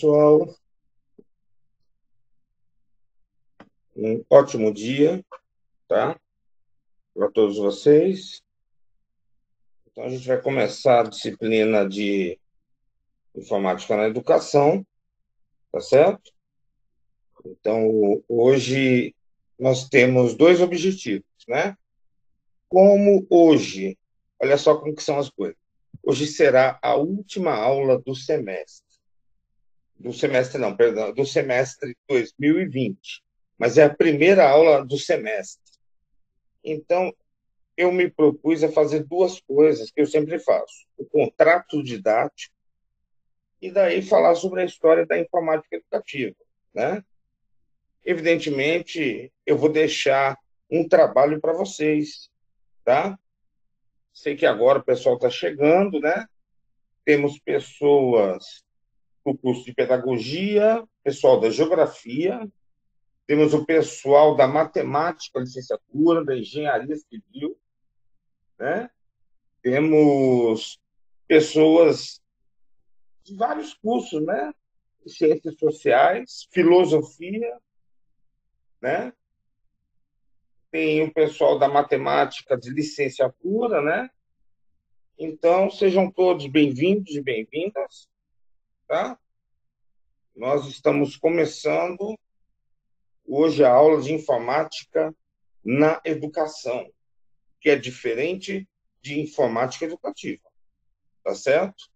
pessoal. Um ótimo dia, tá? Para todos vocês. Então, a gente vai começar a disciplina de informática na educação, tá certo? Então, hoje nós temos dois objetivos, né? Como hoje, olha só como que são as coisas. Hoje será a última aula do semestre. Do semestre não, perdão, do semestre 2020. Mas é a primeira aula do semestre. Então, eu me propus a fazer duas coisas que eu sempre faço: o contrato didático e daí falar sobre a história da informática educativa, né? Evidentemente, eu vou deixar um trabalho para vocês, tá? Sei que agora o pessoal está chegando, né? Temos pessoas do curso de pedagogia, pessoal da geografia, temos o pessoal da matemática, licenciatura, da engenharia civil, né? Temos pessoas de vários cursos, né? Ciências sociais, filosofia, né? Tem o pessoal da matemática de licenciatura, né? Então, sejam todos bem-vindos e bem-vindas, tá? Nós estamos começando hoje a aula de informática na educação, que é diferente de informática educativa, tá certo?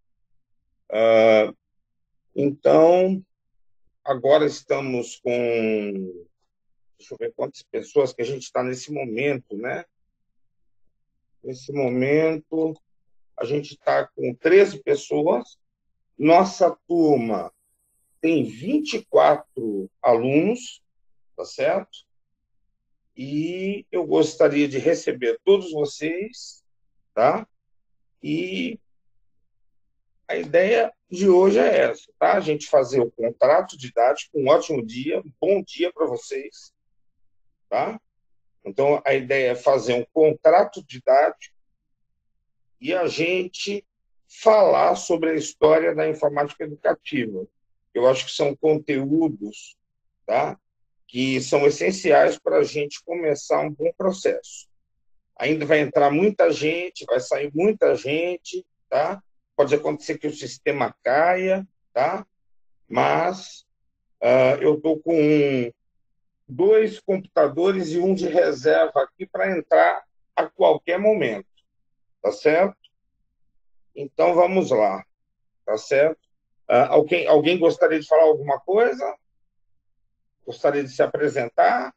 Então, agora estamos com, deixa eu ver quantas pessoas que a gente está nesse momento, né? Nesse momento, a gente está com 13 pessoas. Nossa turma tem 24 alunos, tá certo? E eu gostaria de receber todos vocês, tá? E a ideia de hoje é essa, tá? A gente fazer o contrato didático, um ótimo dia, um bom dia para vocês, tá? Então, a ideia é fazer um contrato didático e a gente falar sobre a história da informática educativa. Eu acho que são conteúdos, tá, que são essenciais para a gente começar um bom processo. Ainda vai entrar muita gente, vai sair muita gente, tá? Pode acontecer que o sistema caia, tá? Mas eu estou com dois computadores e um de reserva aqui para entrar a qualquer momento, tá certo? Então vamos lá, tá certo? Alguém gostaria de falar alguma coisa? Gostaria de se apresentar?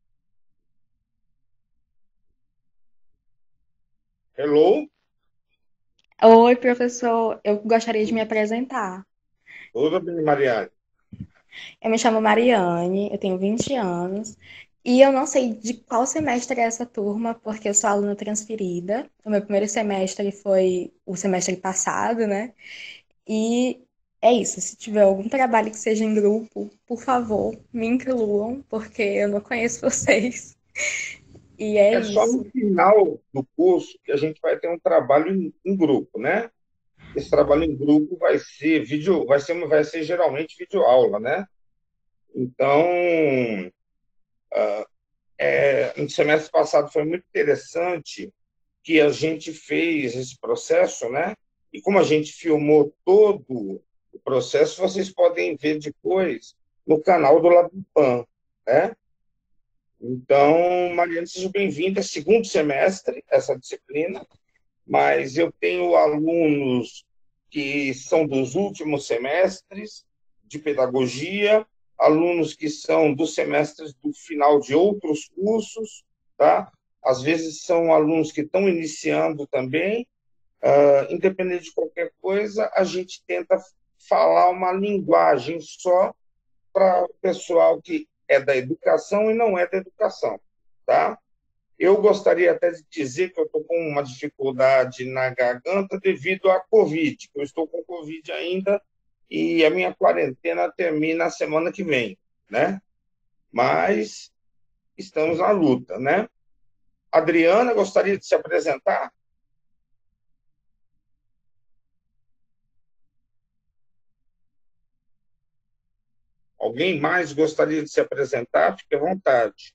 Hello? Oi, professor. Eu gostaria de me apresentar. Tudo bem, Mariane? Eu me chamo Mariane, eu tenho 20 anos e eu não sei de qual semestre é essa turma, porque eu sou aluna transferida. O meu primeiro semestre foi o semestre passado, né? E é isso. Se tiver algum trabalho que seja em grupo, por favor, me incluam, porque eu não conheço vocês. E é É só no isso. final do curso que a gente vai ter um trabalho em grupo, né? Esse trabalho em grupo vai ser vídeo, vai ser geralmente videoaula, né? Então, no semestre passado foi muito interessante que a gente fez esse processo, né? E como a gente filmou todo o processo, vocês podem ver depois no canal do Labupan, né? Então, Mariana, seja bem-vinda. É segundo semestre, essa disciplina, mas eu tenho alunos que são dos últimos semestres de pedagogia, alunos que são dos semestres do final de outros cursos, tá? Às vezes são alunos que estão iniciando também. Independente de qualquer coisa, a gente tenta falar uma linguagem só para o pessoal que é da educação e não é da educação, tá? Eu gostaria até de dizer que eu estou com uma dificuldade na garganta devido à Covid. Eu estou com Covid ainda e a minha quarentena termina a semana que vem, né? Mas estamos na luta, né? Adriana, gostaria de se apresentar? Alguém mais gostaria de se apresentar? Fique à vontade.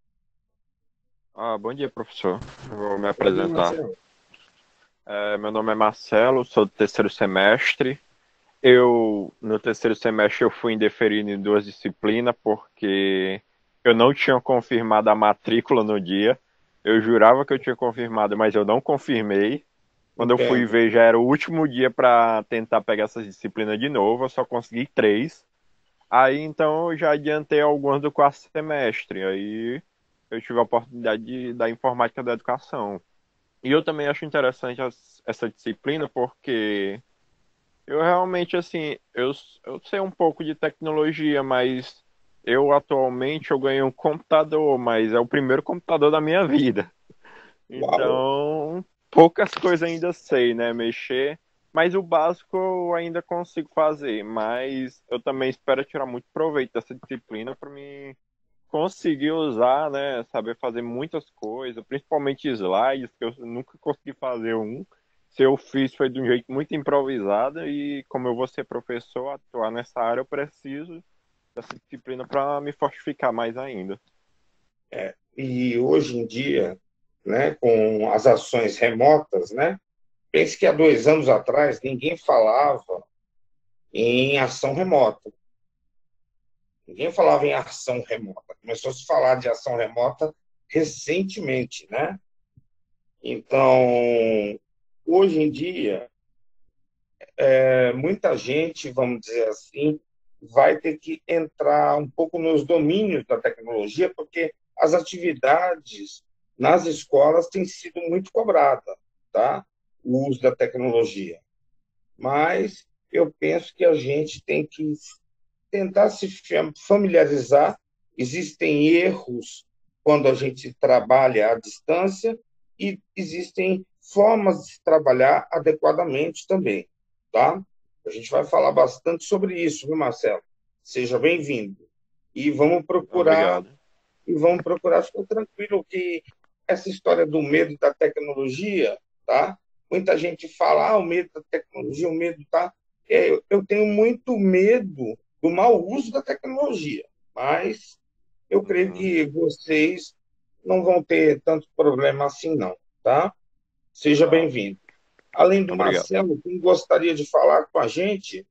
Bom dia, professor. Eu vou me Bom dia, apresentar. Marcelo. Meu nome é Marcelo, sou do terceiro semestre. No terceiro semestre, eu fui indeferido em 2 disciplinas porque eu não tinha confirmado a matrícula no dia. Eu jurava que eu tinha confirmado, mas eu não confirmei. Quando eu fui Entendo. ver, já era o último dia para tentar pegar essas disciplinas de novo. Eu só consegui 3. Aí, então, eu já adiantei algumas do quarto semestre. Aí, eu tive a oportunidade da informática da educação. E eu também acho interessante essa disciplina porque eu realmente, assim, eu sei um pouco de tecnologia, mas eu atualmente eu ganhei um computador, mas é o primeiro computador da minha vida. Uau! Então, poucas coisas ainda sei, né, mexer, mas o básico eu ainda consigo fazer, mas eu também espero tirar muito proveito dessa disciplina para mim conseguir usar, né, saber fazer muitas coisas, principalmente slides, que eu nunca consegui fazer um. Se eu fiz foi de um jeito muito improvisado e como eu vou ser professor, atuar nessa área, eu preciso dessa disciplina para me fortificar mais ainda. E hoje em dia, né, com as ações remotas, né, pense que há 2 anos atrás ninguém falava em ação remota. Ninguém falava em ação remota. Começou a se falar de ação remota recentemente, né? Então, hoje em dia, muita gente, vamos dizer assim, vai ter que entrar um pouco nos domínios da tecnologia, porque as atividades nas escolas têm sido muito cobradas, tá? O uso da tecnologia. Mas eu penso que a gente tem que tentar se familiarizar. Existem erros quando a gente trabalha à distância e existem formas de trabalhar adequadamente também, tá? A gente vai falar bastante sobre isso, viu, Marcelo? Seja bem-vindo. E Obrigado. vamos procurar ficar tranquilo que essa história do medo da tecnologia, tá? Muita gente fala, o medo da tecnologia, o medo tá. Eu tenho muito medo do mau uso da tecnologia, mas eu creio Uhum. que vocês não vão ter tanto problema assim, não, tá? Seja Tá. bem-vindo. Além do Obrigado. Marcelo, quem gostaria de falar com a gente,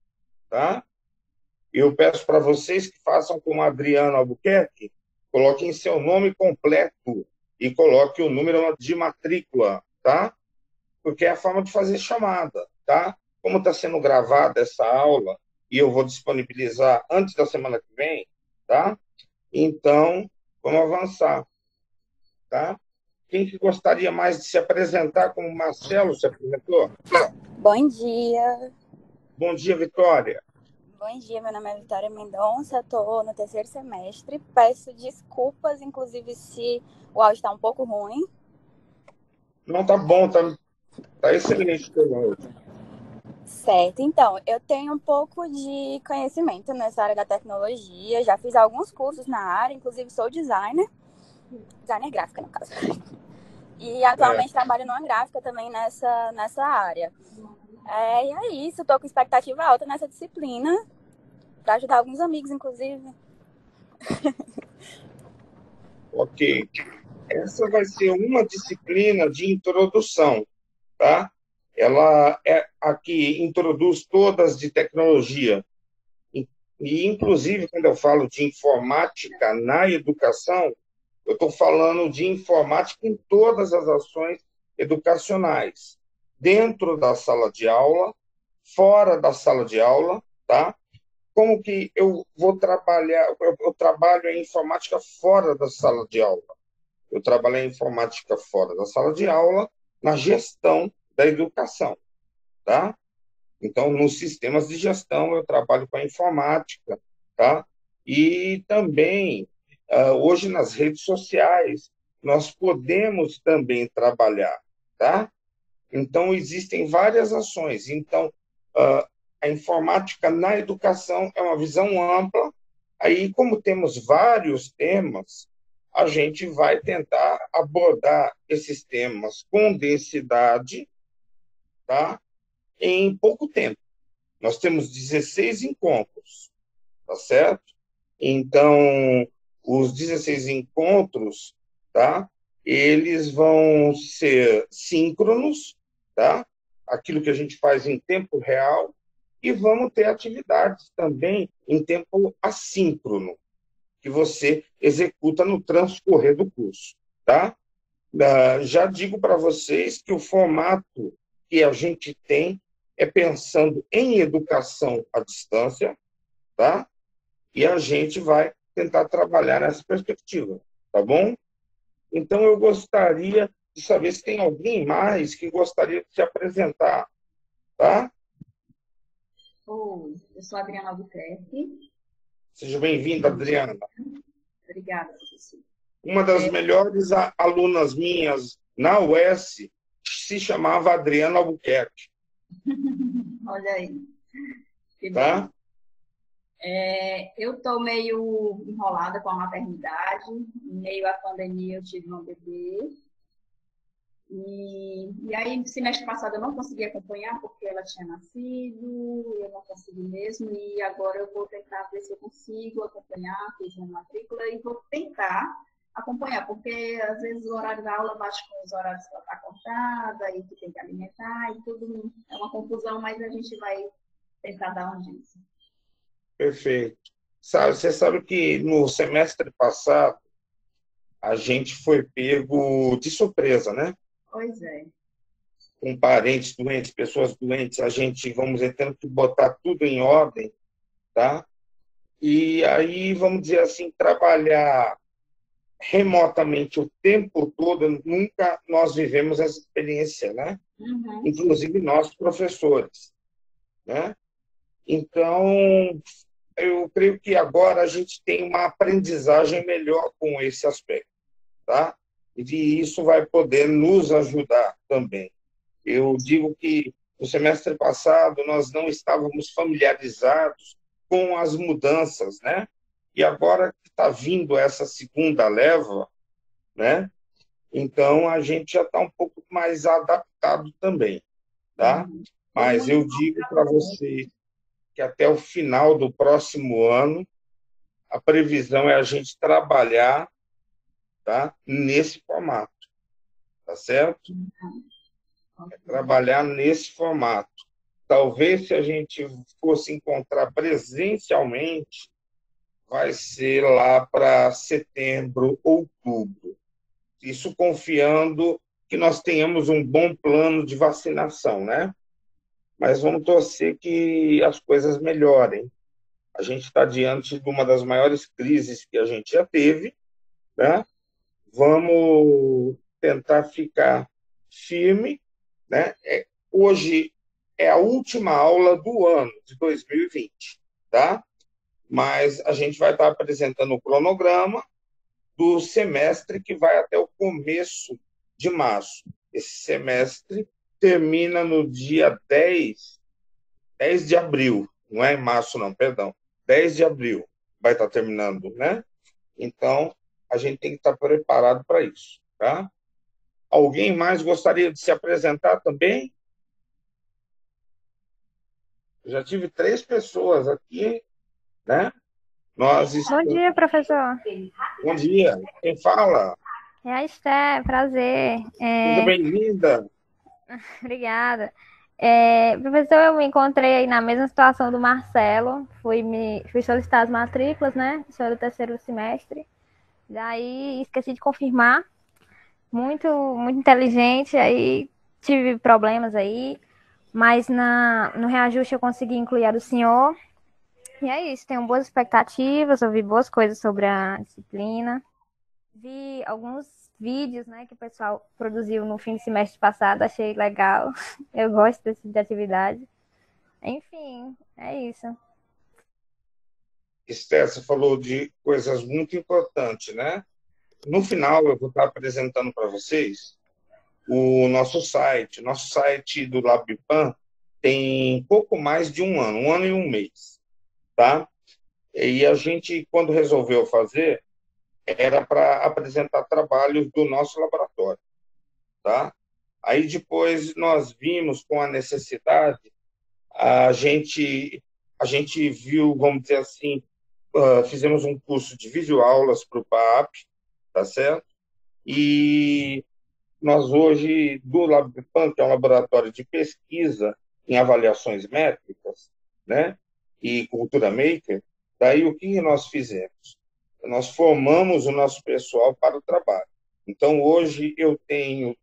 tá? Eu peço para vocês que façam como Adriano Albuquerque, coloquem seu nome completo e coloque o número de matrícula, tá? Porque é a forma de fazer chamada, tá? Como está sendo gravada essa aula e eu vou disponibilizar antes da semana que vem, tá? Então, vamos avançar, tá? Quem que gostaria mais de se apresentar como Marcelo se apresentou? Bom dia. Bom dia, Vitória. Bom dia, meu nome é Vitória Mendonça, estou no terceiro semestre. Peço desculpas, inclusive, se o áudio está um pouco ruim. Não, tá bom, tá excelente o áudio. Certo, então, eu tenho um pouco de conhecimento nessa área da tecnologia, já fiz alguns cursos na área, inclusive sou designer gráfica, no caso. E atualmente trabalho numa gráfica também nessa área. E é isso, estou com expectativa alta nessa disciplina, para ajudar alguns amigos, inclusive. Ok. Essa vai ser uma disciplina de introdução, tá? Ela é a que introduz todas de tecnologia. E, inclusive, quando eu falo de informática na educação, eu estou falando de informática em todas as ações educacionais, dentro da sala de aula, fora da sala de aula, tá? Como que eu vou trabalhar? Eu trabalho em informática fora da sala de aula. Eu trabalhei em informática fora da sala de aula, na gestão da educação, tá? Então, nos sistemas de gestão, eu trabalho com a informática, tá? E também, hoje, nas redes sociais, nós podemos também trabalhar, tá? Então, existem várias ações. Então, a informática na educação é uma visão ampla. Aí, como temos vários temas, a gente vai tentar abordar esses temas com densidade, tá? Em pouco tempo. Nós temos 16 encontros, tá certo? Então, os 16 encontros, tá? Eles vão ser síncronos, tá? Aquilo que a gente faz em tempo real, e vamos ter atividades também em tempo assíncrono, que você executa no transcorrer do curso, tá? Já digo para vocês que o formato que a gente tem é pensando em educação à distância, tá? E a gente vai tentar trabalhar nessa perspectiva, tá bom? Então, eu gostaria de saber se tem alguém mais que gostaria de se apresentar, tá? Oi, eu sou a Adriana Albuquerque. Seja bem-vinda, Adriana. Obrigada, professor. Uma das melhores alunas minhas na UES se chamava Adriana Albuquerque. Olha aí. Que tá? bem. Eu estou meio enrolada com a maternidade. Em meio à pandemia, eu tive um bebê. E aí, no semestre passado, eu não consegui acompanhar porque ela tinha nascido, eu não consegui mesmo. E agora eu vou tentar ver se eu consigo acompanhar, fiz minha matrícula e vou tentar acompanhar, porque às vezes o horário da aula bate com os horários que ela está acordada e que tem que alimentar e tudo é uma confusão, mas a gente vai tentar dar um jeito. Perfeito. Você sabe que no semestre passado a gente foi pego de surpresa, né? Pois é. Com parentes doentes, pessoas doentes, a gente, vamos dizer, tendo que botar tudo em ordem, tá? E aí, vamos dizer assim, trabalhar remotamente o tempo todo, nunca nós vivemos essa experiência, né? Uhum. Inclusive nós, professores, né? Então, eu creio que agora a gente tem uma aprendizagem melhor com esse aspecto, tá? E isso vai poder nos ajudar também. Eu digo que no semestre passado nós não estávamos familiarizados com as mudanças, né? E agora que está vindo essa segunda leva, né? Então a gente já está um pouco mais adaptado também, tá? Mas eu digo para você que até o final do próximo ano a previsão é a gente trabalhar, tá? Nesse formato, tá certo? Trabalhar nesse formato. Talvez se a gente fosse encontrar presencialmente, vai ser lá para setembro, outubro. Isso confiando que nós tenhamos um bom plano de vacinação, né? Mas vamos torcer que as coisas melhorem. A gente está diante de uma das maiores crises que a gente já teve, né? Vamos tentar ficar firme, né? Hoje é a última aula do ano de 2020, tá? Mas a gente vai estar apresentando o cronograma do semestre que vai até o começo de março. Esse semestre termina no dia 10 de abril, não é em março não, perdão, 10 de abril vai estar terminando, né? Então, a gente tem que estar preparado para isso, tá? Alguém mais gostaria de se apresentar também? Eu já tive 3 pessoas aqui, né? Bom dia, professor. Bom dia. Quem fala? É a Esté, prazer. Seja bem-vinda. Obrigada. Professor, eu me encontrei aí na mesma situação do Marcelo. Fui solicitar as matrículas, né? Sou do 3º semestre. Daí esqueci de confirmar. Muito, muito inteligente. Aí tive problemas aí. Mas no reajuste eu consegui incluir a do senhor. E é isso, tenho boas expectativas, ouvi boas coisas sobre a disciplina. Vi alguns vídeos, né, que o pessoal produziu no fim do semestre passado, achei legal. Eu gosto desse tipo de atividade. Enfim, é isso. Esther, você falou de coisas muito importantes, né? No final, eu vou estar apresentando para vocês o nosso site. Nosso site do LabPan tem pouco mais de um ano e um mês, tá? E a gente, quando resolveu fazer, era para apresentar trabalhos do nosso laboratório, tá? Aí depois nós vimos com a necessidade, a gente viu, vamos dizer assim, fizemos um curso de videoaulas para o PAP, tá certo? E nós hoje, do LabPan, que é um laboratório de pesquisa em avaliações métricas, né, e cultura maker, daí o que nós fizemos? Nós formamos o nosso pessoal para o trabalho. Então, hoje eu tenho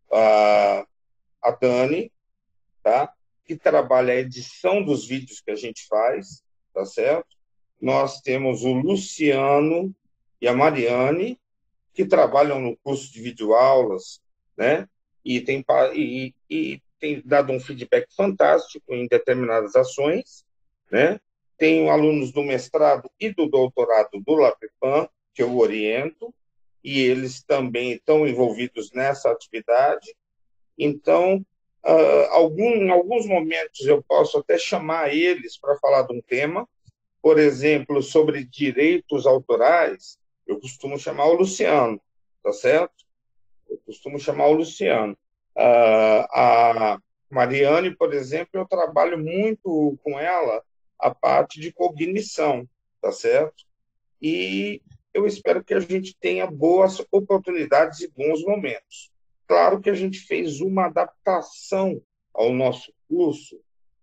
a Dani, tá, que trabalha a edição dos vídeos que a gente faz, tá certo? Nós temos o Luciano e a Mariane, que trabalham no curso de videoaulas, né? E tem dado um feedback fantástico em determinadas ações, né? Tenho alunos do mestrado e do doutorado do LabPan, que eu oriento, e eles também estão envolvidos nessa atividade. Então, em alguns momentos eu posso até chamar eles para falar de um tema, por exemplo, sobre direitos autorais, eu costumo chamar o Luciano, tá certo? Eu costumo chamar o Luciano. A Mariane, por exemplo, eu trabalho muito com ela a parte de cognição, tá certo? E eu espero que a gente tenha boas oportunidades e bons momentos. Claro que a gente fez uma adaptação ao nosso curso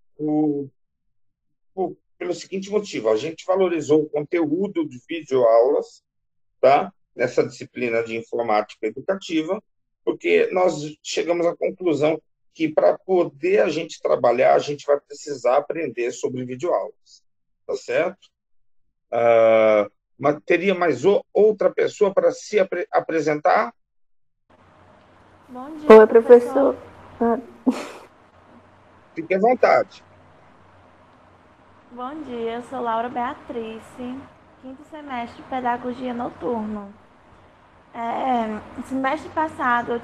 pelo seguinte motivo: a gente valorizou o conteúdo de videoaulas, tá? Nessa disciplina de informática educativa, porque nós chegamos à conclusão que para poder a gente trabalhar, a gente vai precisar aprender sobre videoaulas, tá certo? Mas teria mais outra pessoa para se apresentar? Bom dia, Oi, professor. Fique à vontade. Bom dia, eu sou Laura Beatriz, quinto semestre de Pedagogia Noturno. Semestre passado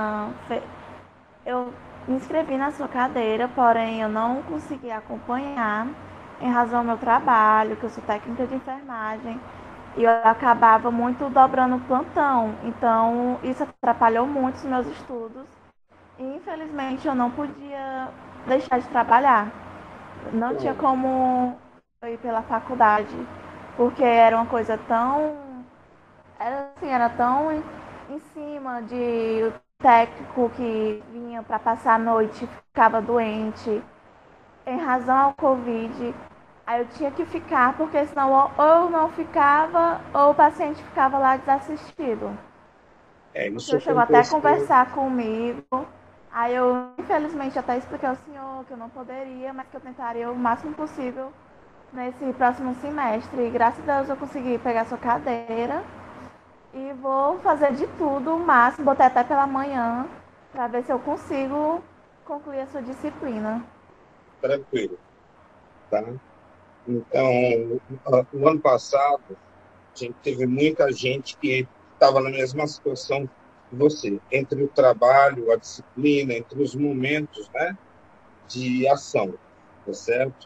eu me inscrevi na sua cadeira, porém eu não consegui acompanhar em razão do meu trabalho, que eu sou técnica de enfermagem, e eu acabava muito dobrando o plantão, então isso atrapalhou muito os meus estudos e infelizmente eu não podia deixar de trabalhar. Não tinha como ir pela faculdade, porque era uma coisa tão... Era tão em cima de o técnico que vinha para passar a noite ficava doente em razão ao Covid. Aí eu tinha que ficar, porque senão ou eu não ficava ou o paciente ficava lá desassistido. O senhor chegou até a conversar comigo. Aí eu, infelizmente, até expliquei ao senhor que eu não poderia, mas que eu tentaria o máximo possível nesse próximo semestre. E graças a Deus eu consegui pegar a sua cadeira. E vou fazer de tudo o máximo, botei até pela manhã, para ver se eu consigo concluir a sua disciplina. Tranquilo. Tá? Então, no ano passado, a gente teve muita gente que estava na mesma situação que você, entre o trabalho, a disciplina, entre os momentos, né, de ação, tá certo?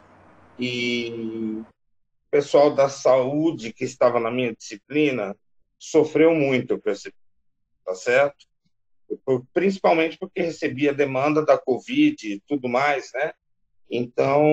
E o pessoal da saúde que estava na minha disciplina sofreu muito, eu percebi, tá certo? Principalmente porque recebia demanda da Covid e tudo mais, né? Então,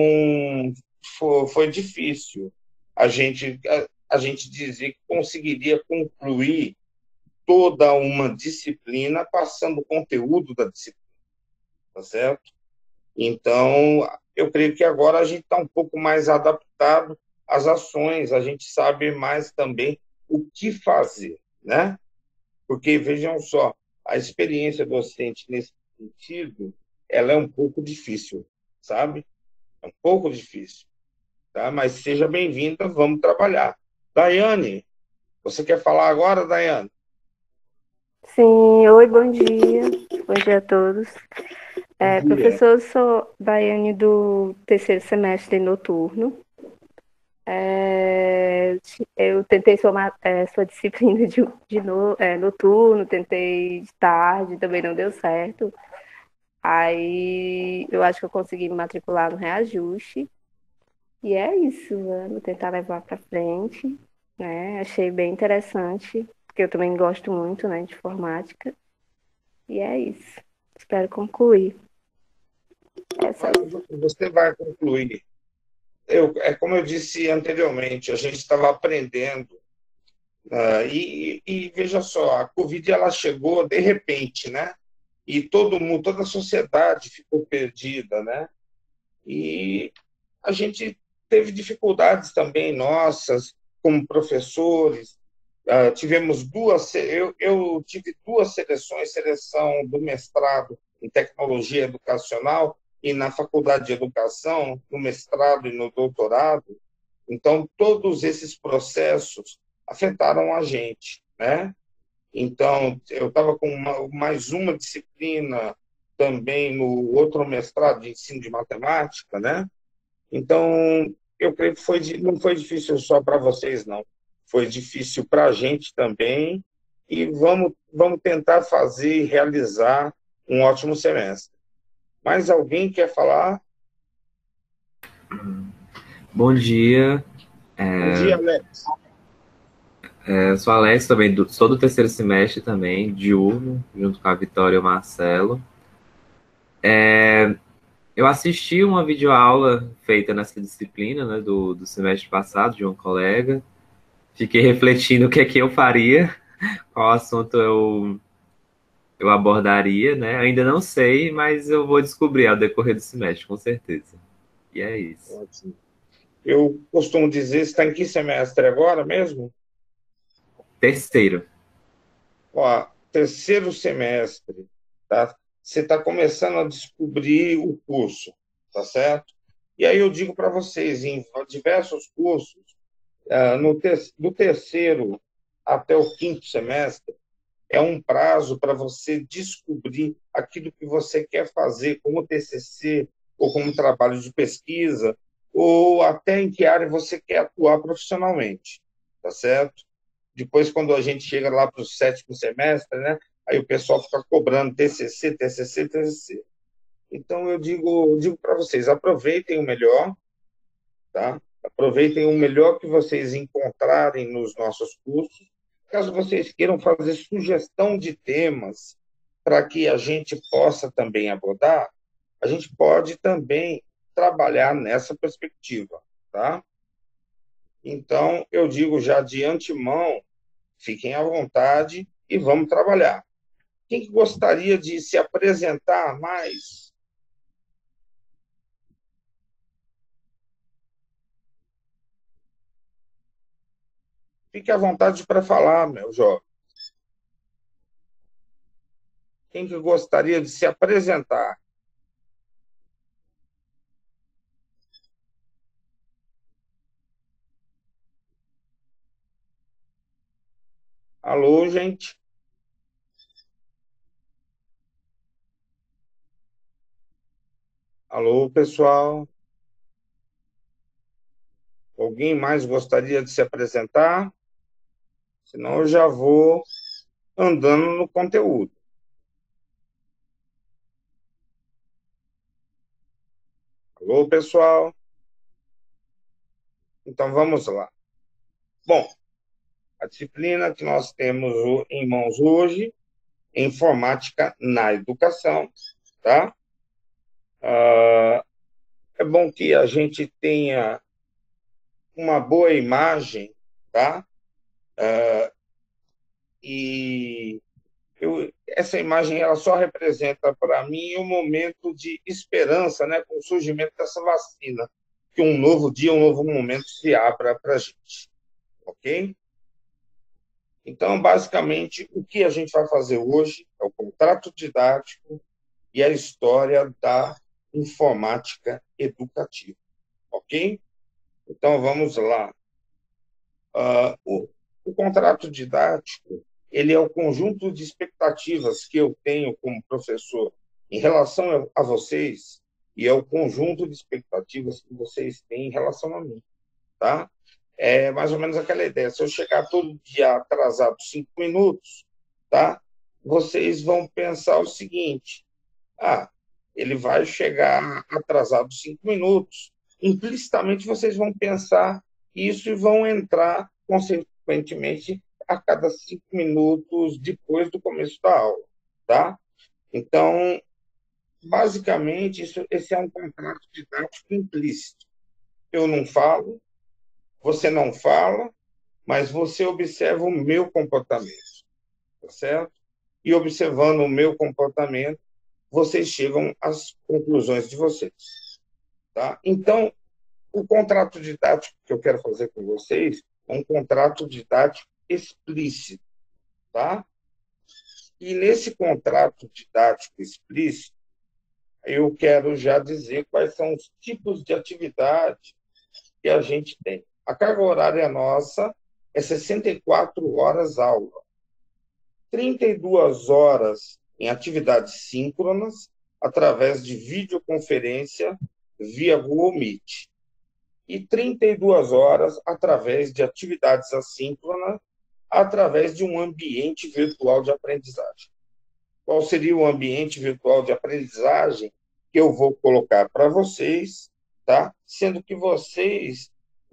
foi difícil. A gente dizia que conseguiria concluir toda uma disciplina passando o conteúdo da disciplina, tá certo? Então, eu creio que agora a gente está um pouco mais adaptado às ações, a gente sabe mais também o que fazer, né? Porque, vejam só, a experiência docente nesse sentido, ela é um pouco difícil, sabe? É um pouco difícil, tá? Mas seja bem-vinda, vamos trabalhar. Daiane, você quer falar agora, Daiane? Sim, oi, bom dia. Bom dia a todos. Bom dia. Professor, eu sou Daiane do terceiro semestre noturno. Eu tentei somar sua disciplina noturno, tentei de tarde, também não deu certo. Aí eu acho que eu consegui me matricular no reajuste. E é isso, vou tentar levar para frente, né? Achei bem interessante, porque eu também gosto muito, né, de informática. E é isso. Espero concluir. Você vai concluir. é como eu disse anteriormente, a gente estava aprendendo. E veja só, a Covid ela chegou de repente, né? E todo mundo, toda a sociedade ficou perdida, né? E a gente teve dificuldades também nossas, como professores. Tivemos eu tive duas seleções, seleção do mestrado em tecnologia educacional e na faculdade de educação, no mestrado e no doutorado. Então, todos esses processos afetaram a gente, né? Então, eu estava com mais uma disciplina também no outro mestrado de ensino de matemática, né? Então, eu creio que não foi difícil só para vocês, não. Foi difícil para a gente também, e vamos tentar fazer e realizar um ótimo semestre. Mais alguém quer falar? Bom dia. Bom dia, Alex. Eu sou Alex, também sou do terceiro semestre também, diurno, junto com a Vitória e o Marcelo. Eu assisti uma videoaula feita nessa disciplina, né, do semestre passado, de um colega. Fiquei refletindo o que é que eu faria, qual assunto eu abordaria, né? Ainda não sei, mas eu vou descobrir ao decorrer do semestre, com certeza. E é isso. Ótimo. Eu costumo dizer, você está em que semestre agora mesmo? Terceiro. Ó, terceiro semestre, tá? Você está começando a descobrir o curso, tá certo? E aí eu digo para vocês, em diversos cursos, do terceiro até o quinto semestre, é um prazo para você descobrir aquilo que você quer fazer como TCC ou como trabalho de pesquisa, ou até em que área você quer atuar profissionalmente, tá certo? Depois, quando a gente chega lá para o sétimo semestre, né, aí o pessoal fica cobrando TCC, TCC, TCC. Então, eu digo para vocês, aproveitem o melhor, tá? Aproveitem o melhor que vocês encontrarem nos nossos cursos. Caso vocês queiram fazer sugestão de temas para que a gente possa também abordar, a gente pode também trabalhar nessa perspectiva, tá? Então, eu digo já de antemão, fiquem à vontade e vamos trabalhar. Quem que gostaria de se apresentar mais? Fique à vontade para falar, meu jovem. Quem que gostaria de se apresentar? Alô, gente? Alô, pessoal? Alguém mais gostaria de se apresentar? Senão eu já vou andando no conteúdo. Alô, pessoal? Então vamos lá. Bom, a disciplina que nós temos em mãos hoje é Informática na Educação, tá? É bom que a gente tenha uma boa imagem, tá? Essa imagem ela só representa para mim um momento de esperança, né, com o surgimento dessa vacina, que um novo dia, um novo momento se abra para a gente, ok? Então, basicamente, o que a gente vai fazer hoje é o contrato didático e a história da informática educativa, ok? Então, vamos lá. O contrato didático ele é o conjunto de expectativas que eu tenho como professor em relação a vocês e é o conjunto de expectativas que vocês têm em relação a mim, tá? É mais ou menos aquela ideia. Se eu chegar todo dia atrasado 5 minutos, tá? Vocês vão pensar o seguinte: ele vai chegar atrasado 5 minutos. Implicitamente, vocês vão pensar isso e vão entrar, consequentemente, a cada 5 minutos depois do começo da aula, tá? Então, basicamente, esse é um contrato didático implícito, eu não falo, você não fala, mas você observa o meu comportamento, tá certo? E observando o meu comportamento, vocês chegam às conclusões de vocês, tá? Então, o contrato didático que eu quero fazer com vocês é um contrato didático explícito, tá? E nesse contrato didático explícito, eu quero já dizer quais são os tipos de atividade que a gente tem. A carga horária nossa é 64 horas aula, 32 horas em atividades síncronas, através de videoconferência via Google Meet, e 32 horas através de atividades assíncronas, através de um ambiente virtual de aprendizagem. Qual seria o ambiente virtual de aprendizagem que eu vou colocar para vocês, tá? Sendo que vocês,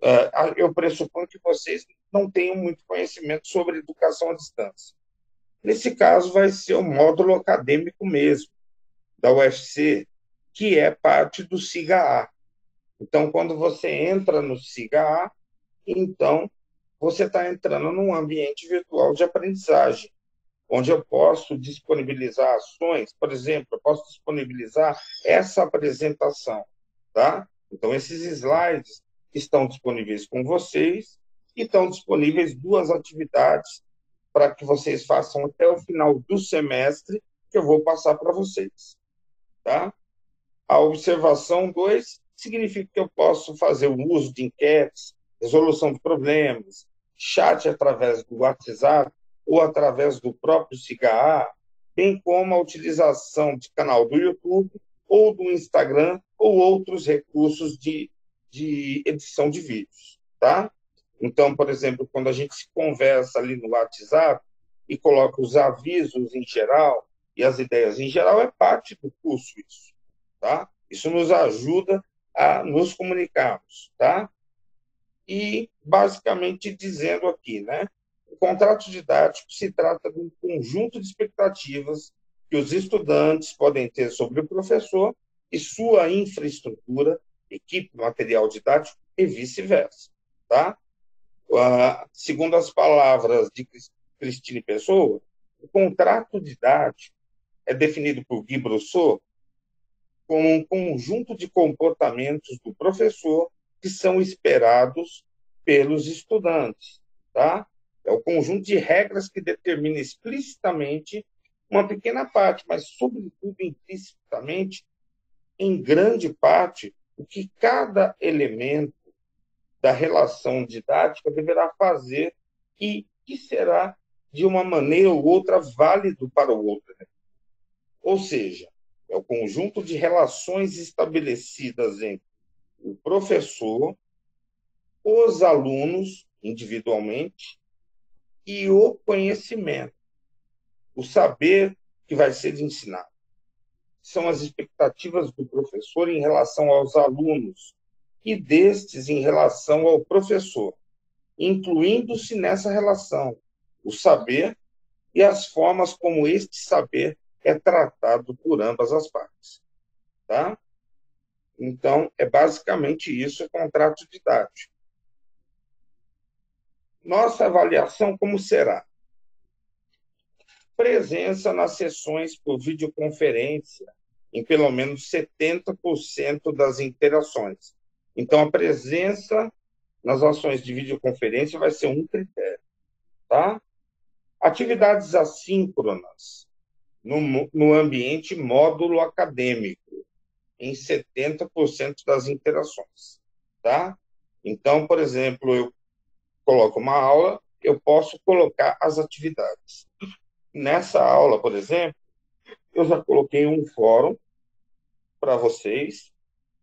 eu pressuponho que vocês não tenham muito conhecimento sobre educação à distância. Nesse caso, vai ser o módulo acadêmico mesmo, da UFC, que é parte do SIGA-A. Então, quando você entra no SIGA-A, então, você está entrando num ambiente virtual de aprendizagem, onde eu posso disponibilizar ações, por exemplo, eu posso disponibilizar essa apresentação, tá? Então, esses slides estão disponíveis com vocês e estão disponíveis 2 atividades para que vocês façam até o final do semestre, que eu vou passar para vocês, tá? A observação 2 significa que eu posso fazer o uso de enquetes, resolução de problemas, chat através do WhatsApp ou através do próprio SIGA-A, bem como a utilização de canal do YouTube ou do Instagram ou outros recursos de edição de vídeos, tá? Então, por exemplo, quando a gente se conversa ali no WhatsApp e coloca os avisos em geral e as ideias em geral, é parte do curso isso, tá? Isso nos ajuda a nos comunicarmos, tá? E, basicamente, dizendo aqui, né? O contrato didático se trata de um conjunto de expectativas que os estudantes podem ter sobre o professor e sua infraestrutura, equipe, material didático e vice-versa, tá? Segundo as palavras de Cristine Pessoa, o contrato didático é definido por Guy Brousseau como um conjunto de comportamentos do professor que são esperados pelos estudantes, tá? É o conjunto de regras que determina explicitamente uma pequena parte, mas, sobretudo, implicitamente, em grande parte, o que cada elemento da relação didática deverá fazer e que será, de uma maneira ou outra, válido para o outro. Ou seja, é o conjunto de relações estabelecidas entre o professor, os alunos, individualmente, e o conhecimento, o saber que vai ser ensinado. São as expectativas do professor em relação aos alunos e destes em relação ao professor, incluindo-se nessa relação o saber e as formas como este saber é tratado por ambas as partes, tá? Então, é basicamente isso o contrato didático. Nossa avaliação como será? Presença nas sessões por videoconferência em pelo menos 70% das interações. Então, a presença nas ações de videoconferência vai ser um critério, tá? Atividades assíncronas no ambiente módulo acadêmico, em 70% das interações, tá? Então, por exemplo, eu coloco uma aula, eu posso colocar as atividades. Nessa aula, por exemplo, eu já coloquei um fórum para vocês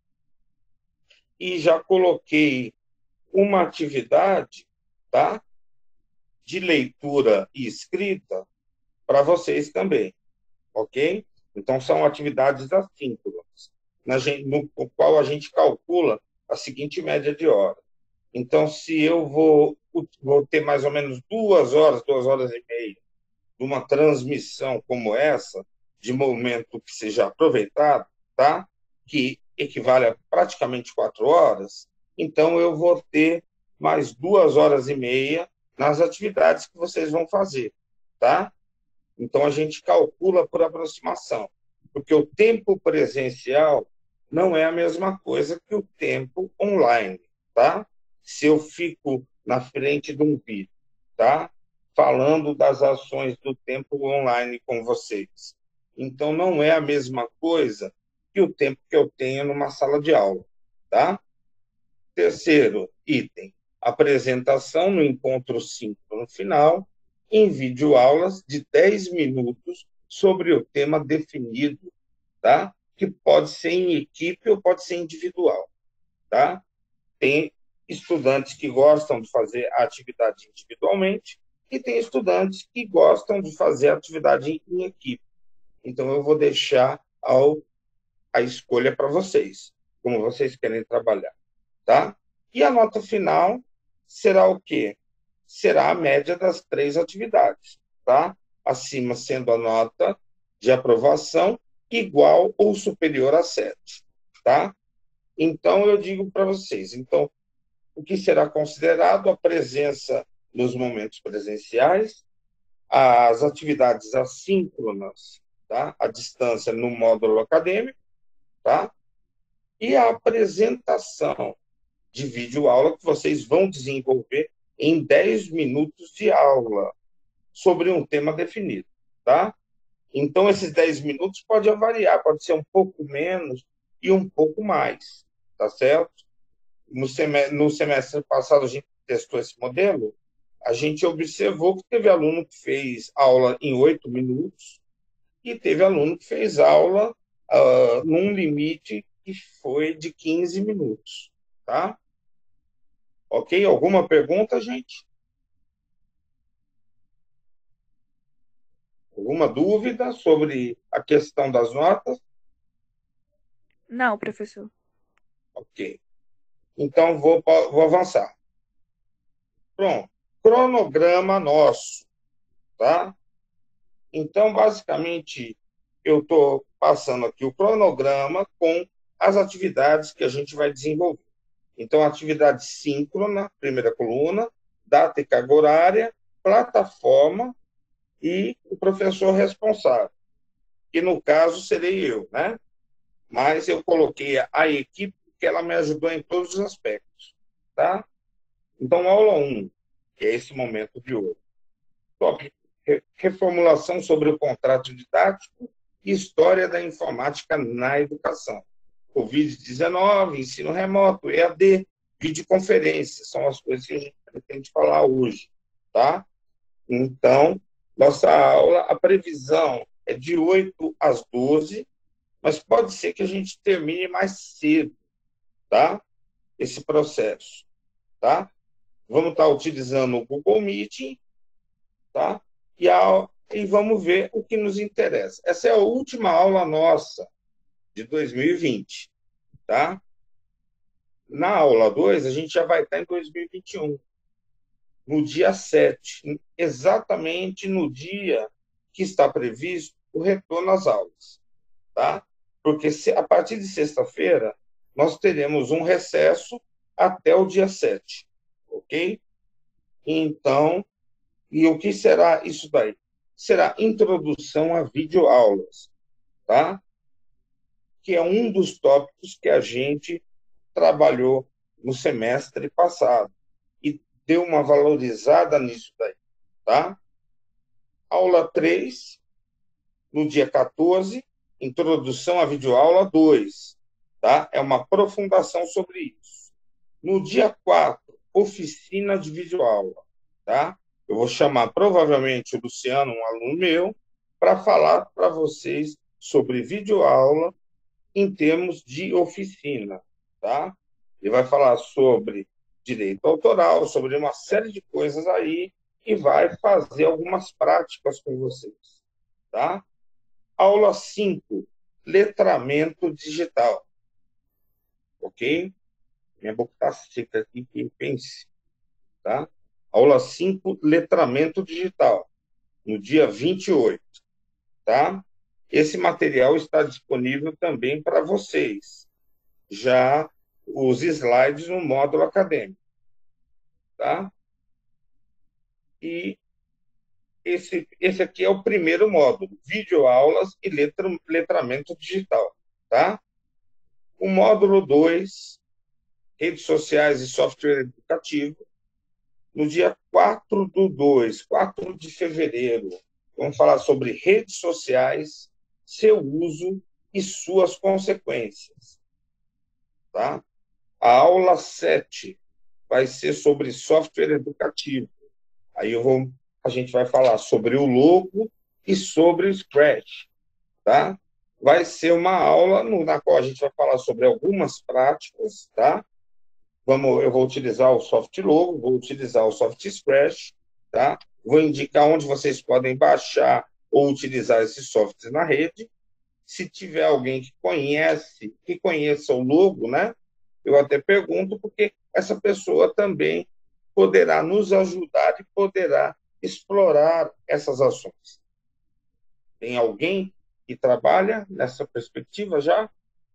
e já coloquei uma atividade, tá? De leitura e escrita para vocês também, ok? Então, são atividades assíncronas, no qual a gente calcula a seguinte média de hora. Então, se eu vou ter mais ou menos 2 horas, 2 horas e meia, de uma transmissão como essa, de momento que seja aproveitado, tá? Que equivale a praticamente 4 horas, Então, eu vou ter mais 2 horas e meia nas atividades que vocês vão fazer, tá? Então, a gente calcula por aproximação, porque o tempo presencial não é a mesma coisa que o tempo online, tá? Se eu fico na frente de um vídeo, tá? Falando das ações do tempo online com vocês. Então, não é a mesma coisa que o tempo que eu tenho numa sala de aula, tá? Terceiro item, apresentação no encontro síncrono final, em videoaulas de 10 minutos sobre o tema definido, tá? Que pode ser em equipe ou pode ser individual, tá? Tem estudantes que gostam de fazer a atividade individualmente e tem estudantes que gostam de fazer a atividade em equipe. Então, eu vou deixar a escolha para vocês, como vocês querem trabalhar, tá? E a nota final será o quê? Será a média das 3 atividades, tá? Acima sendo a nota de aprovação igual ou superior a 7, tá? Então, eu digo para vocês, então, o que será considerado a presença nos momentos presenciais, as atividades assíncronas, tá? À distância no módulo acadêmico, tá? E a apresentação de videoaula que vocês vão desenvolver em 10 minutos de aula sobre um tema definido, tá? Então, esses 10 minutos pode variar, pode ser um pouco menos e um pouco mais, tá certo? No semestre passado, a gente testou esse modelo, a gente observou que teve aluno que fez aula em 8 minutos e teve aluno que fez aula num limite que foi de 15 minutos, tá? Ok? Alguma pergunta, gente? Alguma dúvida sobre a questão das notas? Não, professor. Ok. Então, vou avançar. Pronto. Cronograma nosso, tá? Então, basicamente, eu estou passando aqui o cronograma com as atividades que a gente vai desenvolver. Então, atividade síncrona, primeira coluna, data e carga horária, plataforma e o professor responsável, que no caso serei eu, né? Mas eu coloquei a equipe que ela me ajudou em todos os aspectos, tá? Então, aula 1, que é esse momento de hoje. Tópico: reformulação sobre o contrato didático e história da informática na educação. Covid-19, ensino remoto, EAD, videoconferência, são as coisas que a gente pretende falar hoje, tá? Então, nossa aula, a previsão é de 8 às 12, mas pode ser que a gente termine mais cedo, tá? Esse processo, tá? Vamos estar utilizando o Google Meeting, tá? E vamos ver o que nos interessa. Essa é a última aula nossa de 2020, tá? Na aula 2, a gente já vai estar em 2021, no dia 7, exatamente no dia que está previsto o retorno às aulas, tá? Porque a partir de sexta-feira, nós teremos um recesso até o dia 7, ok? Então, e o que será isso daí? Será introdução a videoaulas, tá? Que é um dos tópicos que a gente trabalhou no semestre passado e deu uma valorizada nisso daí, tá? Aula 3, no dia 14, introdução à videoaula 2, tá? É uma aprofundação sobre isso. No dia 4, oficina de videoaula, tá? Eu vou chamar provavelmente o Luciano, um aluno meu, para falar para vocês sobre videoaula em termos de oficina, tá? Ele vai falar sobre direito autoral, sobre uma série de coisas aí e vai fazer algumas práticas com vocês, tá? Aula 5, letramento digital, ok? Minha boca está seca aqui, que pense, tá? Aula 5, letramento digital, no dia 28, tá? Esse material está disponível também para vocês, já os slides no módulo acadêmico, tá? E esse aqui é o primeiro módulo, videoaulas e letramento digital, tá? O módulo 2, redes sociais e software educativo, no dia 4/2, 4 de fevereiro, vamos falar sobre redes sociais, seu uso e suas consequências, tá? A aula 7 vai ser sobre software educativo. Aí a gente vai falar sobre o logo e sobre o Scratch, tá? Vai ser uma aula na qual a gente vai falar sobre algumas práticas, tá? Eu vou utilizar o soft logo, vou utilizar o soft Scratch, tá? Vou indicar onde vocês podem baixar ou utilizar esses softwares na rede. Se tiver alguém que conheça o logo, né? Eu até pergunto, porque essa pessoa também poderá nos ajudar e poderá explorar essas ações. Tem alguém que trabalha nessa perspectiva já?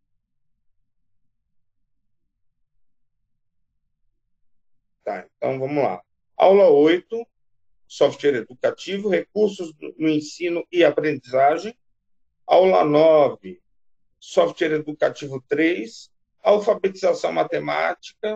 Tá, então vamos lá. Aula 8, software educativo, recursos no ensino e aprendizagem. Aula 9, software educativo 3, alfabetização matemática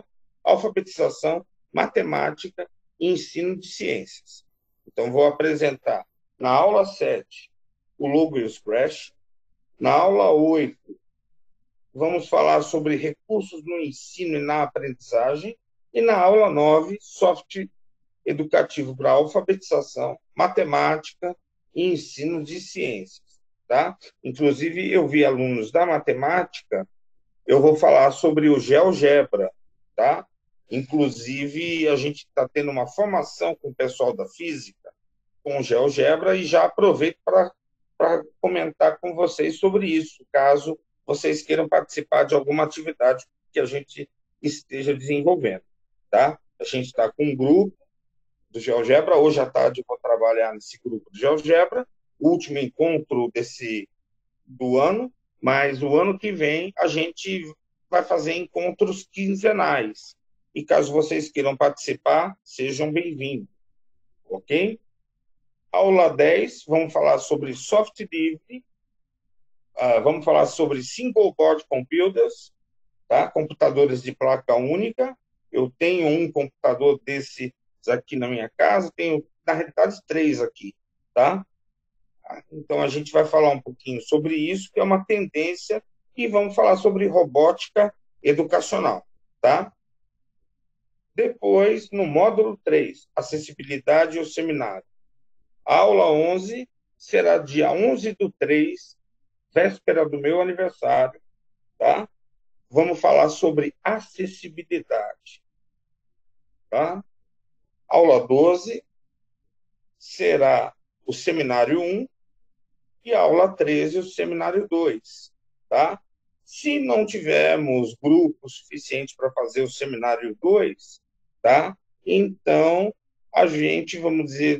e ensino de ciências. Então, vou apresentar na aula 7 o logo e o Scratch. Na aula 8, vamos falar sobre recursos no ensino e na aprendizagem. E na aula 9, software educativo para alfabetização, matemática e ensino de ciências, tá? Inclusive, eu vi alunos da matemática, eu vou falar sobre o GeoGebra, tá? Inclusive, a gente está tendo uma formação com o pessoal da física, com o GeoGebra, e já aproveito para comentar com vocês sobre isso, caso vocês queiram participar de alguma atividade que a gente esteja desenvolvendo, tá? A gente está com um grupo do GeoGebra, hoje à tarde eu vou trabalhar nesse grupo do GeoGebra, o último encontro do ano, mas o ano que vem a gente vai fazer encontros quinzenais. E caso vocês queiram participar, sejam bem-vindos, ok? Aula 10, vamos falar sobre software livre, vamos falar sobre single board computers, tá? Computadores de placa única. Eu tenho um computador desses aqui na minha casa, tenho, na realidade, 3 aqui, tá? Então, a gente vai falar um pouquinho sobre isso, que é uma tendência, e vamos falar sobre robótica educacional, tá? Depois, no módulo 3, acessibilidade e o seminário. A aula 11 será dia 11/3, véspera do meu aniversário, tá? Vamos falar sobre acessibilidade, tá? Aula 12 será o seminário 1 e a aula 13 o seminário 2, tá? Se não tivermos grupo suficiente para fazer o seminário 2, tá? Então, a gente, vamos dizer,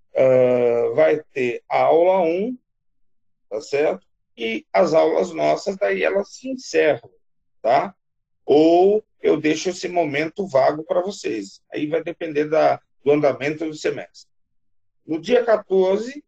vai ter a aula 1, tá certo? E as aulas nossas, daí elas se encerram, tá? Ou eu deixo esse momento vago para vocês. Aí vai depender do andamento do semestre. No dia 14,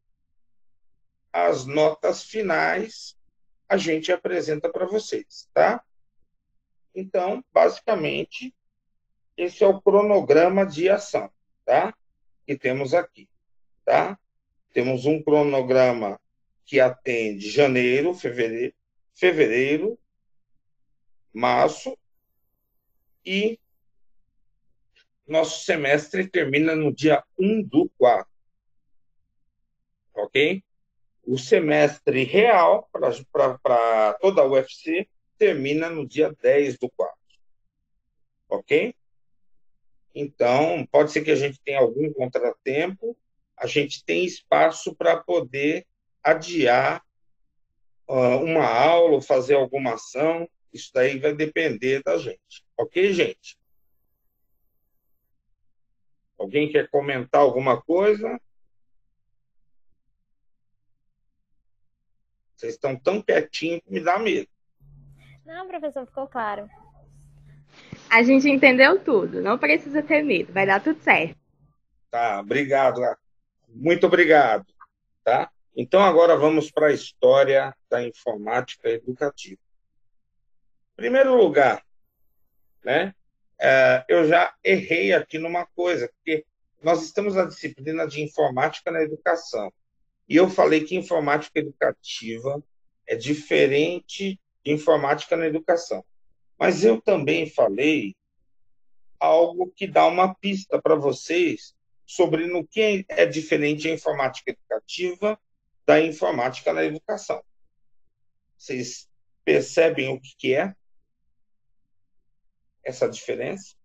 as notas finais a gente apresenta para vocês, tá? Então, basicamente, esse é o cronograma de ação, tá? Que temos aqui, tá? Temos um cronograma que atende janeiro, fevereiro, março, e nosso semestre termina no dia 1/4, ok? O semestre real, para toda a UFC, termina no dia 10/4, ok? Então, pode ser que a gente tenha algum contratempo, a gente tem espaço para poder adiar uma aula, fazer alguma ação, isso daí vai depender da gente, ok, gente? Alguém quer comentar alguma coisa? Vocês estão tão quietinhos que me dá medo. Não, professor, ficou claro. A gente entendeu tudo, não precisa ter medo, vai dar tudo certo. Tá, obrigado. Muito obrigado. Tá? Então, agora vamos para a história da informática educativa. Em primeiro lugar, né, eu já errei aqui numa coisa, porque nós estamos na disciplina de informática na educação. E eu falei que informática educativa é diferente de informática na educação. Mas eu também falei algo que dá uma pista para vocês sobre no que é diferente a informática educativa da informática na educação. Vocês percebem o que é essa diferença?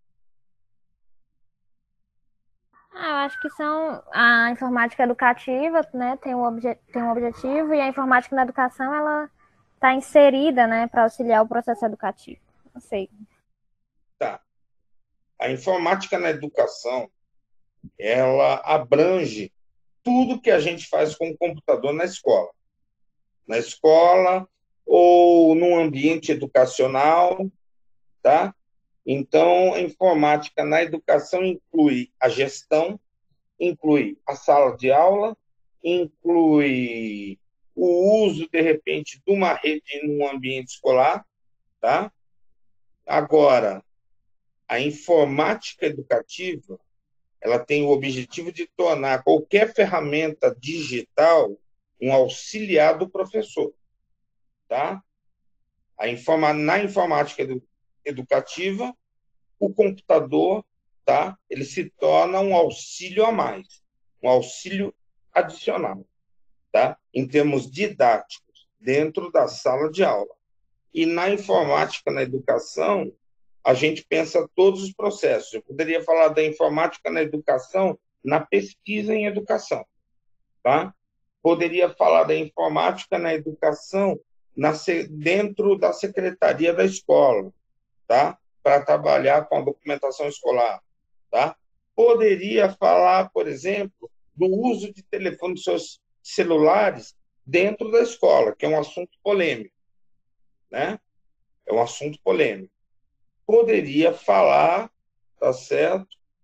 Eu acho que são a informática educativa, né, tem um objetivo, e a informática na educação, ela está inserida, né, para auxiliar o processo educativo. Não sei. Tá. A informática na educação, ela abrange tudo que a gente faz com o computador na escola. Na escola ou num ambiente educacional, tá? Então, a informática na educação inclui a gestão, inclui a sala de aula, inclui o uso, de repente, de uma rede num ambiente escolar, tá? Agora, a informática educativa, ela tem o objetivo de tornar qualquer ferramenta digital um auxiliar do professor, tá? Na informática educativa, o computador, tá? Ele se torna um auxílio a mais, um auxílio adicional, tá? Em termos didáticos, dentro da sala de aula. E na informática na educação, a gente pensa todos os processos. Eu poderia falar da informática na educação, na pesquisa em educação, tá? Poderia falar da informática na educação dentro da secretaria da escola, tá? Para trabalhar com a documentação escolar, tá? Poderia falar, por exemplo, do uso de telefones celulares dentro da escola, que é um assunto polêmico, né? É um assunto polêmico. Poderia falar, tá certo?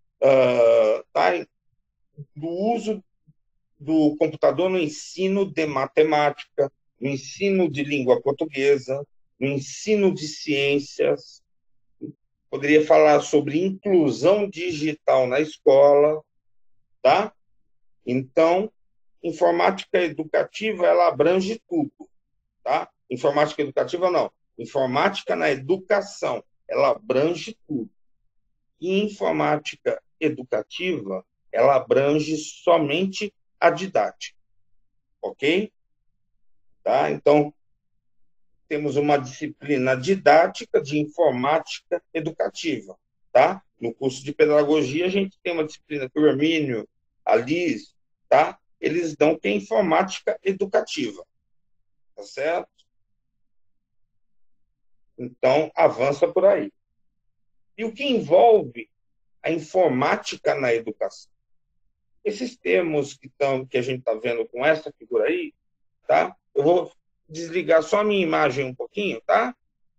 Do uso do computador no ensino de matemática, no ensino de língua portuguesa, no ensino de ciências. Poderia falar sobre inclusão digital na escola, tá? Então, informática educativa, ela abrange tudo, tá? Informática educativa, não. Informática na educação, ela abrange tudo. E informática educativa, ela abrange somente a didática, ok? Tá? Então, temos uma disciplina didática de informática educativa, tá? No curso de pedagogia, a gente tem uma disciplina que o Hermínio, a Liz, tá? Eles dão que é informática educativa, tá certo? Então, avança por aí. E o que envolve a informática na educação? Esses termos que a gente está vendo com essa figura aí, tá? Eu vou desligar só a minha imagem um pouquinho, tá?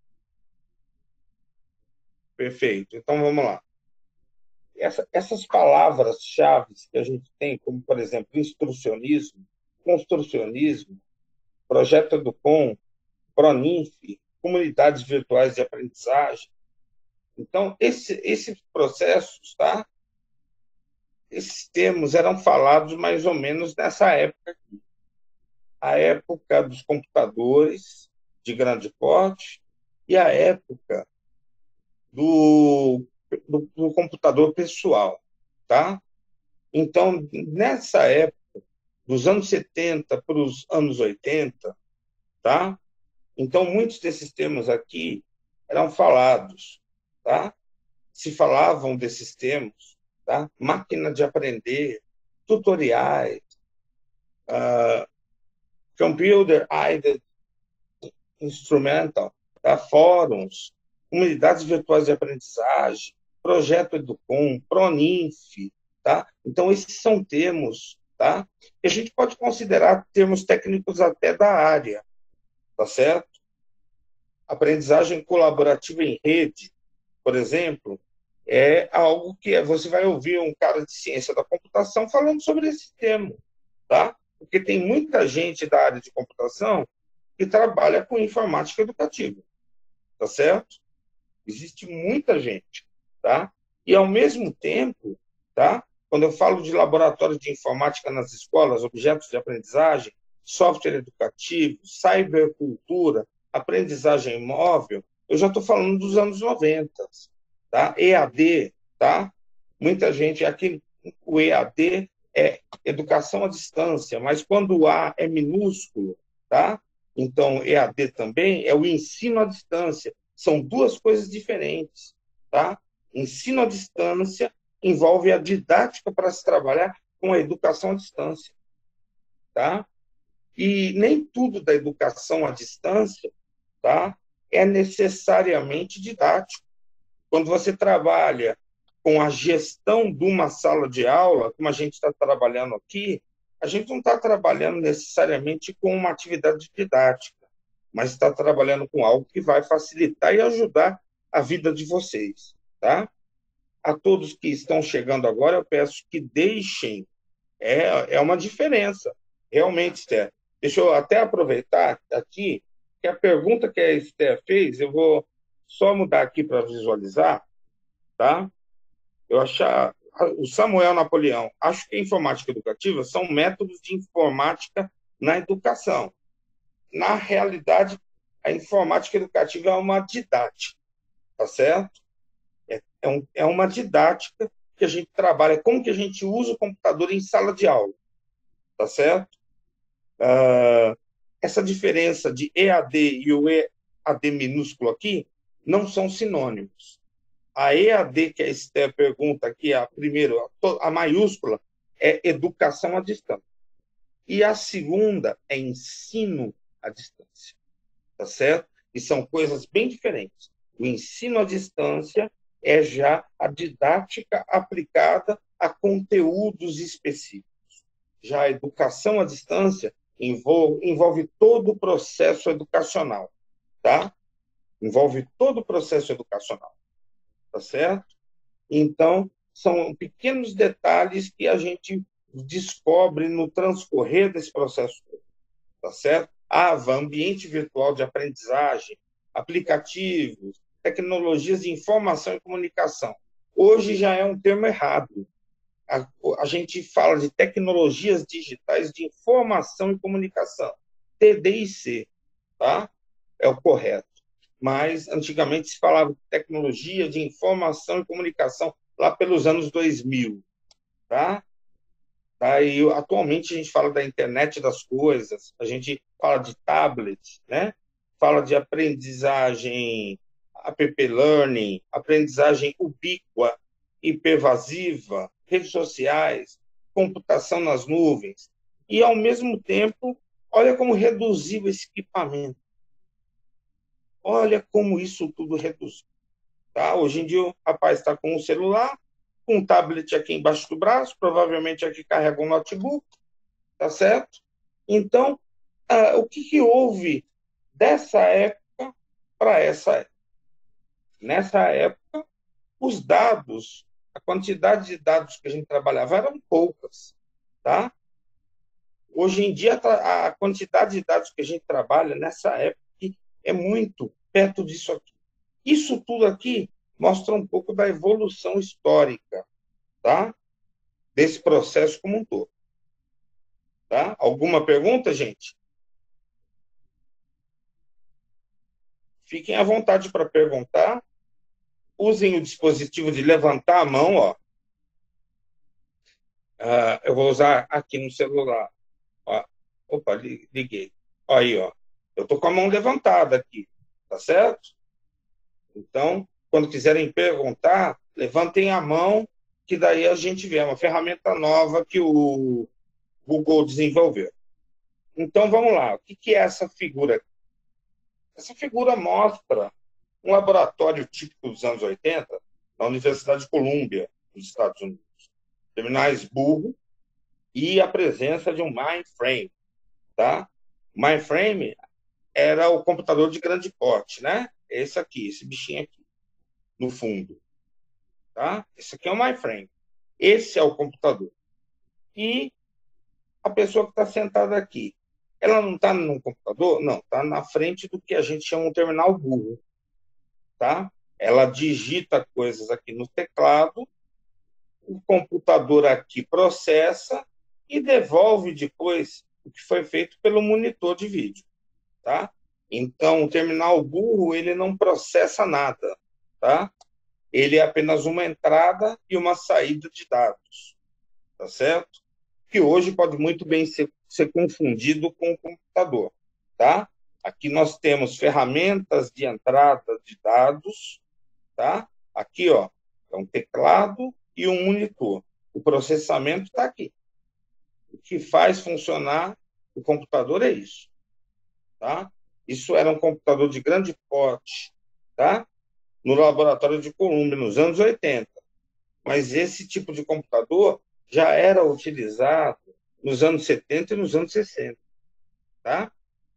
Perfeito. Então, vamos lá. Essas palavras-chave que a gente tem, como, por exemplo, instrucionismo, construcionismo, projeto Educom, Proninf, comunidades virtuais de aprendizagem. Então, esses processos, tá? Esses termos eram falados mais ou menos nessa época aqui. A época dos computadores de grande porte e a época do computador pessoal, tá? Então, nessa época, dos anos 70 para os anos 80, tá? Então, muitos desses termos aqui eram falados, tá? Se falavam desses termos, tá? Máquina de aprender, tutoriais, computer-aided instrumental, tá? Fóruns, comunidades virtuais de aprendizagem, projeto Educom, Proninf, tá? Então, esses são termos, tá? Que a gente pode considerar termos técnicos até da área, tá certo? Aprendizagem colaborativa em rede, por exemplo, é algo que você vai ouvir um cara de ciência da computação falando sobre esse tema, tá? Porque tem muita gente da área de computação que trabalha com informática educativa, tá certo? Existe muita gente, tá? E, ao mesmo tempo, tá? Quando eu falo de laboratório de informática nas escolas, objetos de aprendizagem, software educativo, cybercultura, aprendizagem móvel, eu já estou falando dos anos 90, tá? EAD, tá? Muita gente, aqui, o EAD é educação à distância, mas quando o A é minúsculo, tá? Então, EAD também é o ensino à distância. São duas coisas diferentes, tá? Ensino à distância envolve a didática para se trabalhar com a educação à distância, tá? E nem tudo da educação à distância, tá, é necessariamente didático. Quando você trabalha com a gestão de uma sala de aula, como a gente está trabalhando aqui, a gente não está trabalhando necessariamente com uma atividade didática, mas está trabalhando com algo que vai facilitar e ajudar a vida de vocês, tá? A todos que estão chegando agora, eu peço que deixem, é uma diferença, realmente, Esther. Deixa eu até aproveitar aqui, que a pergunta que a Esther fez, eu vou só mudar aqui para visualizar, tá? Eu achar o Samuel Napoleão, acho que a informática educativa são métodos de informática na educação. Na realidade, a informática educativa é uma didática, tá certo? É uma didática que a gente trabalha, como que a gente usa o computador em sala de aula, tá certo? Essa diferença de EAD e o EAD minúsculo aqui não são sinônimos. A EAD, que a Esther pergunta aqui, a maiúscula, é educação à distância. E a segunda é ensino à distância, tá certo? E são coisas bem diferentes. O ensino à distância é já a didática aplicada a conteúdos específicos. Já a educação à distância envolve todo o processo educacional, tá? Envolve todo o processo educacional, tá certo? Então, são pequenos detalhes que a gente descobre no transcorrer desse processo, tá certo? Ambiente virtual de aprendizagem, aplicativos, tecnologias de informação e comunicação. Hoje já é um termo errado. A gente fala de tecnologias digitais de informação e comunicação, TDIC, tá? É o correto. Mas antigamente se falava de tecnologia de informação e comunicação lá pelos anos 2000, tá? E atualmente a gente fala da internet das coisas, a gente fala de tablets, né? Fala de aprendizagem app learning, aprendizagem ubíqua e pervasiva, redes sociais, computação nas nuvens. E, ao mesmo tempo, olha como reduziu esse equipamento. Olha como isso tudo reduziu. Tá? Hoje em dia, o rapaz está com um celular, com um tablet aqui embaixo do braço, provavelmente aqui carrega um notebook, tá certo? Então, o que houve dessa época para essa época? Nessa época, os dados, a quantidade de dados que a gente trabalhava eram poucas, tá? Hoje em dia, a quantidade de dados que a gente trabalha nessa época é muito perto disso aqui. Isso tudo aqui mostra um pouco da evolução histórica, tá? Desse processo como um todo. Tá? Alguma pergunta, gente? Fiquem à vontade para perguntar. Usem o dispositivo de levantar a mão, ó. Eu vou usar aqui no celular. Ó. Opa, liguei. Aí, ó. Eu estou com a mão levantada aqui, tá certo? Então, quando quiserem perguntar, levantem a mão, que daí a gente vê uma ferramenta nova que o Google desenvolveu. Então, vamos lá. O que é essa figura? Essa figura mostra um laboratório típico dos anos 80, na Universidade de Colômbia, nos Estados Unidos. Terminais burro e a presença de um mainframe, tá? Mainframe era o computador de grande porte, né? Esse aqui, esse bichinho aqui. no fundo. Tá? Esse aqui é o mainframe. Esse é o computador. E a pessoa que está sentada aqui, ela não está no computador? Não, está na frente do que a gente chama de um terminal burro. Tá? Ela digita coisas aqui no teclado, o computador aqui processa e devolve depois o que foi feito pelo monitor de vídeo. Tá? Então, o terminal burro, ele não processa nada. Tá? Ele é apenas uma entrada e uma saída de dados. Tá certo? Que hoje pode muito bem ser confundido com o computador. Tá? Aqui nós temos ferramentas de entrada de dados. Tá? Aqui, ó, é um teclado e um monitor. O processamento está aqui. O que faz funcionar o computador é isso. Tá? Isso era um computador de grande porte, tá? No laboratório de Columbia, nos anos 80. Mas esse tipo de computador já era utilizado nos anos 70 e nos anos 60. Tá?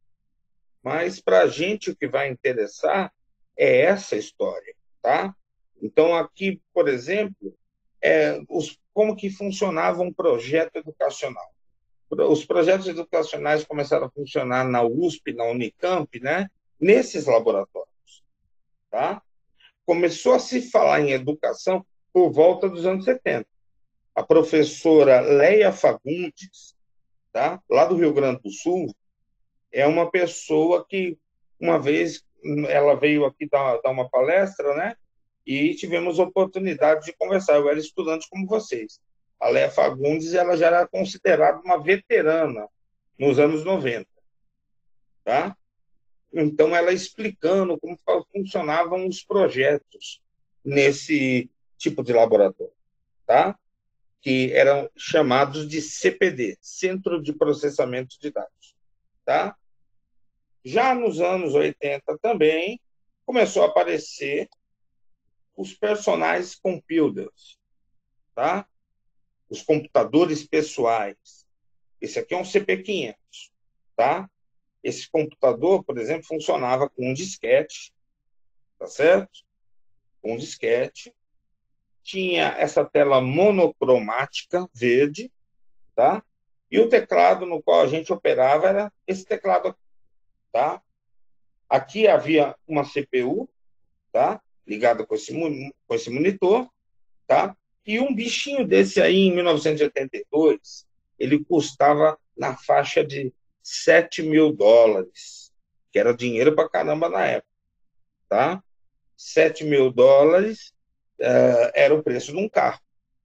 Mas, para a gente, o que vai interessar é essa história. Tá? Então, aqui, por exemplo, como que funcionava um projeto educacional. Os projetos educacionais começaram a funcionar na USP, na Unicamp, né? Nesses laboratórios. Tá? Começou a se falar em educação por volta dos anos 70. A professora Leia Fagundes, tá? Lá do Rio Grande do Sul, é uma pessoa que, uma vez, ela veio aqui dar uma palestra, né? E tivemos a oportunidade de conversar. Eu era estudante como vocês. A Leia Fagundes, ela já era considerada uma veterana nos anos 90. Tá? Então, ela explicando como funcionavam os projetos nesse tipo de laboratório, tá? Que eram chamados de CPD, Centro de Processamento de Dados. Tá? Já nos anos 80 também começou a aparecer os personagens computers, tá? Os computadores pessoais. Esse aqui é um CP500, tá? Esse computador, por exemplo, funcionava com um disquete, tá certo? Com um disquete. Tinha essa tela monocromática verde, tá? E o teclado no qual a gente operava era esse teclado aqui, tá? Aqui havia uma CPU, tá? Ligada com esse monitor, tá? E um bichinho desse aí, em 1982, ele custava na faixa de $7.000, que era dinheiro pra caramba na época, tá? $7.000 era o preço de um carro.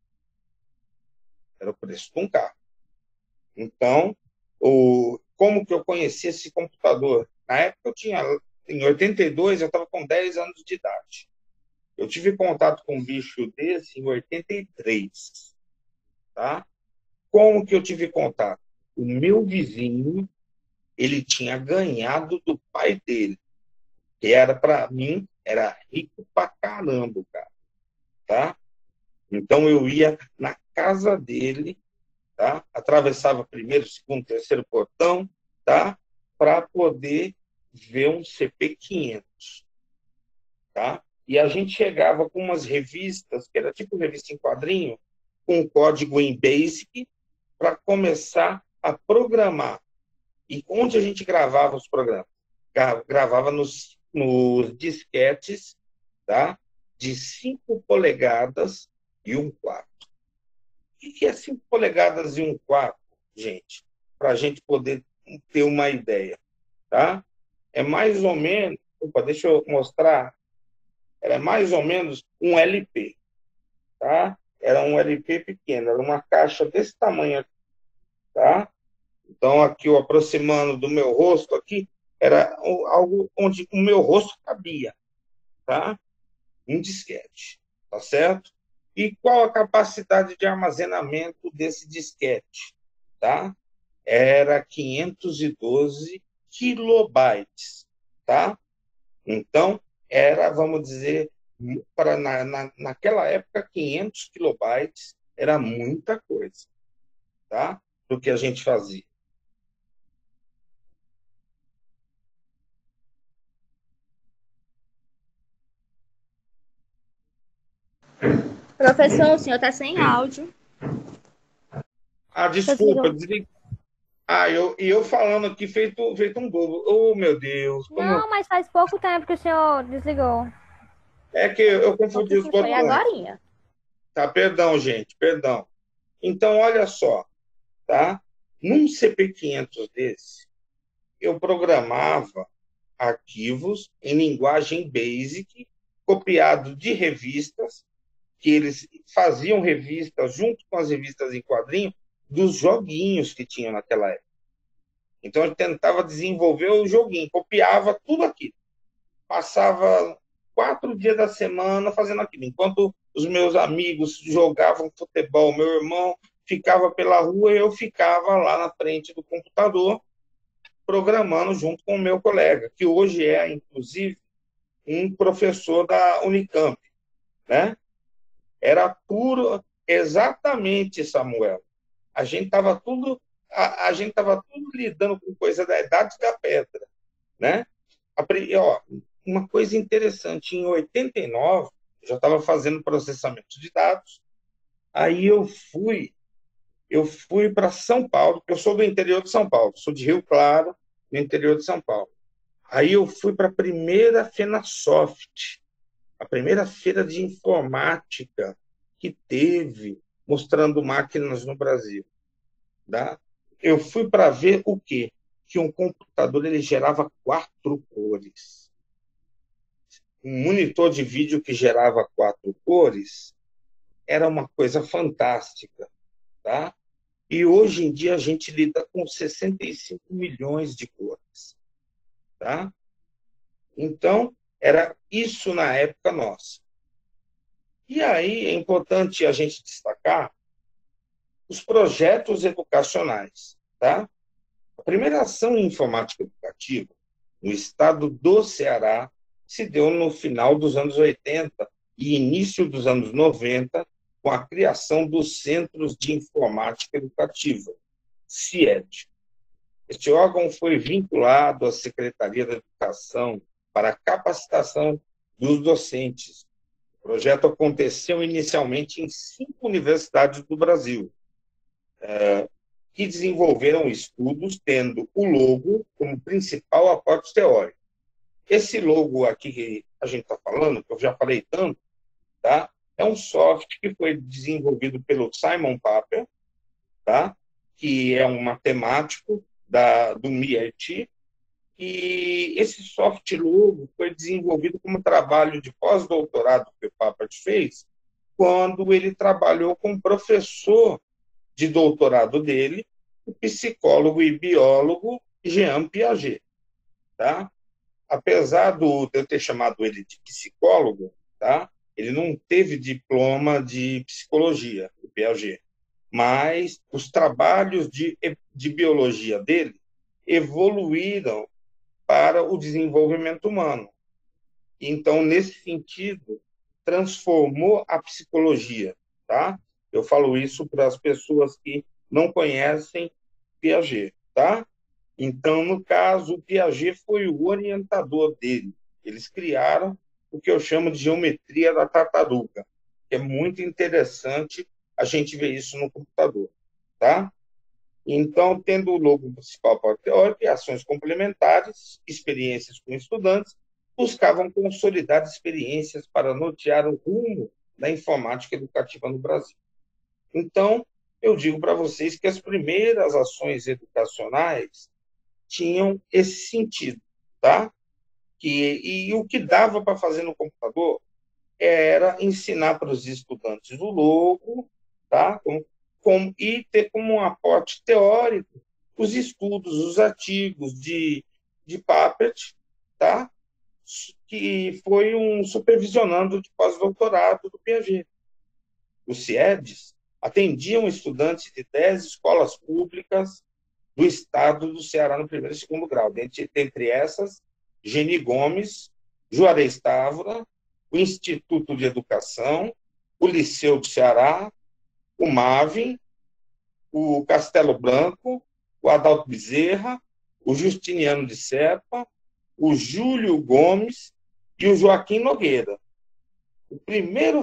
Era o preço de um carro. Então, como que eu conheci esse computador? Na época em 82, eu estava com 10 anos de idade. Eu tive contato com um bicho desse em 83. Tá? Como que eu tive contato? O meu vizinho, ele tinha ganhado do pai dele, que era, para mim, era rico pra caramba, cara. Tá? Então, eu ia na casa dele, tá? Atravessava primeiro, segundo, terceiro portão, tá? Para poder ver um CP500. Tá? E a gente chegava com umas revistas, que era tipo revista em quadrinho, com código em BASIC, para começar a programar. E onde a gente gravava os programas? Gravava nos disquetes, tá? De 5 polegadas e 1/4. O que é 5 polegadas e 1/4, gente? Para a gente poder ter uma ideia. Tá? É mais ou menos... Opa, deixa eu mostrar. Era mais ou menos um LP. Tá? Era um LP pequeno, era uma caixa desse tamanho aqui. Tá? Então, aqui, eu aproximando do meu rosto, aqui, era algo onde o meu rosto cabia. Tá? Um disquete. Tá certo? E qual a capacidade de armazenamento desse disquete? Tá? Era 512 kilobytes. Tá? Então, era, vamos dizer, naquela época, 500 kilobytes era muita coisa, tá? Do que a gente fazia. Professor, o senhor está sem áudio. Ah, desculpa, desliguei. Ah, eu falando aqui feito um bobo. Oh, meu Deus. Não, mas faz pouco tempo que o senhor desligou. É que eu confundi os botões. Foi agorinha. Tá, perdão, gente, perdão. Então, olha só, tá? Num CP500 desse, eu programava arquivos em linguagem BASIC, copiado de revistas, que eles faziam revistas junto com as revistas em quadrinho dos joguinhos que tinham naquela época. Então, eu tentava desenvolver o joguinho, copiava tudo aquilo. Passava 4 dias da semana fazendo aquilo. Enquanto os meus amigos jogavam futebol, meu irmão ficava pela rua e eu ficava lá na frente do computador programando junto com o meu colega, que hoje é, inclusive, um professor da Unicamp, né? Era puro, exatamente, Samuel. A gente estava tudo lidando com coisa da idade da pedra, né? Uma coisa interessante, em 89, eu já estava fazendo processamento de dados, aí eu fui para São Paulo, porque eu sou do interior de São Paulo, sou de Rio Claro, no interior de São Paulo. Aí eu fui para a primeira FenaSoft, a primeira feira de informática que teve, mostrando máquinas no Brasil. Tá? Eu fui para ver o quê? Que um computador ele gerava 4 cores. Um monitor de vídeo que gerava 4 cores era uma coisa fantástica. Tá? E hoje em dia a gente lida com 65 milhões de cores. Tá? Então, era isso na época nossa. E aí é importante a gente destacar os projetos educacionais. Tá? A primeira ação em informática educativa no estado do Ceará se deu no final dos anos 80 e início dos anos 90, com a criação dos Centros de Informática Educativa, CIED. Este órgão foi vinculado à Secretaria da Educação para a capacitação dos docentes. O projeto aconteceu inicialmente em 5 universidades do Brasil, que desenvolveram estudos tendo o logo como principal aporte teórico. Esse logo aqui que a gente está falando, que eu já falei tanto, tá? É um software que foi desenvolvido pelo Simon Paper, tá? Que é um matemático do MIT, e esse software logo foi desenvolvido como trabalho de pós-doutorado que o Paper fez, quando ele trabalhou com o professor de doutorado dele, o psicólogo e biólogo Jean Piaget. Tá? Apesar de eu ter chamado ele de psicólogo, tá? Ele não teve diploma de psicologia, o Piaget, mas os trabalhos de biologia dele evoluíram para o desenvolvimento humano. Então, nesse sentido, transformou a psicologia. Tá? Eu falo isso para as pessoas que não conhecem Piaget. Tá? Então, no caso, o Piaget foi o orientador dele. Eles criaram o que eu chamo de geometria da tartaruga, que é muito interessante a gente ver isso no computador. Tá? Então, tendo o logo principal para teórico e ações complementares, experiências com estudantes, buscavam consolidar experiências para nortear o rumo da informática educativa no Brasil. Então, eu digo para vocês que as primeiras ações educacionais tinham esse sentido, tá? E o que dava para fazer no computador era ensinar para os estudantes o logo, tá? E ter como um aporte teórico os estudos, os artigos de Papert, tá? Que foi um supervisionando de pós-doutorado do Piaget. Os CIEDs atendiam estudantes de 10 escolas públicas do estado do Ceará no primeiro e segundo grau, dentre essas, Geni Gomes, Juarez Távora, o Instituto de Educação, o Liceu do Ceará, o MAVEN, o Castelo Branco, o Adalto Bezerra, o Justiniano de Serpa, o Júlio Gomes e o Joaquim Nogueira. O primeiro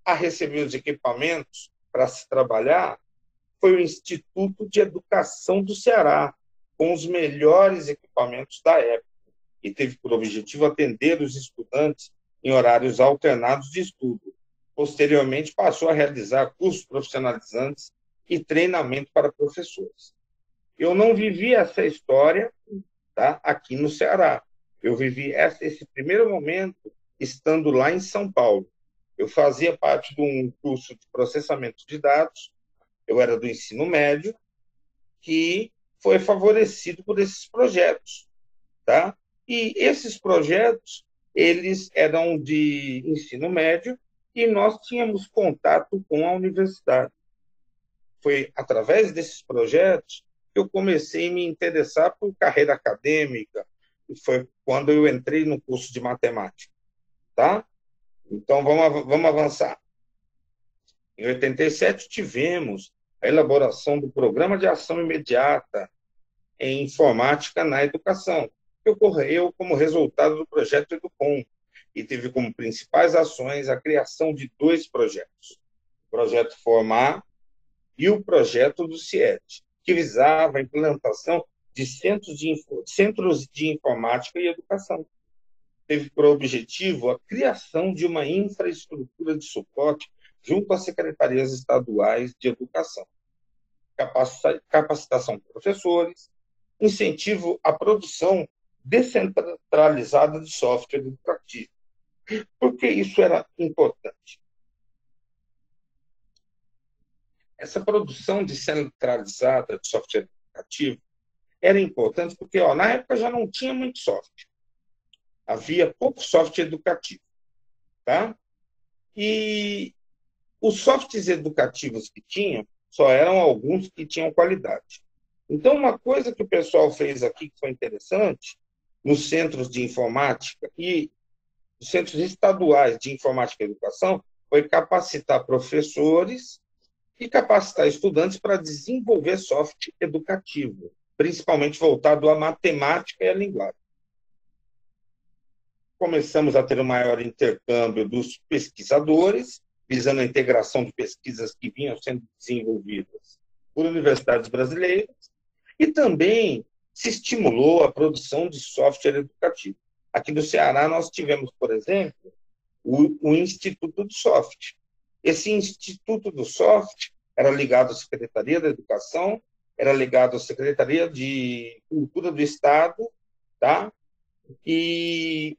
a receber os equipamentos para se trabalhar foi o Instituto de Educação do Ceará, com os melhores equipamentos da época, e teve por objetivo atender os estudantes em horários alternados de estudo. Posteriormente, passou a realizar cursos profissionalizantes e treinamento para professores. Eu não vivi essa história, tá, aqui no Ceará. Eu vivi esse primeiro momento estando lá em São Paulo. Eu fazia parte de um curso de processamento de dados, eu era do ensino médio, que foi favorecido por esses projetos, tá? E esses projetos, eles eram de ensino médio e nós tínhamos contato com a universidade. Foi através desses projetos que eu comecei a me interessar por carreira acadêmica, e foi quando eu entrei no curso de matemática, tá? Então, vamos avançar. Em 87, tivemos a elaboração do Programa de Ação Imediata em Informática na Educação, que ocorreu como resultado do projeto Educom, e teve como principais ações a criação de 2 projetos, o Projeto Formar e o projeto do CIET, que visava a implantação de centros de informática e educação. Teve por objetivo a criação de uma infraestrutura de suporte junto às secretarias estaduais de educação, capacitação de professores, incentivo à produção descentralizada de software educativo. Por que isso era importante? Essa produção descentralizada de software educativo era importante porque, na época, já não tinha muito software. Havia pouco software educativo, tá? E os softwares educativos que tinham, só eram alguns que tinham qualidade. Então, uma coisa que o pessoal fez aqui que foi interessante, nos centros de informática e os centros estaduais de informática e educação, foi capacitar professores e capacitar estudantes para desenvolver software educativo, principalmente voltado à matemática e à linguagem. Começamos a ter um maior intercâmbio dos pesquisadores, visando a integração de pesquisas que vinham sendo desenvolvidas por universidades brasileiras, e também se estimulou a produção de software educativo. Aqui no Ceará, nós tivemos, por exemplo, o Instituto do Software. Esse Instituto do Software era ligado à Secretaria da Educação, era ligado à Secretaria de Cultura do Estado, tá? E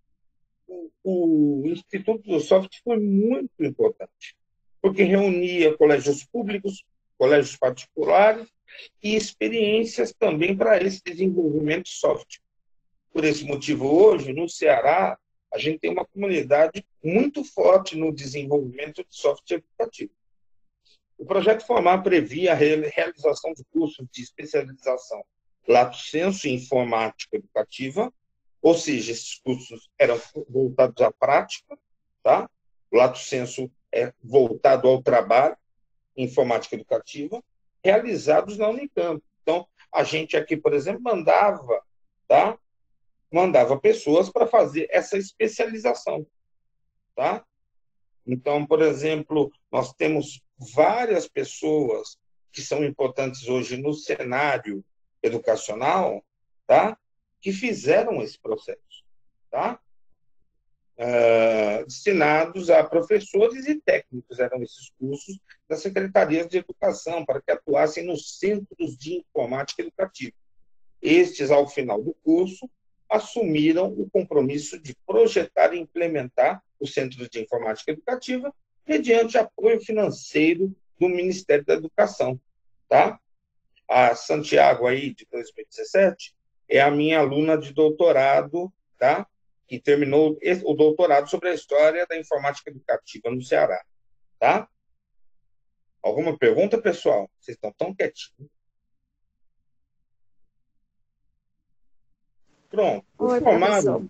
o Instituto do Software foi muito importante, porque reunia colégios públicos, colégios particulares e experiências também para esse desenvolvimento de software. Por esse motivo, hoje, no Ceará, a gente tem uma comunidade muito forte no desenvolvimento de software educativo. O projeto Formar previa a realização de cursos de especialização lato sensu em informática educativa, ou seja, esses cursos eram voltados à prática, tá? O lato sensu é voltado ao trabalho, informática educativa, realizados na Unicamp. Então, a gente aqui, por exemplo, mandava pessoas para fazer essa especialização, tá? Então, por exemplo, nós temos várias pessoas que são importantes hoje no cenário educacional, tá? Que fizeram esse processo, tá? Destinados a professores e técnicos, eram esses cursos das secretarias de educação, para que atuassem nos centros de informática educativa. Estes, ao final do curso, assumiram o compromisso de projetar e implementar os centros de informática educativa mediante apoio financeiro do Ministério da Educação, tá? A Santiago, aí, de 2017, é a minha aluna de doutorado, tá? Que terminou o doutorado sobre a história da informática educativa no Ceará, tá? Alguma pergunta, pessoal? Vocês estão tão quietinhos. Pronto. Oi, professor.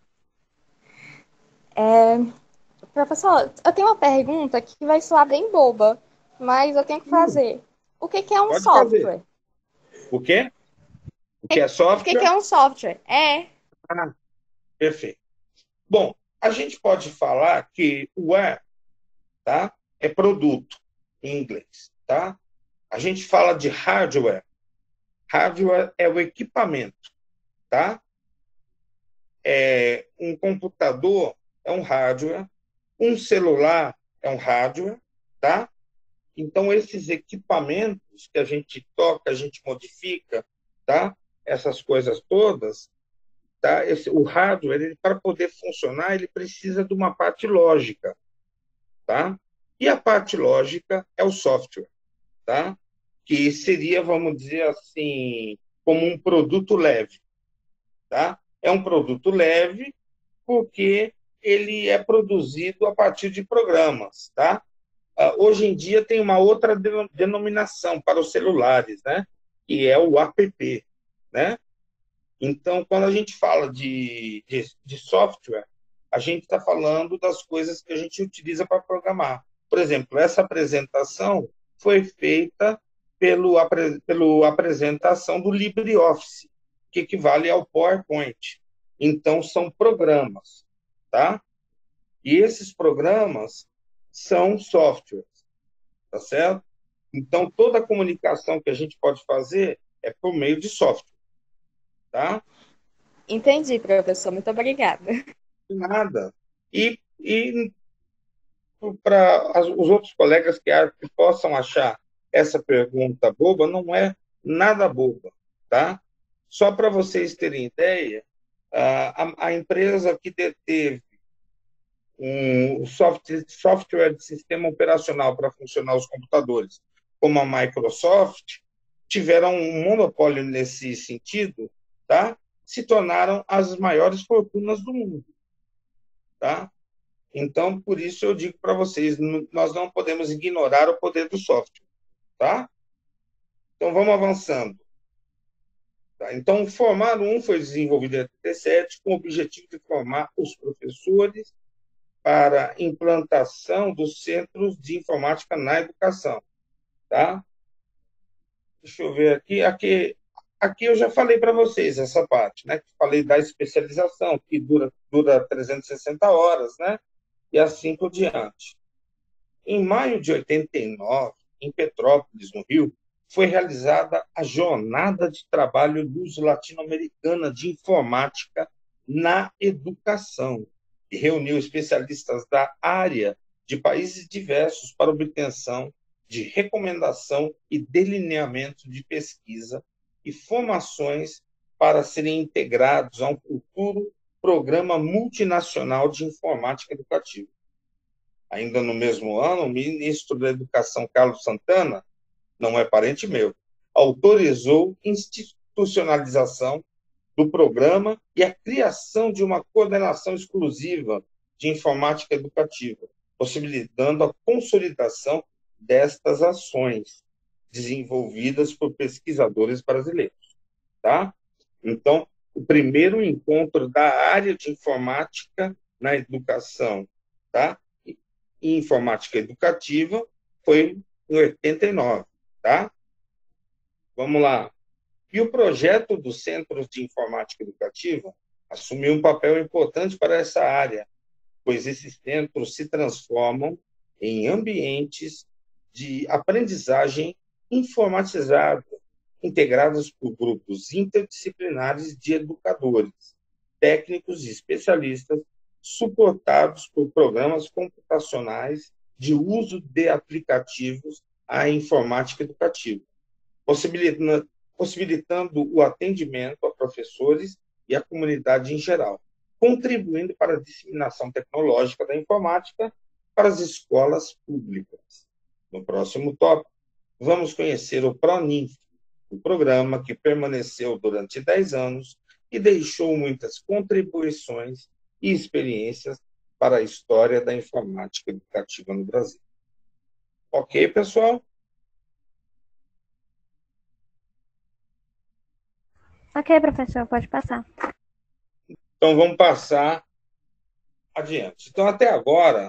Professor, eu tenho uma pergunta que vai soar bem boba, mas eu tenho que fazer. O que é um Pode software? fazer. O quê? O que é software? O que é um software? Perfeito. Bom, a gente pode falar que o tá? é produto em inglês, tá? A gente fala de hardware. Hardware é o equipamento, tá? Um computador é um hardware, um celular é um hardware, tá? Então, esses equipamentos que a gente toca, a gente modifica, tá? Essas coisas todas, tá? O hardware, ele, para poder funcionar, ele precisa de uma parte lógica, tá? E a parte lógica é o software, tá? Que seria, vamos dizer assim, como um produto leve, tá? É um produto leve porque ele é produzido a partir de programas, tá? Hoje em dia tem uma outra denominação para os celulares, né? Que é o app, né? Então, quando a gente fala de software, a gente está falando das coisas que a gente utiliza para programar. Por exemplo, essa apresentação foi feita pela apresentação do LibreOffice, que equivale ao PowerPoint. Então, são programas, tá? E esses programas são softwares, tá certo? Então, toda a comunicação que a gente pode fazer é por meio de software, tá? Entendi, professor. Muito obrigada. De nada. E para os outros colegas que possam achar essa pergunta boba, não é nada boba, tá? Só para vocês terem ideia, a empresa que deteve um software de sistema operacional para funcionar os computadores, como a Microsoft, tiveram um monopólio nesse sentido, tá? Se tornaram as maiores fortunas do mundo, tá? Então, por isso eu digo para vocês, nós não podemos ignorar o poder do software, tá? Então, vamos avançando. Tá? Então, o Formar 1 foi desenvolvido em 87 com o objetivo de formar os professores para a implantação dos centros de informática na educação, tá? Deixa eu ver aqui eu já falei para vocês essa parte, né? Falei da especialização, que dura 360 horas, né? E assim por diante. Em maio de 89, em Petrópolis, no Rio, foi realizada a Jornada de Trabalho Luz Latino-Americana de Informática na Educação, que reuniu especialistas da área de países diversos para obtenção de recomendação e delineamento de pesquisa e formações para serem integrados a um futuro programa multinacional de informática educativa. Ainda no mesmo ano, o ministro da Educação, Carlos Santana, não é parente meu, autorizou institucionalização do programa e a criação de uma coordenação exclusiva de informática educativa, possibilitando a consolidação destas ações desenvolvidas por pesquisadores brasileiros, tá? Então, o primeiro encontro da área de informática na educação, tá? E informática educativa foi em 89, tá? Vamos lá. E o projeto dos Centros de Informática Educativa assumiu um papel importante para essa área, pois esses centros se transformam em ambientes de aprendizagem informatizada, integrados por grupos interdisciplinares de educadores, técnicos e especialistas, suportados por programas computacionais de uso de aplicativos à informática educativa, possibilitando o atendimento a professores e à comunidade em geral, contribuindo para a disseminação tecnológica da informática para as escolas públicas. No próximo tópico, vamos conhecer o PRONINF, o programa que permaneceu durante 10 anos e deixou muitas contribuições e experiências para a história da informática educativa no Brasil. Ok, pessoal? Ok, professor, pode passar. Então, vamos passar adiante. Então, até agora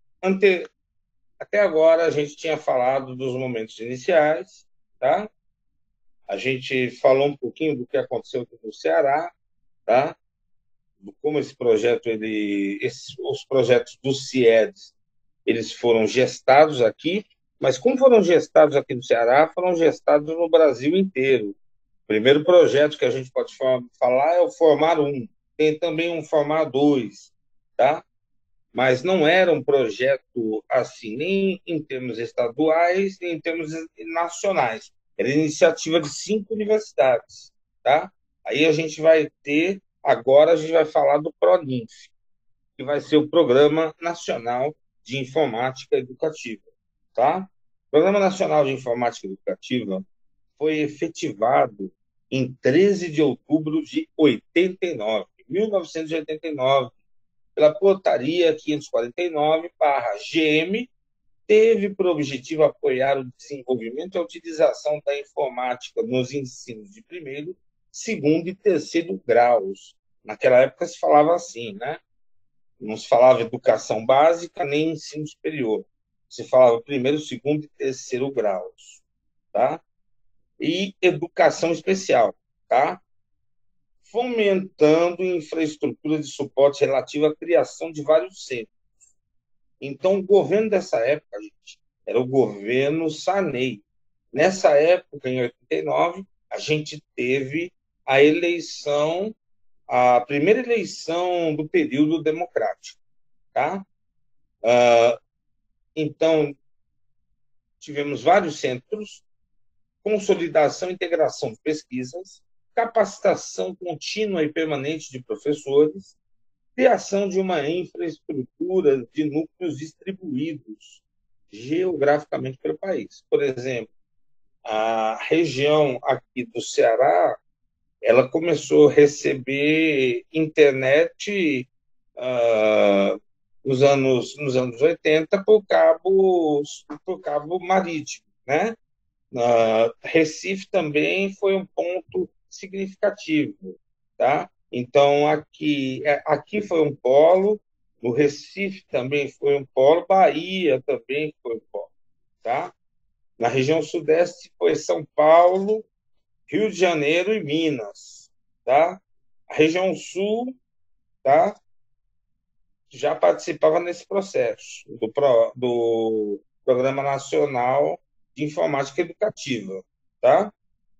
a gente tinha falado dos momentos iniciais, tá? A gente falou um pouquinho do que aconteceu no Ceará, tá? Como esse projeto, os projetos do CIEDS, eles foram gestados aqui, mas como foram gestados aqui no Ceará, foram gestados no Brasil inteiro. O primeiro projeto que a gente pode falar é o Formar 1, tem também um Formar 2, tá? Mas não era um projeto assim, nem em termos estaduais, nem em termos nacionais. Era iniciativa de 5 universidades, tá? Aí a gente vai ter, agora a gente vai falar do PRONINF, que vai ser o Programa Nacional de Informática Educativa, tá? O Programa Nacional de Informática Educativa foi efetivado em 13 de outubro de 1989, pela Portaria 549/GM, teve por objetivo apoiar o desenvolvimento e a utilização da informática nos ensinos de primeiro, segundo e terceiro graus. Naquela época se falava assim, né? Não se falava educação básica nem ensino superior. Se falava primeiro, segundo e terceiro graus, tá? E educação especial, tá? Fomentando infraestrutura de suporte relativa à criação de vários centros. Então, o governo dessa época, gente, era o governo Sarney. Nessa época, em 89, a gente teve a eleição, a primeira eleição do período democrático, tá? Então, tivemos vários centros, consolidação e integração de pesquisas, capacitação contínua e permanente de professores, criação de uma infraestrutura de núcleos distribuídos geograficamente pelo país. Por exemplo, a região aqui do Ceará, ela começou a receber internet nos anos 80 por cabo marítimo, né? Recife também foi um ponto significativo, tá? Então, aqui foi um polo, no Recife também foi um polo, Bahia também foi um polo, tá? Na região sudeste foi São Paulo, Rio de Janeiro e Minas, tá? A região sul, tá? Já participava nesse processo do Programa Nacional de Informática Educativa, tá?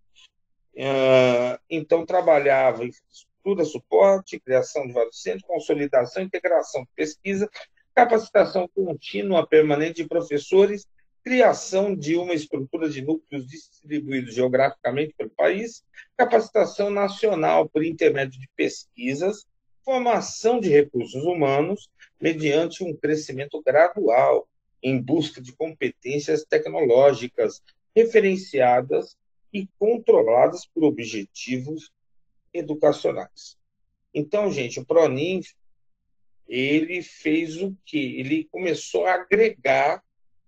Então, trabalhava em infraestrutura, suporte, criação de vários centros, consolidação, integração de pesquisa, capacitação contínua permanente de professores, criação de uma estrutura de núcleos distribuídos geograficamente pelo país, capacitação nacional por intermédio de pesquisas, formação de recursos humanos mediante um crescimento gradual em busca de competências tecnológicas referenciadas e controladas por objetivos educacionais. Então, gente, o PRONINF, ele fez o quê? Ele começou a agregar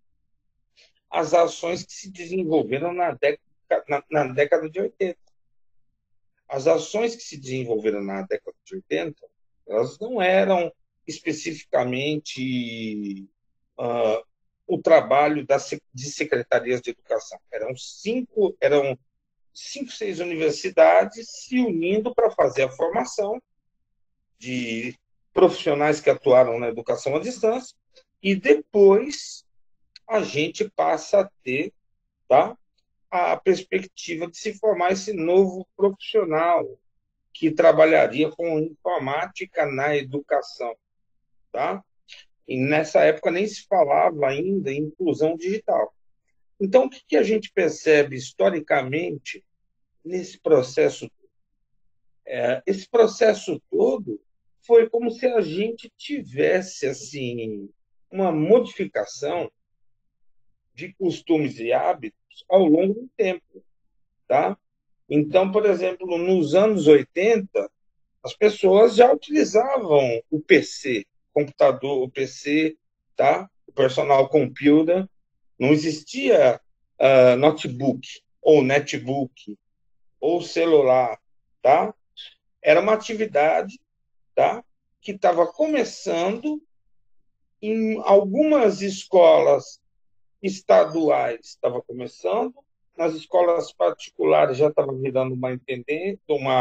as ações que se desenvolveram na década de 80. As ações que se desenvolveram na década de 80, elas não eram especificamente o trabalho de secretarias de educação. Eram cinco, 6 universidades se unindo para fazer a formação de profissionais que atuaram na educação à distância, e depois a gente passa a ter, tá, a perspectiva de se formar esse novo profissional que trabalharia com informática na educação, tá? E nessa época nem se falava ainda em inclusão digital. Então, o que a gente percebe historicamente nesse processo? Esse processo todo foi como se a gente tivesse assim uma modificação de costumes e hábitos ao longo do tempo, tá? Então, por exemplo, nos anos 80, as pessoas já utilizavam o PC, computador, o PC, tá? O personal computer. Não existia notebook, ou netbook, ou celular, tá? Era uma atividade, tá? Que estava começando em algumas escolas estaduais, estava começando, nas escolas particulares já estava virando uma tendência,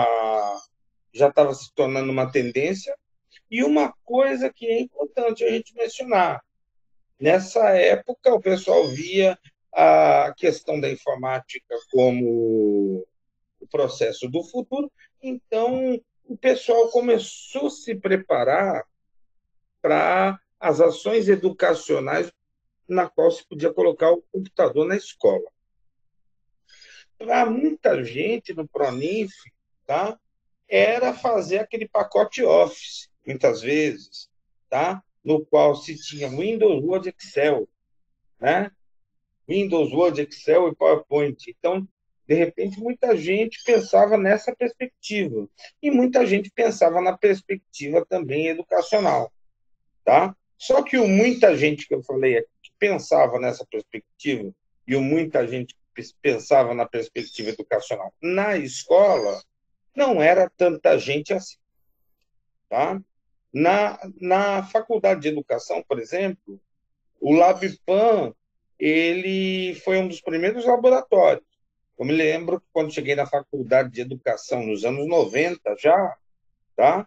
já estava se tornando uma tendência. E uma coisa que é importante a gente mencionar: Nessa época, o pessoal via a questão da informática como o processo do futuro, então o pessoal começou a se preparar para as ações educacionais na qual se podia colocar o computador na escola. Para muita gente no Proninf, tá, era fazer aquele pacote Office, muitas vezes, tá, no qual se tinha Windows, Word, Excel, né? Windows, Word, Excel e PowerPoint. Então, de repente, muita gente pensava nessa perspectiva. E muita gente pensava na perspectiva também educacional. Tá? Só que o muita gente que eu falei aqui, que pensava nessa perspectiva, e o muita gente que pensava na perspectiva educacional na escola, não era tanta gente assim. Tá? Na faculdade de educação, por exemplo, o LabPan, ele foi um dos primeiros laboratórios. Eu me lembro que quando cheguei na faculdade de educação, nos anos 90 já, tá?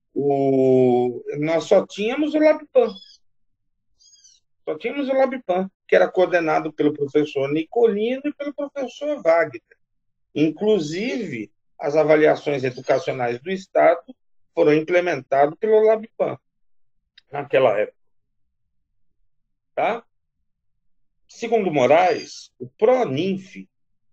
Nós só tínhamos o LabPan. Só tínhamos o LabPan, que era coordenado pelo professor Nicolino e pelo professor Wagner. Inclusive, as avaliações educacionais do Estado foram implementadas pelo LabPan, naquela época. Tá? Segundo Moraes, o Proninf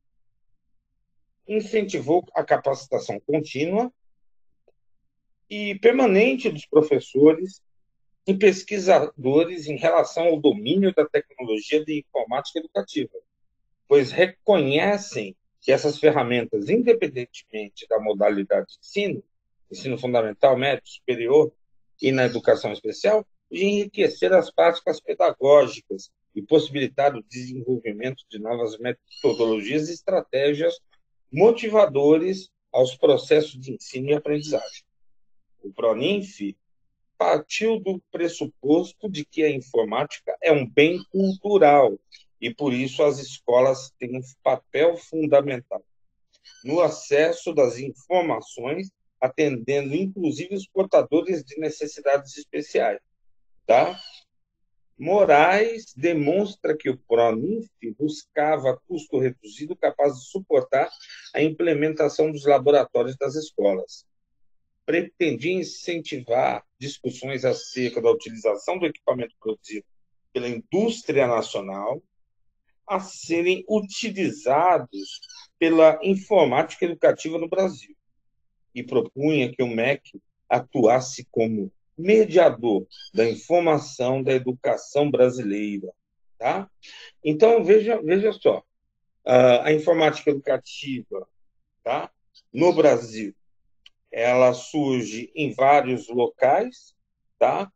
incentivou a capacitação contínua e permanente dos professores e pesquisadores em relação ao domínio da tecnologia de informática educativa, pois reconhecem que essas ferramentas, independentemente da modalidade de ensino fundamental, médio, superior e na educação especial, de enriquecer as práticas pedagógicas e possibilitar o desenvolvimento de novas metodologias e estratégias motivadores aos processos de ensino e aprendizagem. O Proninf partiu do pressuposto de que a informática é um bem cultural e, por isso, as escolas têm um papel fundamental no acesso das informações, atendendo, inclusive, os portadores de necessidades especiais. Tá? Moraes demonstra que o Proninf buscava custo reduzido capaz de suportar a implementação dos laboratórios das escolas. Pretendia incentivar discussões acerca da utilização do equipamento produzido pela indústria nacional a serem utilizados pela informática educativa no Brasil e propunha que o MEC atuasse como mediador da informação da educação brasileira. Tá? Então, veja só, a informática educativa, tá, no Brasil, ela surge em vários locais, tá?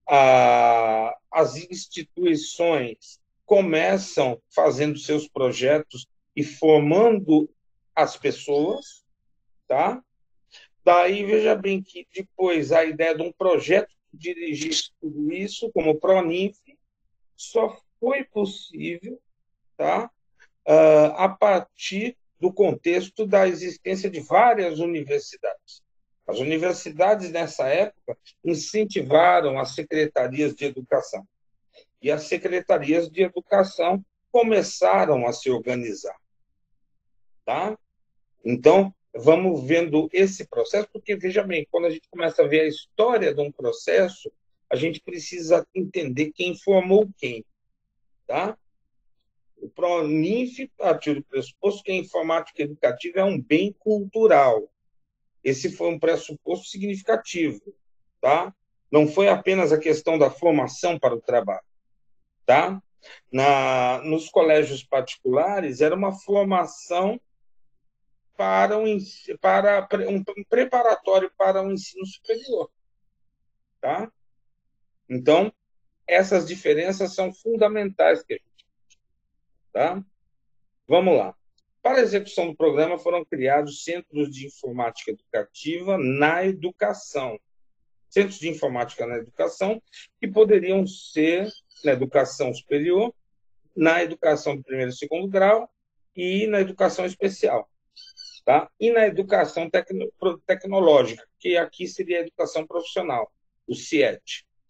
As instituições começam fazendo seus projetos e formando as pessoas, tá? Daí, veja bem que depois a ideia de um projeto que dirigisse tudo isso, como o Proninf, só foi possível, tá? A partir do contexto da existência de várias universidades. As universidades, nessa época, incentivaram as secretarias de educação. E as secretarias de educação começaram a se organizar. Tá? Então, vamos vendo esse processo, porque, veja bem, quando a gente começa a ver a história de um processo, a gente precisa entender quem formou quem. Tá? O Proninf partiu do pressuposto que a informática educativa é um bem cultural. Esse foi um pressuposto significativo. Tá? Não foi apenas a questão da formação para o trabalho. Tá? Nos colégios particulares, era uma formação para um preparatório para o ensino superior. Tá? Então, essas diferenças são fundamentais que a gente. Tá? Vamos lá. Para a execução do programa, foram criados centros de informática educativa na educação. Centros de informática na educação, que poderiam ser na educação superior, na educação de primeiro e segundo grau e na educação especial. Tá? E na educação tecnológica, que aqui seria a educação profissional, o CIET.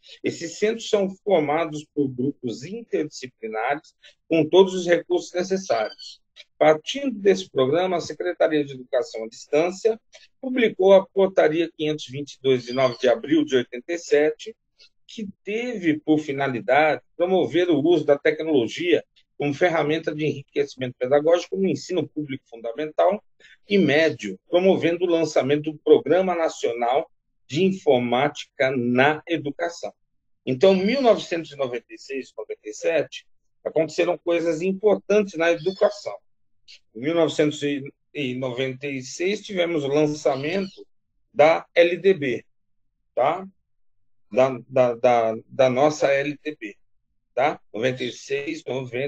Esses centros são formados por grupos interdisciplinares com todos os recursos necessários. Partindo desse programa, a Secretaria de Educação à Distância publicou a Portaria 522, de 9 de abril de 87, que teve por finalidade promover o uso da tecnologia como ferramenta de enriquecimento pedagógico no ensino público fundamental e médio, promovendo o lançamento do Programa Nacional de Informática na Educação. Então, em 1996 e 97, aconteceram coisas importantes na educação. Em 1996, tivemos o lançamento da LDB, tá? Da nossa LDB, tá? 96,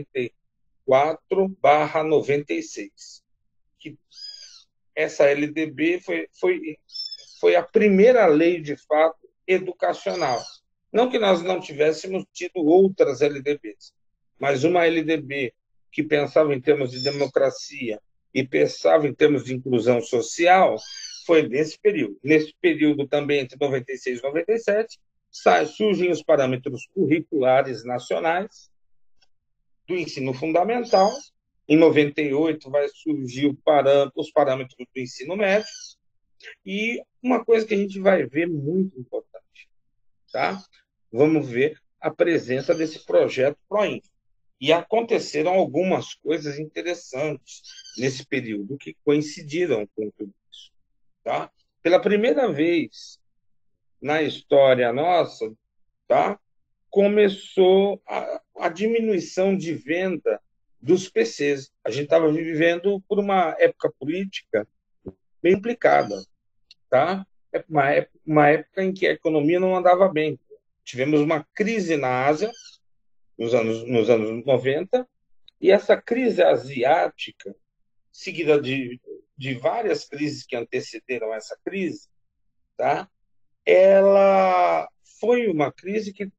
94/96. Que essa LDB foi a primeira lei, de fato, educacional. Não que nós não tivéssemos tido outras LDBs, mas uma LDB que pensava em termos de democracia e pensava em termos de inclusão social foi nesse período. Nesse período também, entre 96 e 97, surgem os parâmetros curriculares nacionais do ensino fundamental. Em 98 vai surgir os parâmetros do ensino médio. E uma coisa que a gente vai ver muito importante, tá? Vamos ver a presença desse projeto PROINF. E aconteceram algumas coisas interessantes nesse período que coincidiram com tudo isso, tá? Pela primeira vez na história nossa, tá? Começou a diminuição de venda dos PCs. A gente estava vivendo por uma época política bem complicada, tá? Uma época em que a economia não andava bem. Tivemos uma crise na Ásia nos anos 90, e essa crise asiática, seguida de várias crises que antecederam essa crise, tá? Ela foi uma crise que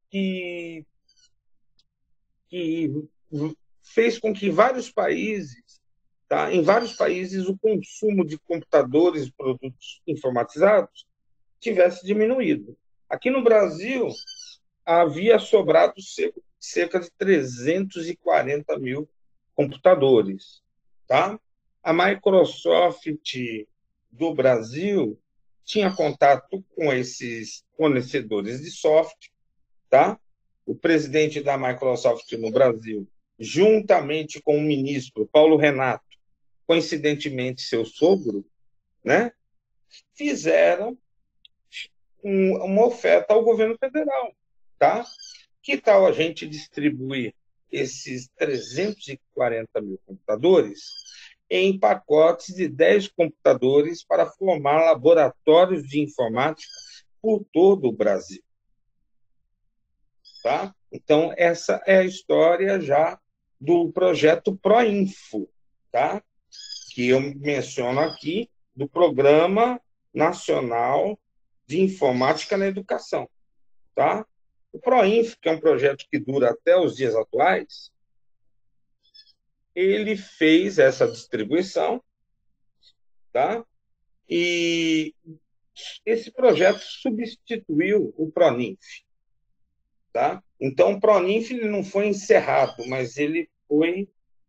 fez com que vários países, tá? Em vários países, o consumo de computadores e produtos informatizados tivesse diminuído. Aqui no Brasil, havia sobrado cerca de 340 mil computadores, tá? A Microsoft do Brasil tinha contato com esses fornecedores de software, tá? O presidente da Microsoft no Brasil, juntamente com o ministro Paulo Renato, coincidentemente seu sogro, né? Fizeram uma oferta ao governo federal, tá? Que tal a gente distribuir esses 340 mil computadores em pacotes de 10 computadores para formar laboratórios de informática por todo o Brasil? Tá? Então, essa é a história já do projeto PROINFO, tá? Que eu menciono aqui, do Programa Nacional de Informática na Educação. Tá? O PROINF, que é um projeto que dura até os dias atuais, ele fez essa distribuição, tá? E esse projeto substituiu o PRONINF, tá? Então, o PRONINF ele não foi encerrado, mas ele foi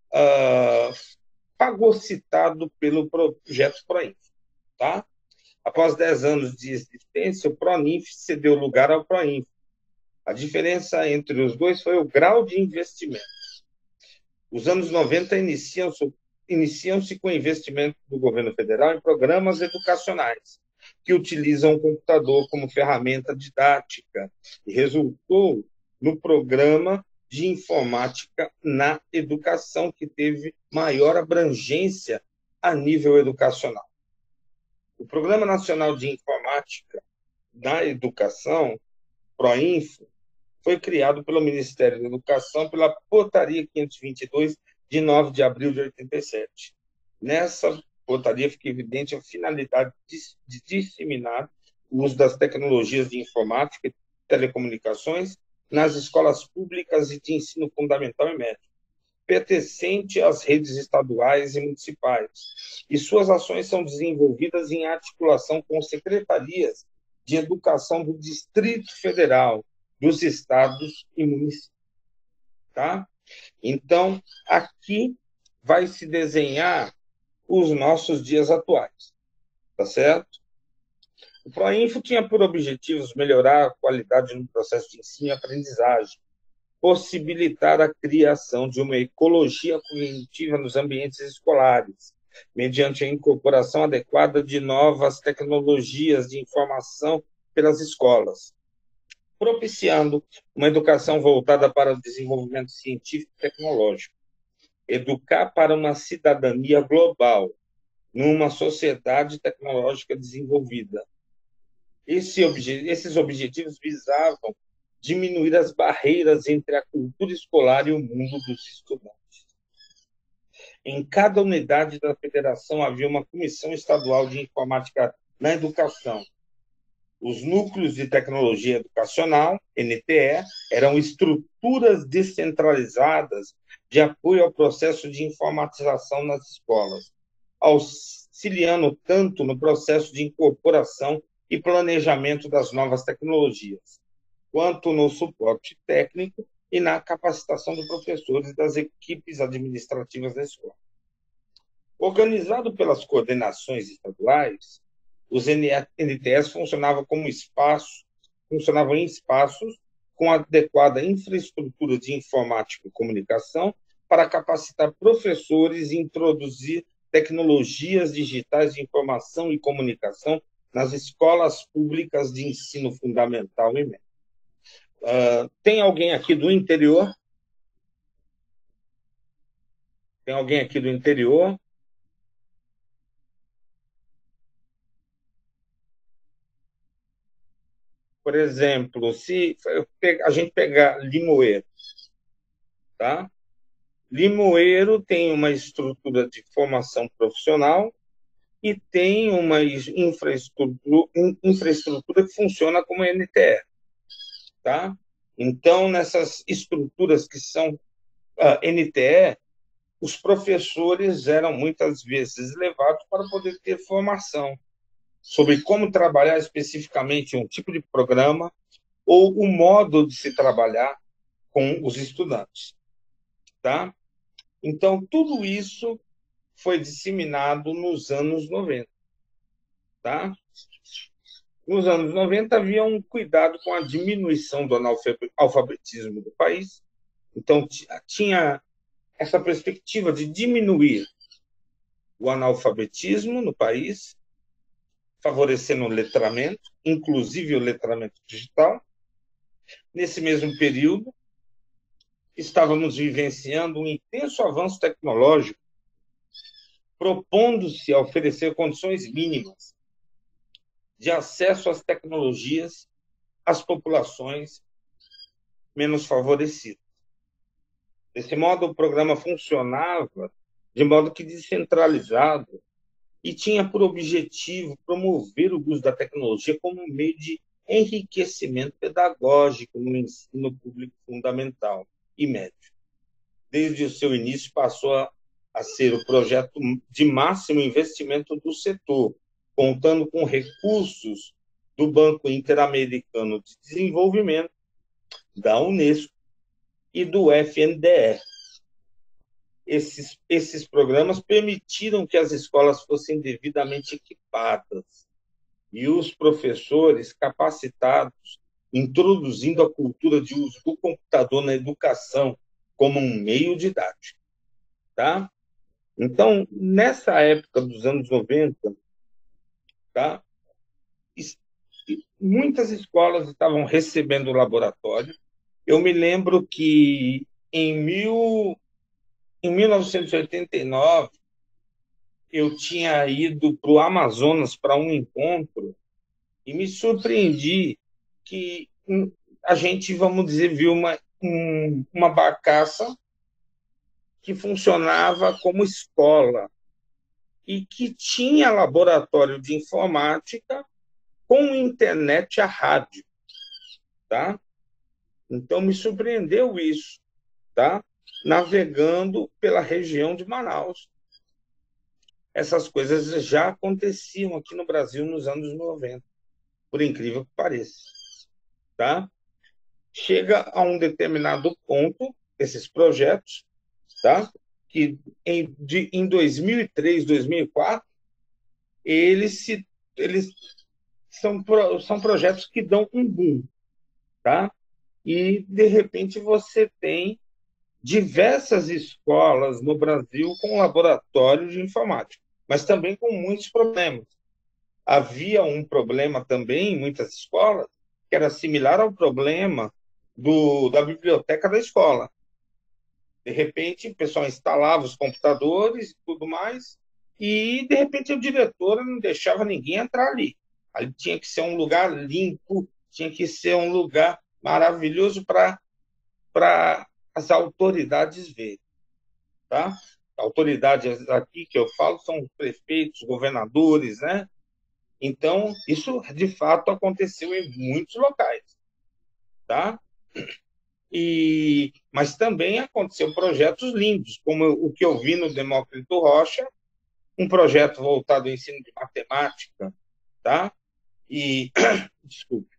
fagocitado pelo projeto PROINF, tá? Após 10 anos de existência, o PRONINF cedeu lugar ao PROINF. A diferença entre os dois foi o grau de investimento. Os anos 90 iniciam-se com o investimento do governo federal em programas educacionais, que utilizam o computador como ferramenta didática, e resultou no Programa de Informática na Educação, que teve maior abrangência a nível educacional. O Programa Nacional de Informática na Educação, PROINFO, foi criado pelo Ministério da Educação pela Portaria 522, de 9 de abril de 87. Nessa portaria fica evidente a finalidade de disseminar o uso das tecnologias de informática e telecomunicações nas escolas públicas e de ensino fundamental e médio, pertencente às redes estaduais e municipais. E suas ações são desenvolvidas em articulação com secretarias de educação do Distrito Federal, dos estados e municípios. Tá? Então, aqui vai se desenhar os nossos dias atuais. Tá certo? O Proinfo tinha por objetivos melhorar a qualidade no processo de ensino e aprendizagem, possibilitar a criação de uma ecologia cognitiva nos ambientes escolares, mediante a incorporação adequada de novas tecnologias de informação pelas escolas, propiciando uma educação voltada para o desenvolvimento científico e tecnológico, educar para uma cidadania global, numa sociedade tecnológica desenvolvida. Esses objetivos visavam diminuir as barreiras entre a cultura escolar e o mundo dos estudantes. Em cada unidade da federação havia uma comissão estadual de informática na educação. Os núcleos de tecnologia educacional, NTE, eram estruturas descentralizadas de apoio ao processo de informatização nas escolas, auxiliando tanto no processo de incorporação e planejamento das novas tecnologias, quanto no suporte técnico e na capacitação dos professores e das equipes administrativas da escola. Organizado pelas coordenações estaduais, os NTS funcionavam em espaços com adequada infraestrutura de informática e comunicação para capacitar professores e introduzir tecnologias digitais de informação e comunicação nas escolas públicas de ensino fundamental e médio. Tem alguém aqui do interior? Tem alguém aqui do interior? Por exemplo, se a gente pegar Limoeiro, tá? Limoeiro tem uma estrutura de formação profissional e tem uma infraestrutura que funciona como NTE. Tá? Então, nessas estruturas que são NTE, os professores eram muitas vezes levados para poder ter formação sobre como trabalhar especificamente um tipo de programa ou o modo de se trabalhar com os estudantes. Tá? Então, tudo isso foi disseminado nos anos 90. Tá? Nos anos 90 havia um cuidado com a diminuição do analfabetismo do país. Então, tinha essa perspectiva de diminuir o analfabetismo no país, favorecendo o letramento, inclusive o letramento digital. Nesse mesmo período, estávamos vivenciando um intenso avanço tecnológico, propondo-se a oferecer condições mínimas de acesso às tecnologias às populações menos favorecidas. Desse modo, o programa funcionava de modo que descentralizado e tinha por objetivo promover o uso da tecnologia como meio de enriquecimento pedagógico no ensino público fundamental e médio. Desde o seu início, passou a ser o projeto de máximo investimento do setor, contando com recursos do Banco Interamericano de Desenvolvimento, da Unesco e do FNDE. Esses programas permitiram que as escolas fossem devidamente equipadas e os professores capacitados, introduzindo a cultura de uso do computador na educação como um meio didático. Tá? Então, nessa época dos anos 90, tá? Muitas escolas estavam recebendo o laboratório. Eu me lembro que em 1989 eu tinha ido para o Amazonas para um encontro e me surpreendi que a gente, vamos dizer, viu uma barcaça que funcionava como escola e que tinha laboratório de informática com internet a rádio, tá? Então, me surpreendeu isso, tá? Navegando pela região de Manaus. Essas coisas já aconteciam aqui no Brasil nos anos 90, por incrível que pareça, tá? chega a um determinado ponto, esses projetos, tá? Que em 2003, 2004, eles são projetos que dão um boom, tá? E, de repente, você tem diversas escolas no Brasil com laboratórios de informática, mas também com muitos problemas. Havia um problema também em muitas escolas, que era similar ao problema da biblioteca da escola. De repente, o pessoal instalava os computadores e tudo mais, e, de repente, a diretora não deixava ninguém entrar ali. Ali tinha que ser um lugar limpo, tinha que ser um lugar maravilhoso para as autoridades verem. Tá? Autoridades aqui que eu falo são prefeitos, governadores, né? Então, isso, de fato, aconteceu em muitos locais. Tá? Mas também aconteceu projetos lindos, como o que eu vi no Demócrito Rocha, um projeto voltado ao ensino de matemática, tá? Desculpe,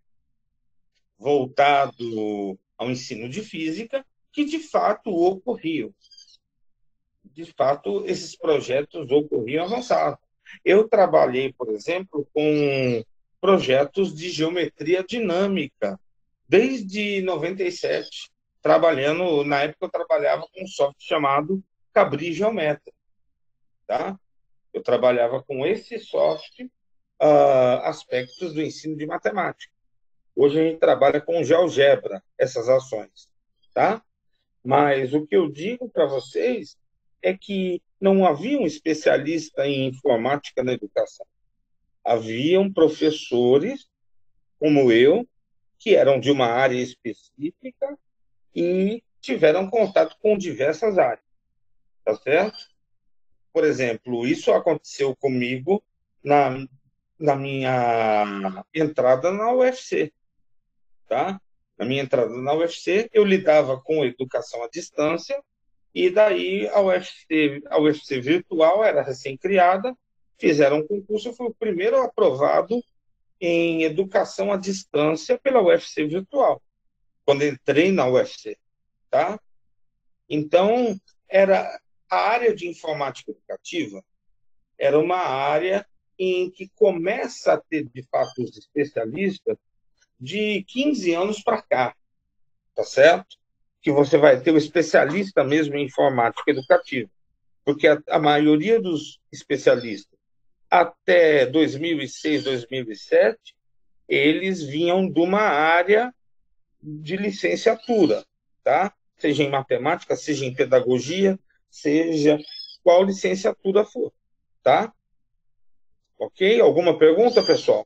voltado ao ensino de física, que de fato ocorriam. De fato, esses projetos ocorriam avançados. Eu trabalhei, por exemplo, com projetos de geometria dinâmica, desde 97, na época eu trabalhava com um software chamado Cabri Geométrico, tá? Eu trabalhava com esse software, aspectos do ensino de matemática. Hoje a gente trabalha com GeoGebra, essas ações, tá? Mas o que eu digo para vocês é que não havia um especialista em informática na educação. Haviam professores, como eu, que eram de uma área específica e tiveram contato com diversas áreas, tá certo? Por exemplo, isso aconteceu comigo na minha entrada na UFC, tá? Na minha entrada na UFC, eu lidava com educação à distância, e daí a UFC virtual era recém-criada, fizeram um concurso, eu fui o primeiro aprovado em educação à distância pela UFC virtual, quando entrei na UFC, tá? Então, a área de informática educativa era uma área em que começa a ter, de fato, os especialistas de 15 anos para cá, tá certo? Que você vai ter o especialista mesmo em informática educativa, porque a maioria dos especialistas, até 2006, 2007, eles vinham de uma área de licenciatura, tá? Seja em matemática, seja em pedagogia, seja qual licenciatura for, tá? Ok? Alguma pergunta, pessoal?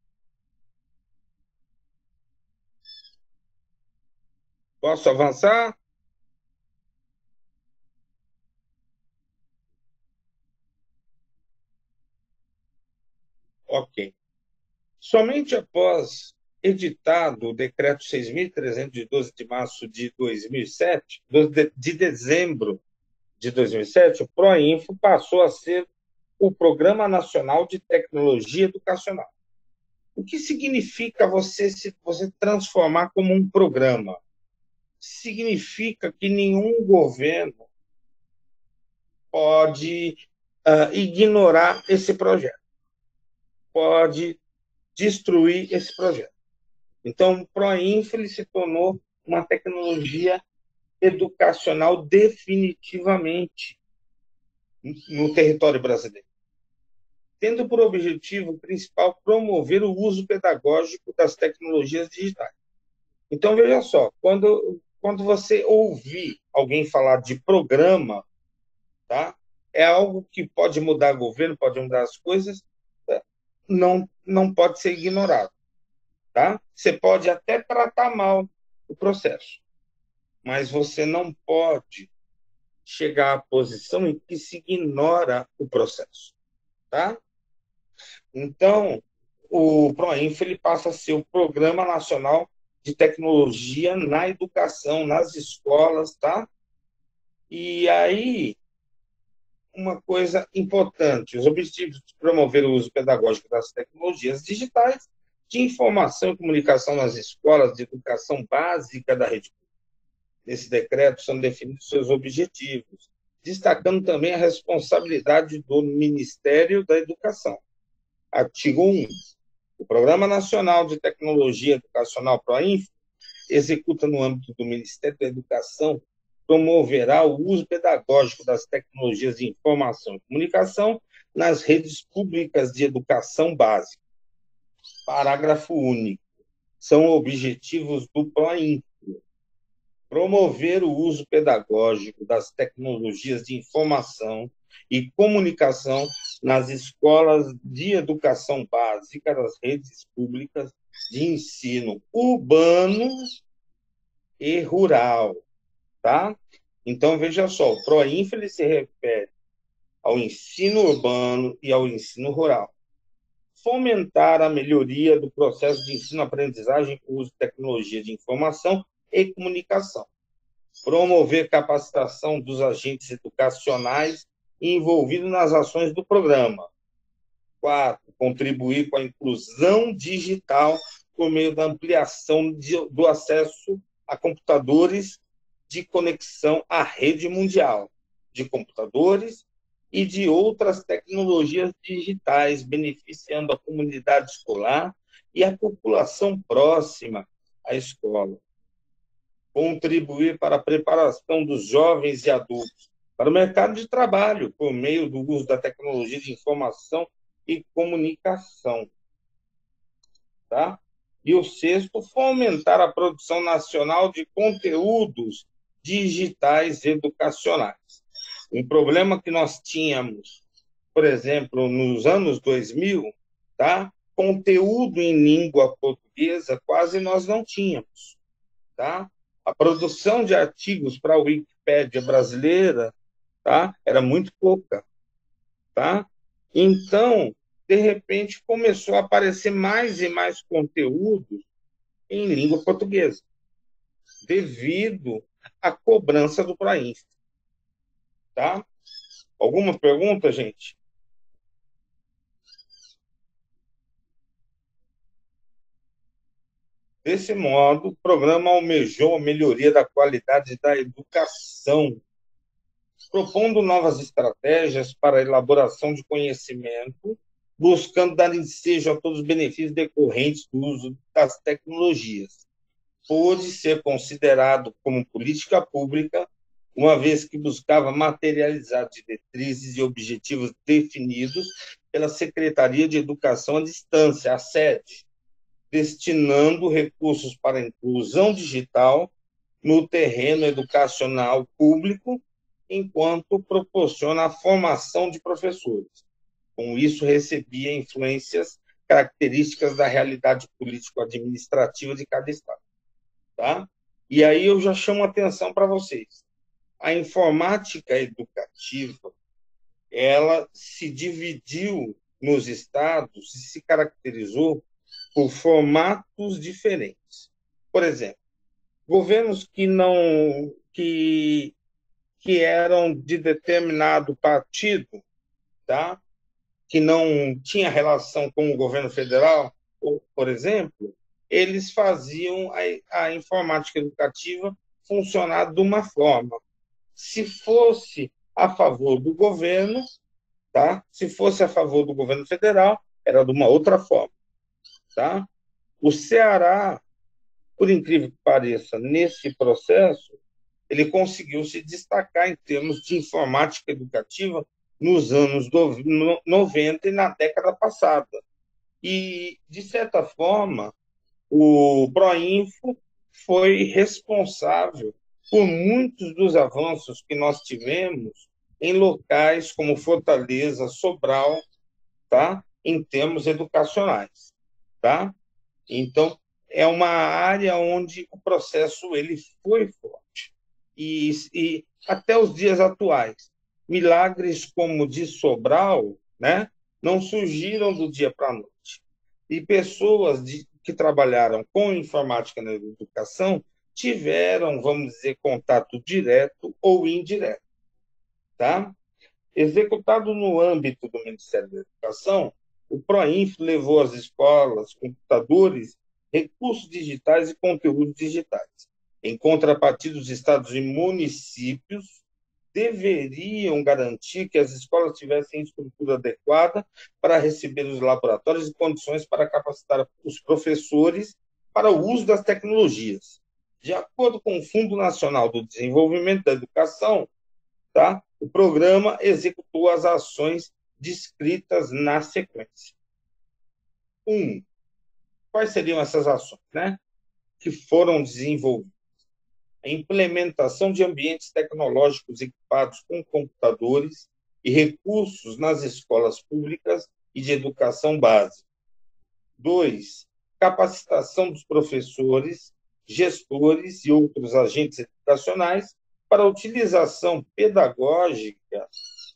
Posso avançar? Ok. Somente após editado o decreto 6.300 de 12 de março de 2007, de dezembro de 2007, o PROINFO passou a ser o Programa Nacional de Tecnologia Educacional. O que significa você transformar como um programa? Significa que nenhum governo pode ignorar esse projeto, pode destruir esse projeto. Então, o PROINFO se tornou uma tecnologia educacional definitivamente no território brasileiro, tendo por objetivo principal promover o uso pedagógico das tecnologias digitais. Então, veja só, quando você ouvir alguém falar de programa, tá? É algo que pode mudar o governo, pode mudar as coisas, não pode ser ignorado, tá? Você pode até tratar mal o processo, mas você não pode chegar à posição em que se ignora o processo, tá? Então, o PROINFO passa a ser o Programa Nacional de Tecnologia na Educação, nas escolas, tá? E aí, uma coisa importante, os objetivos de promover o uso pedagógico das tecnologias digitais de informação e comunicação nas escolas de educação básica da rede pública. Nesse decreto são definidos seus objetivos, destacando também a responsabilidade do Ministério da Educação. Artigo 1. O Programa Nacional de Tecnologia Educacional PROINF executa no âmbito do Ministério da Educação, promoverá o uso pedagógico das tecnologias de informação e comunicação nas redes públicas de educação básica. Parágrafo único. São objetivos do PROINF: promover o uso pedagógico das tecnologias de informação e comunicação nas escolas de educação básica das redes públicas de ensino urbano e rural, tá? Então, veja só, o PROINF ele se refere ao ensino urbano e ao ensino rural. Fomentar a melhoria do processo de ensino-aprendizagem com o uso de tecnologia de informação e comunicação. Promover capacitação dos agentes educacionais envolvidos nas ações do programa. 4. Contribuir com a inclusão digital por meio da ampliação do acesso a computadores de conexão à rede mundial de computadores e de outras tecnologias digitais, beneficiando a comunidade escolar e a população próxima à escola. Contribuir para a preparação dos jovens e adultos para o mercado de trabalho por meio do uso da tecnologia de informação e comunicação. Tá? E o 6, fomentar a produção nacional de conteúdos digitais educacionais. Um problema que nós tínhamos, por exemplo, nos anos 2000, tá? Conteúdo em língua portuguesa quase nós não tínhamos. Tá? A produção de artigos para a Wikipédia brasileira, tá? Era muito pouca. Tá? Então, de repente, começou a aparecer mais e mais conteúdo em língua portuguesa, devido à cobrança do PROINF. Tá? Alguma pergunta, gente? Desse modo, o programa almejou a melhoria da qualidade da educação, propondo novas estratégias para a elaboração de conhecimento, buscando dar ensejo a todos os benefícios decorrentes do uso das tecnologias. Pôde ser considerado como política pública, uma vez que buscava materializar diretrizes e objetivos definidos pela Secretaria de Educação à Distância, a SED, destinando recursos para a inclusão digital no terreno educacional público, enquanto proporciona a formação de professores. Com isso, recebia influências características da realidade político-administrativa de cada estado. Tá? E aí eu já chamo a atenção para vocês. A informática educativa, ela se dividiu nos estados e se caracterizou por formatos diferentes. Por exemplo, governos que eram de determinado partido, tá? Que não tinha relação com o governo federal, por exemplo, eles faziam a informática educativa funcionar de uma forma. Se fosse a favor do governo, tá? Se fosse a favor do governo federal, era de uma outra forma. Tá? O Ceará, por incrível que pareça, nesse processo, ele conseguiu se destacar em termos de informática educativa nos anos 90 e na década passada. E, de certa forma, o PROINF foi responsável por muitos dos avanços que nós tivemos em locais como Fortaleza, Sobral, tá? Em termos educacionais. Tá? Então, é uma área onde o processo ele foi forte. E até os dias atuais, milagres como o de Sobral, né, não surgiram do dia para a noite. E pessoas que trabalharam com informática na educação tiveram, vamos dizer, contato direto ou indireto. Tá? Executado no âmbito do Ministério da Educação, o PROINF levou às escolas computadores, recursos digitais e conteúdos digitais. Em contrapartida, os estados e municípios deveriam garantir que as escolas tivessem estrutura adequada para receber os laboratórios e condições para capacitar os professores para o uso das tecnologias. De acordo com o Fundo Nacional do Desenvolvimento da Educação, tá? O programa executou as ações descritas na sequência. Quais seriam essas ações, né, que foram desenvolvidas? A implementação de ambientes tecnológicos equipados com computadores e recursos nas escolas públicas e de educação básica. 2. Capacitação dos professores, gestores e outros agentes educacionais para a utilização pedagógica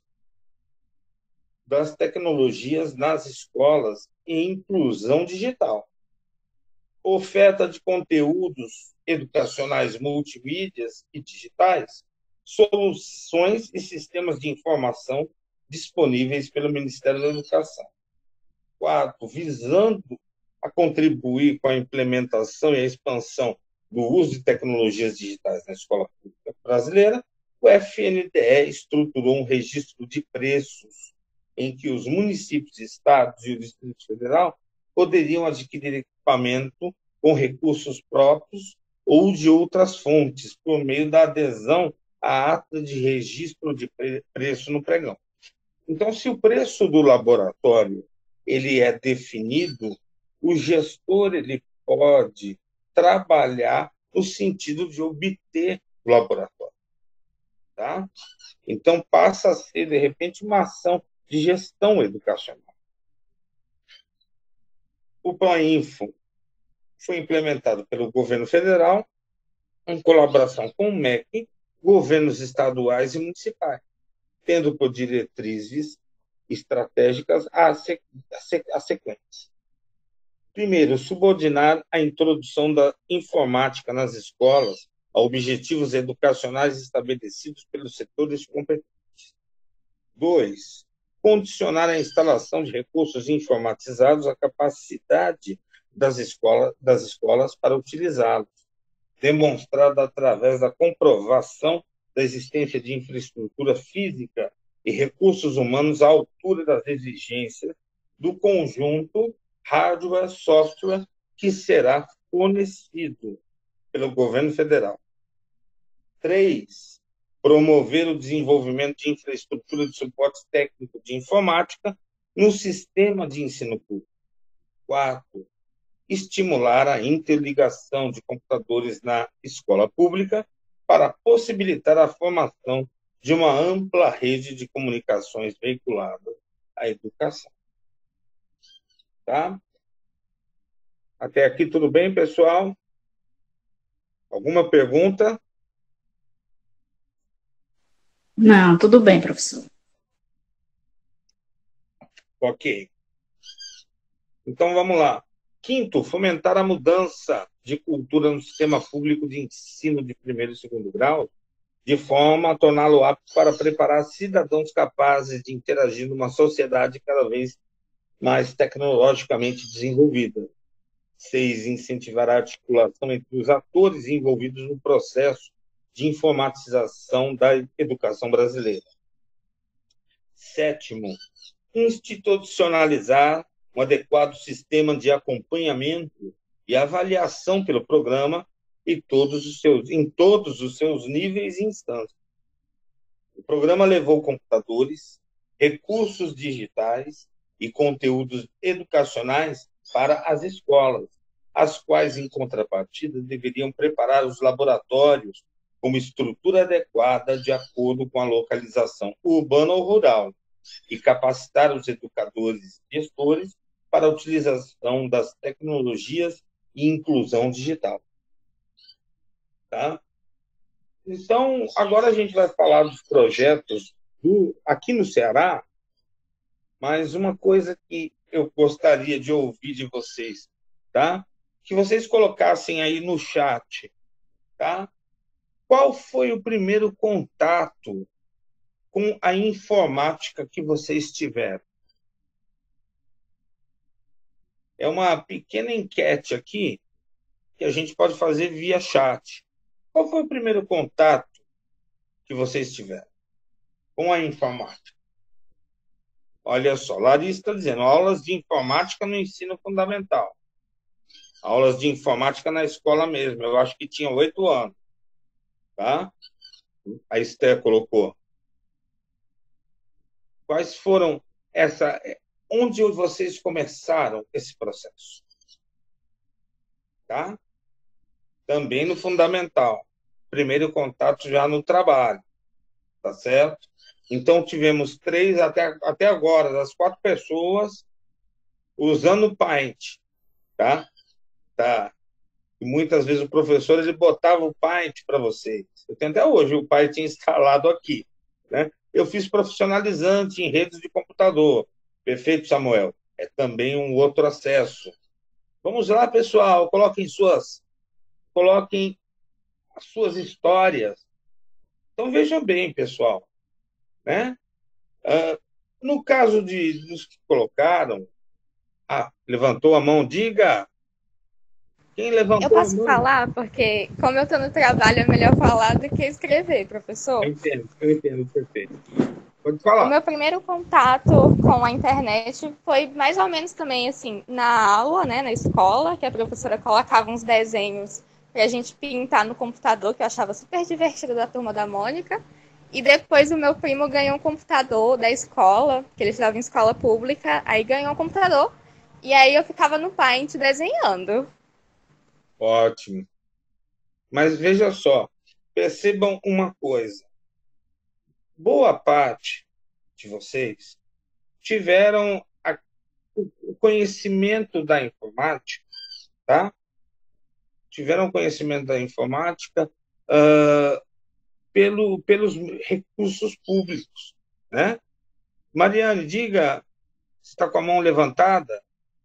das tecnologias nas escolas e inclusão digital. Oferta de conteúdos educacionais multimídias e digitais, soluções e sistemas de informação disponíveis pelo Ministério da Educação. 4. Visando a contribuir com a implementação e a expansão do uso de tecnologias digitais na escola pública brasileira, o FNDE estruturou um registro de preços em que os municípios, estados e o Distrito Federal poderiam adquirir equipamento com recursos próprios ou de outras fontes, por meio da adesão à ata de registro de preço no pregão. Então, se o preço do laboratório ele é definido, o gestor ele pode trabalhar no sentido de obter o laboratório. Tá? Então, passa a ser, de repente, uma ação de gestão educacional. O PROINFO foi implementado pelo governo federal em colaboração com o MEC, governos estaduais e municipais, tendo por diretrizes estratégicas as sequentes. Primeiro, subordinar a introdução da informática nas escolas a objetivos educacionais estabelecidos pelos setores competentes. 2. Condicionar a instalação de recursos informatizados à capacidade das escolas para utilizá-los, demonstrada através da comprovação da existência de infraestrutura física e recursos humanos à altura das exigências do conjunto hardware, software, que será fornecido pelo governo federal. 3. Promover o desenvolvimento de infraestrutura de suporte técnico de informática no sistema de ensino público. 4. Estimular a interligação de computadores na escola pública para possibilitar a formação de uma ampla rede de comunicações veiculada à educação. Tá? Até aqui tudo bem, pessoal? Alguma pergunta? Não, tudo bem, professor. Ok. Então, vamos lá. 5º, fomentar a mudança de cultura no sistema público de ensino de primeiro e segundo grau, de forma a torná-lo apto para preparar cidadãos capazes de interagir numa sociedade cada vez mais tecnologicamente desenvolvida. 6. Incentivar a articulação entre os atores envolvidos no processo de informatização da educação brasileira. 7. Institucionalizar um adequado sistema de acompanhamento e avaliação pelo programa em todos os seus níveis e instâncias. O programa levou computadores, recursos digitais e conteúdos educacionais para as escolas, as quais, em contrapartida, deveriam preparar os laboratórios com uma estrutura adequada de acordo com a localização urbana ou rural e capacitar os educadores e gestores para a utilização das tecnologias e inclusão digital. Tá? Então, agora a gente vai falar dos projetos aqui no Ceará, mas uma coisa que eu gostaria de ouvir de vocês, tá? Que vocês colocassem aí no chat, tá? Qual foi o primeiro contato com a informática que vocês tiveram? é uma pequena enquete aqui que a gente pode fazer via chat. Qual foi o primeiro contato que vocês tiveram com a informática? Olha só, Larissa está dizendo, aulas de informática no ensino fundamental. Aulas de informática na escola mesmo. Eu acho que tinha 8 anos. Tá? A Esther colocou. Quais foram onde vocês começaram esse processo? Tá? Também no fundamental. Primeiro contato já no trabalho. Tá certo? Então, tivemos 3 até agora, das 4 pessoas usando o Paint. Tá? E muitas vezes o professor ele botava o Paint para vocês. Eu tenho até hoje o Paint instalado aqui. Né? Eu fiz profissionalizante em redes de computador. Perfeito, Samuel. É também um outro acesso. Vamos lá, pessoal. Coloquem as suas histórias. Então, vejam bem, pessoal. Né? No caso dos que colocaram... levantou a mão, diga. Quem levantou Eu posso a mão? falar, porque como eu estou no trabalho, é melhor falar do que escrever, professor. Eu entendo, perfeito. Pode falar. O meu primeiro contato com a internet foi mais ou menos também assim, na aula, né, na escola, que a professora colocava uns desenhos para a gente pintar no computador, que eu achava super divertido, da Turma da Mônica. E depois o meu primo ganhou um computador da escola, que ele estudava em escola pública, aí ganhou um computador, e aí eu ficava no Paint desenhando. Ótimo. Mas veja só, percebam uma coisa. Boa parte de vocês tiveram o conhecimento da informática, tá? Tiveram conhecimento da informática pelos recursos públicos, né? Mariane, diga, você está com a mão levantada?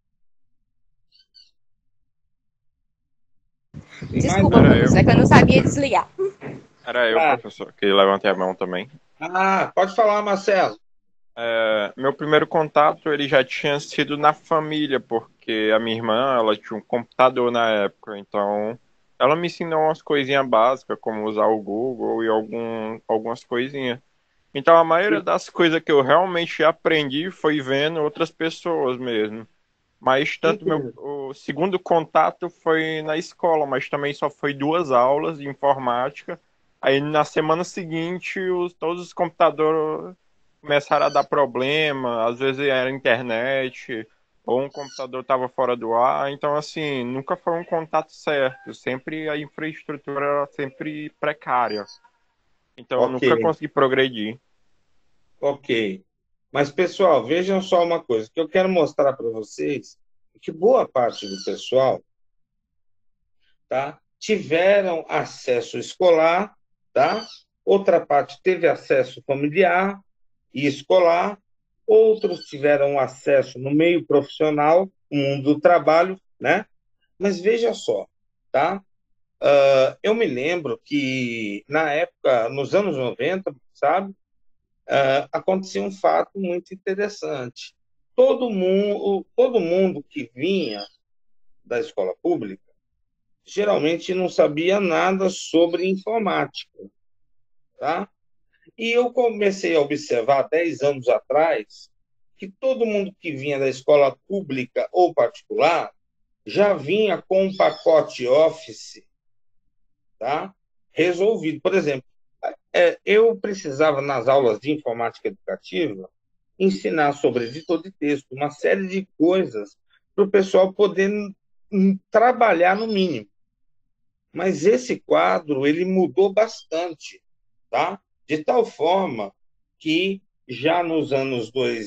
Desculpa, professor, é que eu não sabia desligar. Era eu, professor, que levantei a mão também. Pode falar, Marcelo. Meu primeiro contato ele já tinha sido na família, porque a minha irmã ela tinha um computador na época, então ela me ensinou umas coisinhas básicas, como usar o Google e algumas coisinhas. Então a maioria das coisas que eu realmente aprendi foi vendo outras pessoas mesmo. Mas tanto o segundo contato foi na escola, mas também só foi 2 aulas de informática. Aí na semana seguinte todos os computadores começaram a dar problema, às vezes era internet, ou um computador estava fora do ar. Então assim, nunca foi um contato certo, sempre a infraestrutura era sempre precária. Então eu nunca consegui progredir. Ok. Mas, pessoal, vejam só uma coisa, que eu quero mostrar para vocês que boa parte do pessoal, tá, tiveram acesso escolar, tá? Outra parte teve acesso familiar e escolar, outros tiveram acesso no meio profissional, no mundo do trabalho, né? Mas veja só, tá? Eu me lembro que, na época, nos anos 90, sabe? Acontecia um fato muito interessante. Todo mundo que vinha da escola pública geralmente não sabia nada sobre informática, tá? E eu comecei a observar 10 anos atrás que todo mundo que vinha da escola pública ou particular já vinha com um pacote Office, tá? Resolvido. Por exemplo, eu precisava, nas aulas de informática educativa, ensinar sobre editor de texto, uma série de coisas para o pessoal poder trabalhar no mínimo. Mas esse quadro ele mudou bastante, tá? De tal forma que já nos anos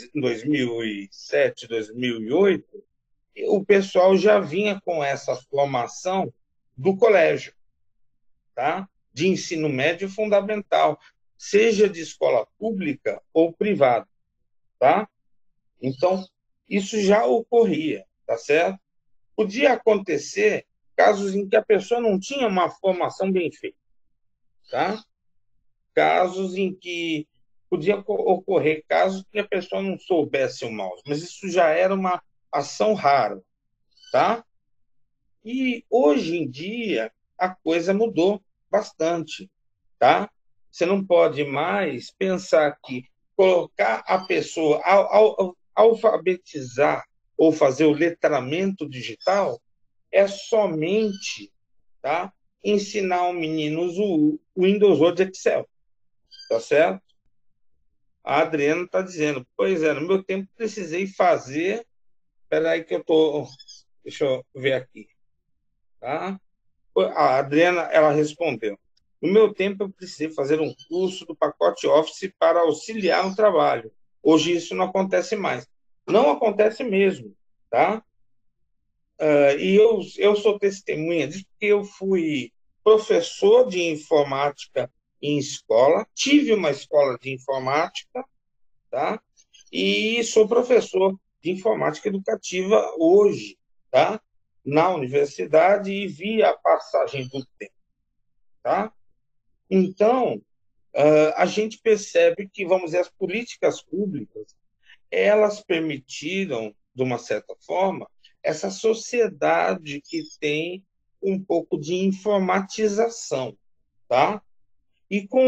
2007, 2008, o pessoal já vinha com essa formação do colégio, tá? De ensino médio fundamental, seja de escola pública ou privada, tá? Então, isso já ocorria, tá certo? Podia acontecer casos em que a pessoa não tinha uma formação bem feita, tá? Casos em que podia ocorrer casos que a pessoa não soubesse o mouse, mas isso já era uma ação rara, tá? E hoje em dia a coisa mudou bastante, tá? Você não pode mais pensar que colocar a pessoa, alfabetizar ou fazer o letramento digital é somente, tá, ensinar um menino o Windows, Word, Excel, tá certo? A Adriana está dizendo, pois é, no meu tempo precisei fazer, espera aí que eu tô, deixa eu ver aqui, tá? A Adriana, ela respondeu, no meu tempo eu precisei fazer um curso do pacote Office para auxiliar no trabalho. Hoje isso não acontece mais. Não acontece mesmo, tá? E eu sou testemunha disso, porque eu fui professor de informática em escola, tive uma escola de informática, tá? E sou professor de informática educativa hoje, tá? Na universidade, e vi a passagem do tempo, tá? Então, a gente percebe que, vamos dizer, as políticas públicas, elas permitiram, de uma certa forma, essa sociedade que tem um pouco de informatização, tá? E com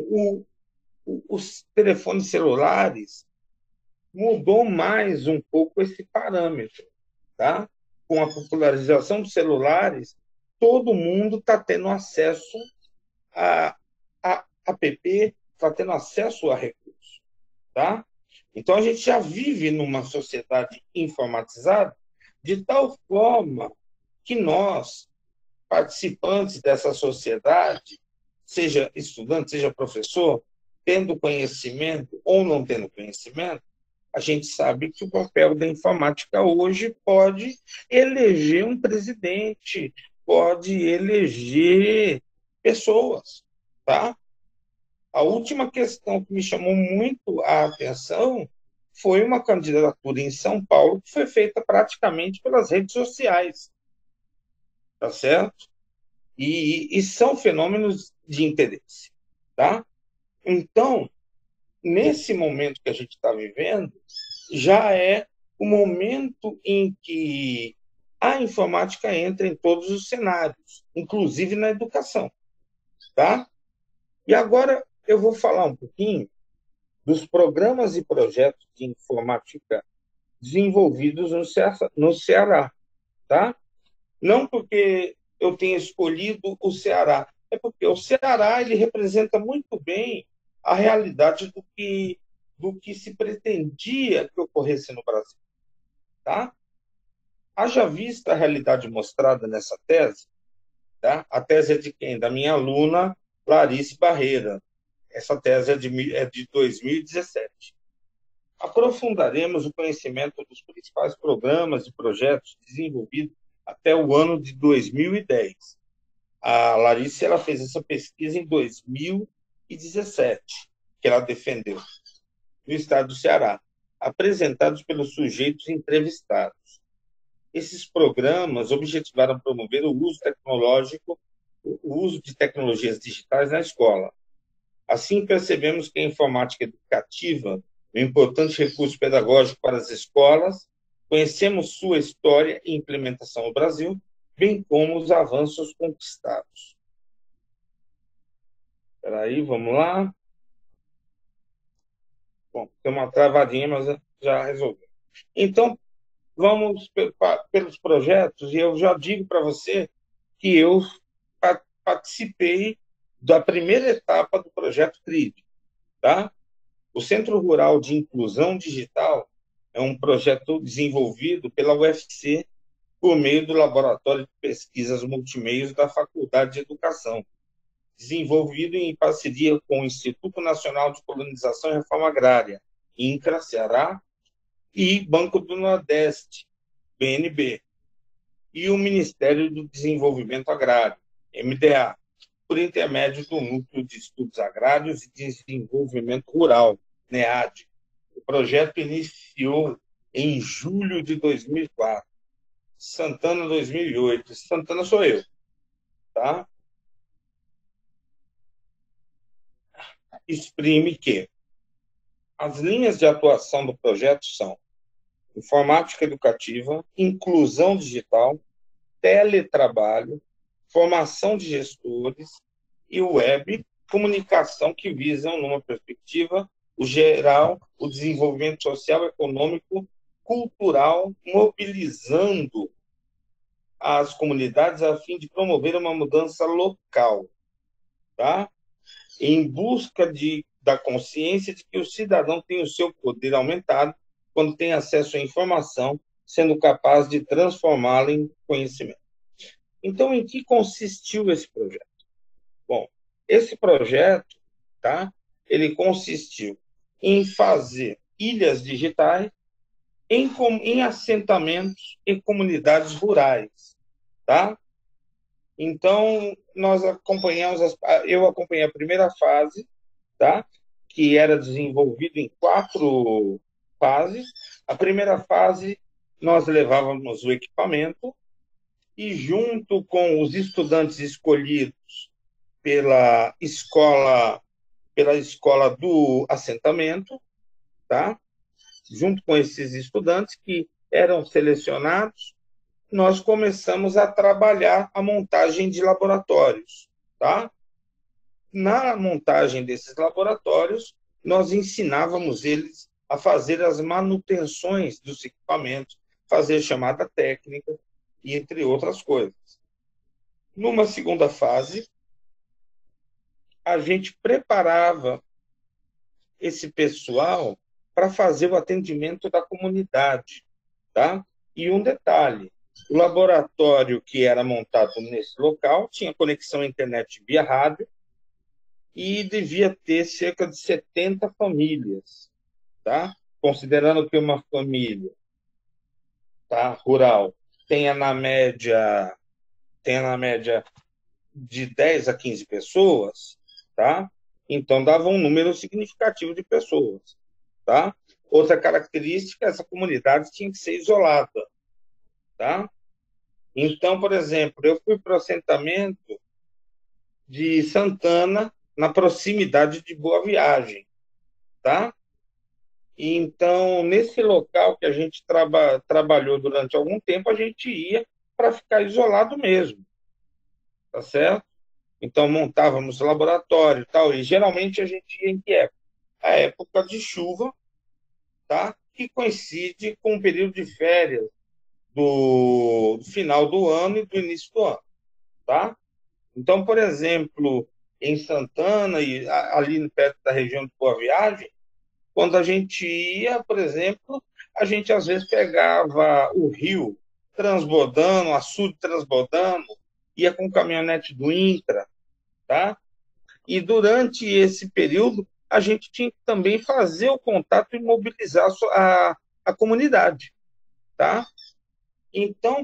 os telefones celulares, mudou mais um pouco esse parâmetro, tá? Com a popularização dos celulares, todo mundo está tendo acesso a app, está tendo acesso a recursos, tá? Então, a gente já vive numa sociedade informatizada de tal forma que nós, participantes dessa sociedade, seja estudante, seja professor, tendo conhecimento ou não tendo conhecimento, a gente sabe que o papel da informática hoje pode eleger um presidente, pode eleger pessoas, tá? A última questão que me chamou muito a atenção foi uma candidatura em São Paulo que foi feita praticamente pelas redes sociais, tá certo? E são fenômenos de interesse, tá? Então, nesse momento que a gente está vivendo, já é o momento em que a informática entra em todos os cenários, inclusive na educação, tá? E agora eu vou falar um pouquinho dos programas e projetos de informática desenvolvidos no Ceará, tá? Não porque eu tenha escolhido o Ceará, é porque o Ceará ele representa muito bem a realidade do que se pretendia que ocorresse no Brasil, tá? Haja vista a realidade mostrada nessa tese, tá? A tese é de quem? Da minha aluna Clarice Barreira. Essa tese é de 2017. Aprofundaremos o conhecimento dos principais programas e projetos desenvolvidos até o ano de 2010. A Larissa ela fez essa pesquisa em 2017, que ela defendeu, no estado do Ceará, apresentados pelos sujeitos entrevistados. Esses programas objetivaram promover o uso tecnológico, o uso de tecnologias digitais na escola. Assim, percebemos que a informática educativa é um importante recurso pedagógico para as escolas, conhecemos sua história e implementação no Brasil, bem como os avanços conquistados. Espera aí, vamos lá. Bom, tem uma travadinha, mas já resolveu. Então, vamos pelos projetos, e eu já digo para você que eu participei da primeira etapa do projeto CRID, tá? O Centro Rural de Inclusão Digital é um projeto desenvolvido pela UFC por meio do Laboratório de Pesquisas Multimeios da Faculdade de Educação, desenvolvido em parceria com o Instituto Nacional de Colonização e Reforma Agrária, INCRA, Ceará, e Banco do Nordeste, BNB, e o Ministério do Desenvolvimento Agrário, MDA, por intermédio do Núcleo de Estudos Agrários e Desenvolvimento Rural, NEAD. O projeto iniciou em julho de 2004. Santana, 2008. Santana sou eu, tá? Exprime que as linhas de atuação do projeto são informática educativa, inclusão digital, teletrabalho, formação de gestores e web, comunicação que visam, numa perspectiva o geral, o desenvolvimento social, econômico, cultural, mobilizando as comunidades a fim de promover uma mudança local, tá? Em busca da consciência de que o cidadão tem o seu poder aumentado quando tem acesso à informação, sendo capaz de transformá-la em conhecimento. Então, em que consistiu esse projeto? Bom, esse projeto, tá? Ele consistiu em fazer ilhas digitais em assentamentos e comunidades rurais, tá? Então, eu acompanhei a primeira fase, tá? Que era desenvolvido em 4 fases. A primeira fase, nós levávamos o equipamento e, junto com os estudantes escolhidos pela escola do assentamento, tá? Junto com esses estudantes que eram selecionados, nós começamos a trabalhar a montagem de laboratórios, tá? Na montagem desses laboratórios, nós ensinávamos eles a fazer as manutenções dos equipamentos, fazer chamada técnica, e entre outras coisas. Numa segunda fase, a gente preparava esse pessoal para fazer o atendimento da comunidade, tá? E um detalhe, o laboratório que era montado nesse local tinha conexão à internet via rádio e devia ter cerca de 70 famílias, tá? Considerando que uma família, tá, rural tenha na média de 10 a 15 pessoas, tá? Então dava um número significativo de pessoas, tá? Outra característica, essa comunidade tinha que ser isolada, tá? Então, por exemplo, eu fui para o assentamento de Santana, na proximidade de Boa Viagem, tá? E então, nesse local que a gente trabalhou durante algum tempo, a gente ia para ficar isolado mesmo, tá certo? Então, montávamos laboratório e tal, e geralmente a gente ia em que época? A época de chuva, tá? Que coincide com o período de férias do final do ano e do início do ano, tá? Então, por exemplo, em Santana e ali perto da região de Boa Viagem, quando a gente ia, por exemplo, a gente às vezes pegava o rio transbordando, o açude transbordando, ia com o caminhonete do INCRA, tá? E durante esse período, a gente tinha que também fazer o contato e mobilizar a comunidade, tá? Então,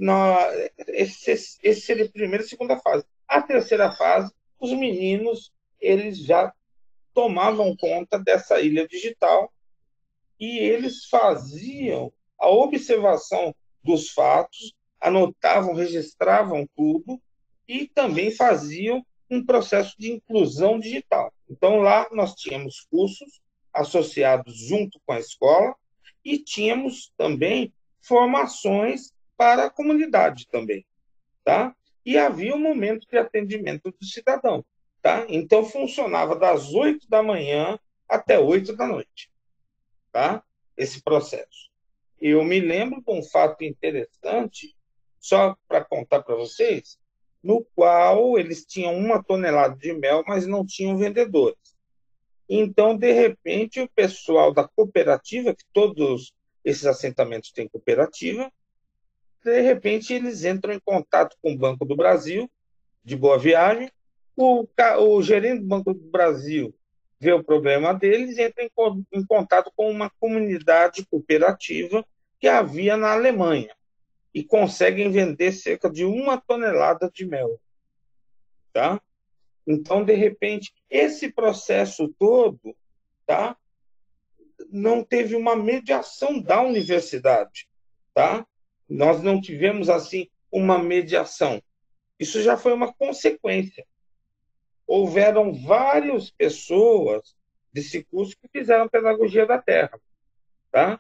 esse seria a primeira e segunda fase. A terceira fase, os meninos, eles já tomavam conta dessa ilha digital e eles faziam a observação dos fatos, anotavam, registravam tudo e também faziam um processo de inclusão digital. Então, lá nós tínhamos cursos associados junto com a escola e tínhamos também formações para a comunidade também, tá? E havia um momento de atendimento do cidadão, tá? Então, funcionava das 8 da manhã até 8 da noite, tá? Esse processo. Eu me lembro de um fato interessante, só para contar para vocês, no qual eles tinham 1 tonelada de mel, mas não tinham vendedores. Então, de repente, o pessoal da cooperativa, que todos esses assentamentos têm cooperativa, de repente eles entram em contato com o Banco do Brasil, de Boa Viagem, o gerente do Banco do Brasil vê o problema deles e entra em contato com uma comunidade cooperativa que havia na Alemanha e conseguem vender cerca de 1 tonelada de mel, tá? Então, de repente, esse processo todo, tá? Não teve uma mediação da universidade, tá? Nós não tivemos, assim, uma mediação. Isso já foi uma consequência. Houveram várias pessoas desse curso que fizeram pedagogia da terra, tá?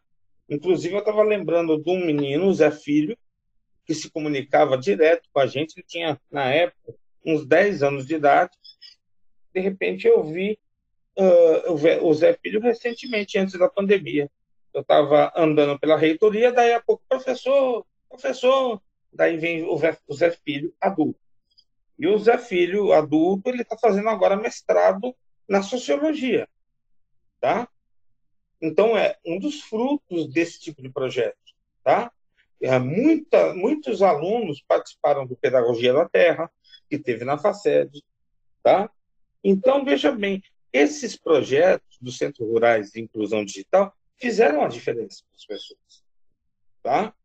Inclusive, eu estava lembrando de um menino, o Zé Filho, que se comunicava direto com a gente. Ele tinha, na época, uns 10 anos de idade. De repente, eu vi o Zé Filho recentemente, antes da pandemia. Eu estava andando pela reitoria, daí a pouco, professor, daí vem o Zé Filho adulto. E o Zé Filho adulto, ele está fazendo agora mestrado na sociologia, tá? Então, é um dos frutos desse tipo de projeto, tá? Muitos alunos participaram do Pedagogia da Terra, que teve na FACED, tá? Então, veja bem, esses projetos dos centros rurais de inclusão digital fizeram a diferença para as pessoas, tá?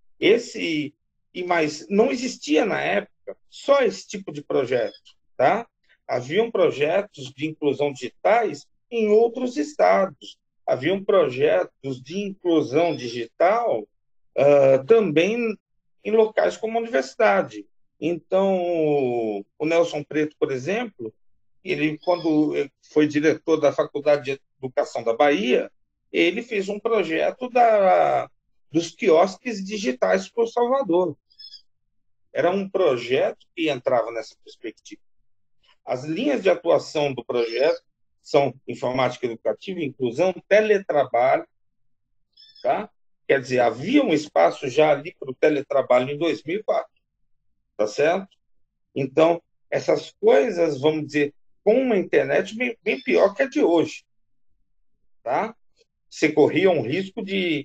Mas não existia na época só esse tipo de projeto, tá? Haviam projetos de inclusão digitais em outros estados. Haviam projetos de inclusão digital também em locais como a universidade. Então, o Nelson Preto, por exemplo, ele, quando foi diretor da Faculdade de Educação da Bahia, ele fez um projeto dos quiosques digitais para o Salvador. Era um projeto que entrava nessa perspectiva. As linhas de atuação do projeto são informática educativa, inclusão, teletrabalho, tá? Quer dizer, havia um espaço já ali para o teletrabalho em 2004, tá certo? Então, essas coisas, vamos dizer, com uma internet bem pior que a de hoje, tá? Você corria um risco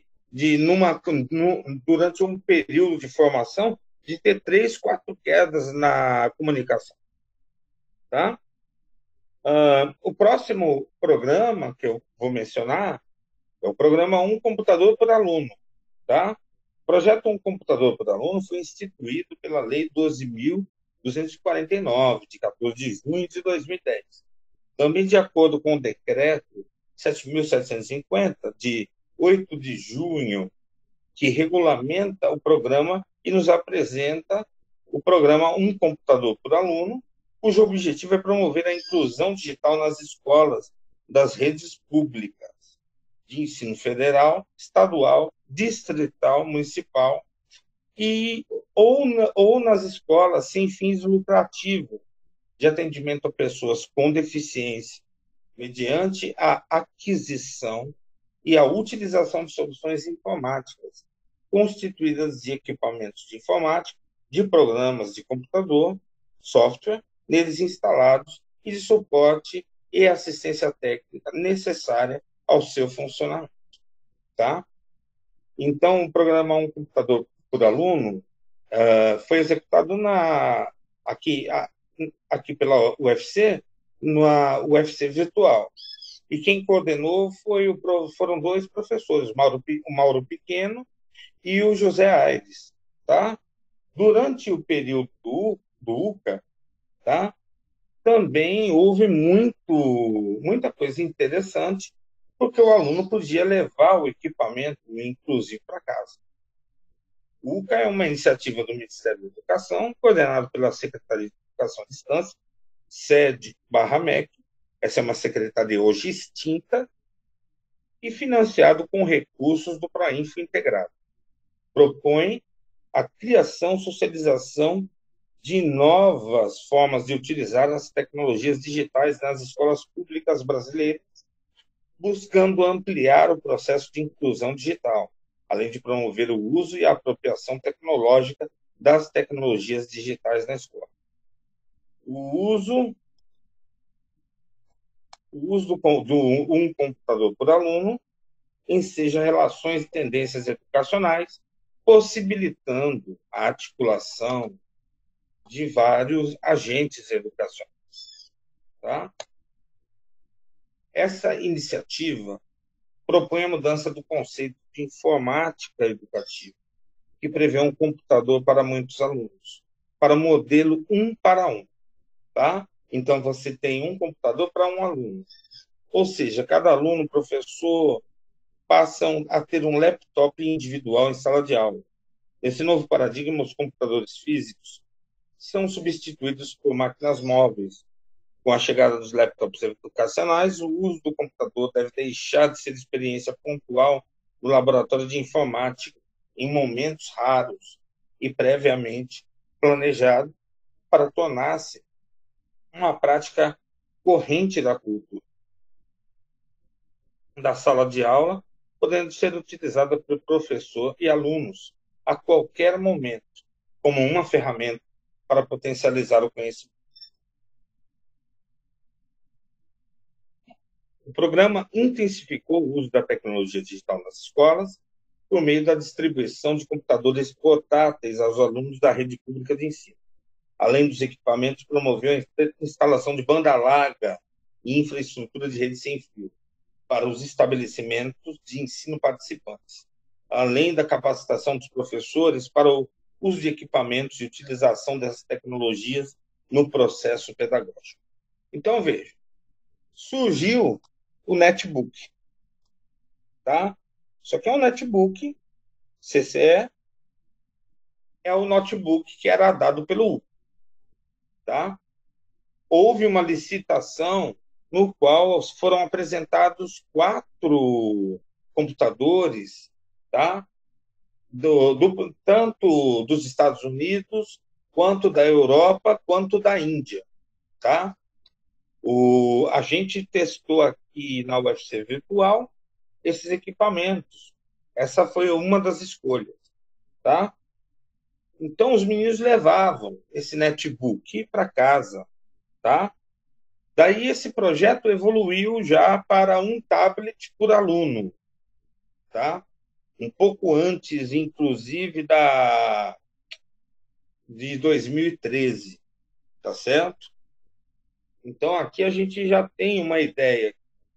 durante um período de formação, de ter 3, 4 quedas na comunicação, tá? O próximo programa que eu vou mencionar é o programa Um Computador por Aluno, tá? O projeto Um Computador por Aluno foi instituído pela Lei 12.249, de 14 de junho de 2010. Também de acordo com o decreto 7.750, de 8 de junho, que regulamenta o programa e nos apresenta o programa Um Computador por Aluno, cujo objetivo é promover a inclusão digital nas escolas das redes públicas de ensino federal, estadual, distrital, municipal ou nas escolas sem fins lucrativos de atendimento a pessoas com deficiência, mediante a aquisição e a utilização de soluções informáticas constituídas de equipamentos de informática, de programas de computador, software, neles instalados, e de suporte e assistência técnica necessária ao seu funcionamento, tá? Então, o programa Um Computador por Aluno foi executado aqui pela UFC, na UFC virtual. E quem coordenou foram 2 professores, o Mauro Pequeno e o José Aires, tá? Durante o período do UCA, tá? Também houve muita coisa interessante, porque o aluno podia levar o equipamento inclusive para casa. O UCA é uma iniciativa do Ministério da Educação, coordenada pela Secretaria de Educação à Distância, sede/MEC. Essa é uma secretaria hoje extinta, e financiado com recursos do Proinfo integrado. Propõe a criação, socialização de novas formas de utilizar as tecnologias digitais nas escolas públicas brasileiras, buscando ampliar o processo de inclusão digital, além de promover o uso e a apropriação tecnológica das tecnologias digitais na escola. O uso do Um Computador por Aluno enseja relações e tendências educacionais, possibilitando a articulação de vários agentes educacionais, tá? Essa iniciativa propõe a mudança do conceito de informática educativa, que prevê um computador para muitos alunos, para o modelo 1 para 1, tá? Então, você tem um computador para um aluno. Ou seja, cada aluno, professor, passam a ter um laptop individual em sala de aula. Nesse novo paradigma, os computadores físicos são substituídos por máquinas móveis. Com a chegada dos laptops educacionais, o uso do computador deve deixar de ser experiência pontual no laboratório de informática em momentos raros e previamente planejado para tornar-se uma prática corrente da cultura da sala de aula, podendo ser utilizada por professor e alunos a qualquer momento, como uma ferramenta para potencializar o conhecimento. O programa intensificou o uso da tecnologia digital nas escolas por meio da distribuição de computadores portáteis aos alunos da rede pública de ensino. Além dos equipamentos, promoveu a instalação de banda larga e infraestrutura de rede sem fio para os estabelecimentos de ensino participantes, além da capacitação dos professores para o uso de equipamentos e utilização dessas tecnologias no processo pedagógico. Então, veja, surgiu o netbook, tá? Isso aqui é um netbook, CCE, é o notebook que era dado pelo U, tá? Houve uma licitação no qual foram apresentados 4 computadores, tá? Tanto dos Estados Unidos, quanto da Europa, quanto da Índia, tá? A gente testou aqui na UFC Virtual esses equipamentos. Essa foi uma das escolhas, tá? Então, os meninos levavam esse netbook para casa, tá? Daí, esse projeto evoluiu já para um tablet por aluno, tá? Um pouco antes, inclusive, de 2013, tá certo? Então, aqui a gente já tem uma ideia.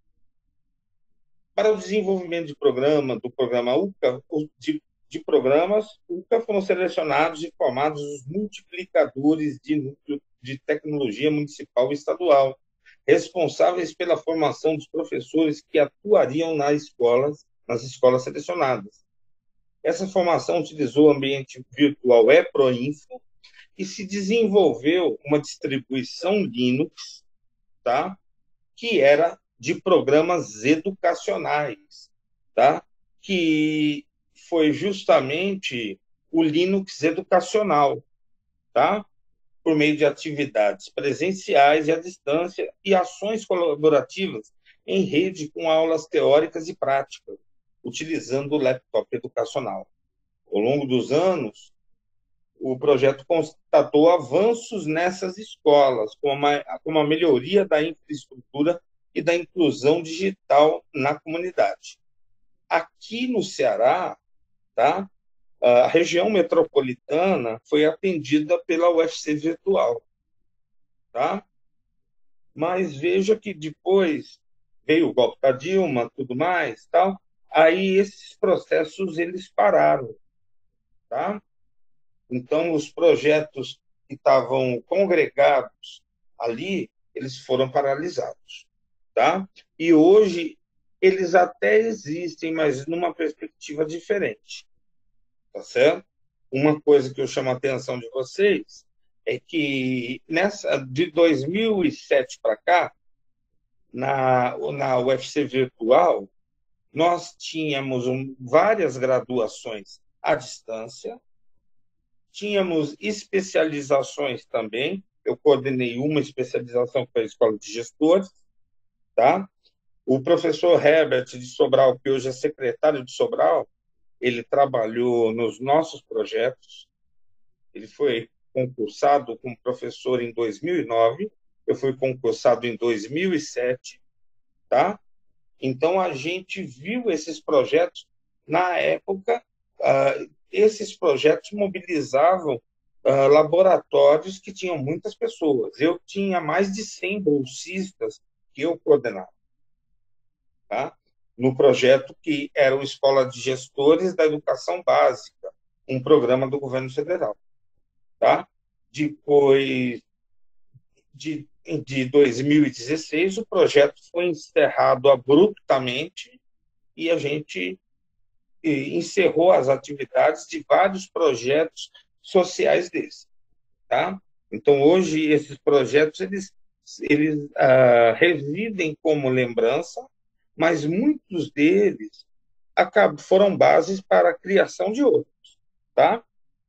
Para o desenvolvimento do programa UCA, de programas UCA foram selecionados e formados os multiplicadores de núcleo de tecnologia municipal e estadual, responsáveis pela formação dos professores que atuariam nas escolas selecionadas. Essa formação utilizou o ambiente virtual eProInfo e se desenvolveu uma distribuição Linux, tá? Que era de programas educacionais, tá? Que foi justamente o Linux educacional, tá? Por meio de atividades presenciais e à distância e ações colaborativas em rede com aulas teóricas e práticas, utilizando o laptop educacional. Ao longo dos anos, o projeto constatou avanços nessas escolas, como a melhoria da infraestrutura e da inclusão digital na comunidade. Aqui no Ceará, tá? A região metropolitana foi atendida pela UFC Virtual, tá? Mas veja que depois veio o golpe da Dilma, tudo mais, tal. Aí esses processos eles pararam, tá? Então os projetos que estavam congregados ali, eles foram paralisados, tá? E hoje eles até existem, mas numa perspectiva diferente. Tá certo? Uma coisa que eu chamo a atenção de vocês é que de 2007 para cá, na UFC Virtual, nós tínhamos várias graduações à distância, tínhamos especializações também. Eu coordenei uma especialização para a Escola de Gestores, tá? O professor Herbert de Sobral, que hoje é secretário de Sobral, ele trabalhou nos nossos projetos, ele foi concursado como professor em 2009, eu fui concursado em 2007, tá? Então, a gente viu esses projetos, na época, esses projetos mobilizavam laboratórios que tinham muitas pessoas. Eu tinha mais de 100 bolsistas que eu coordenava, tá? No projeto que era o Escola de Gestores da Educação Básica, um programa do governo federal, tá? Depois de 2016, o projeto foi encerrado abruptamente e a gente encerrou as atividades de vários projetos sociais desses, tá? Então, hoje, esses projetos, eles residem como lembrança, mas muitos deles foram bases para a criação de outros, tá?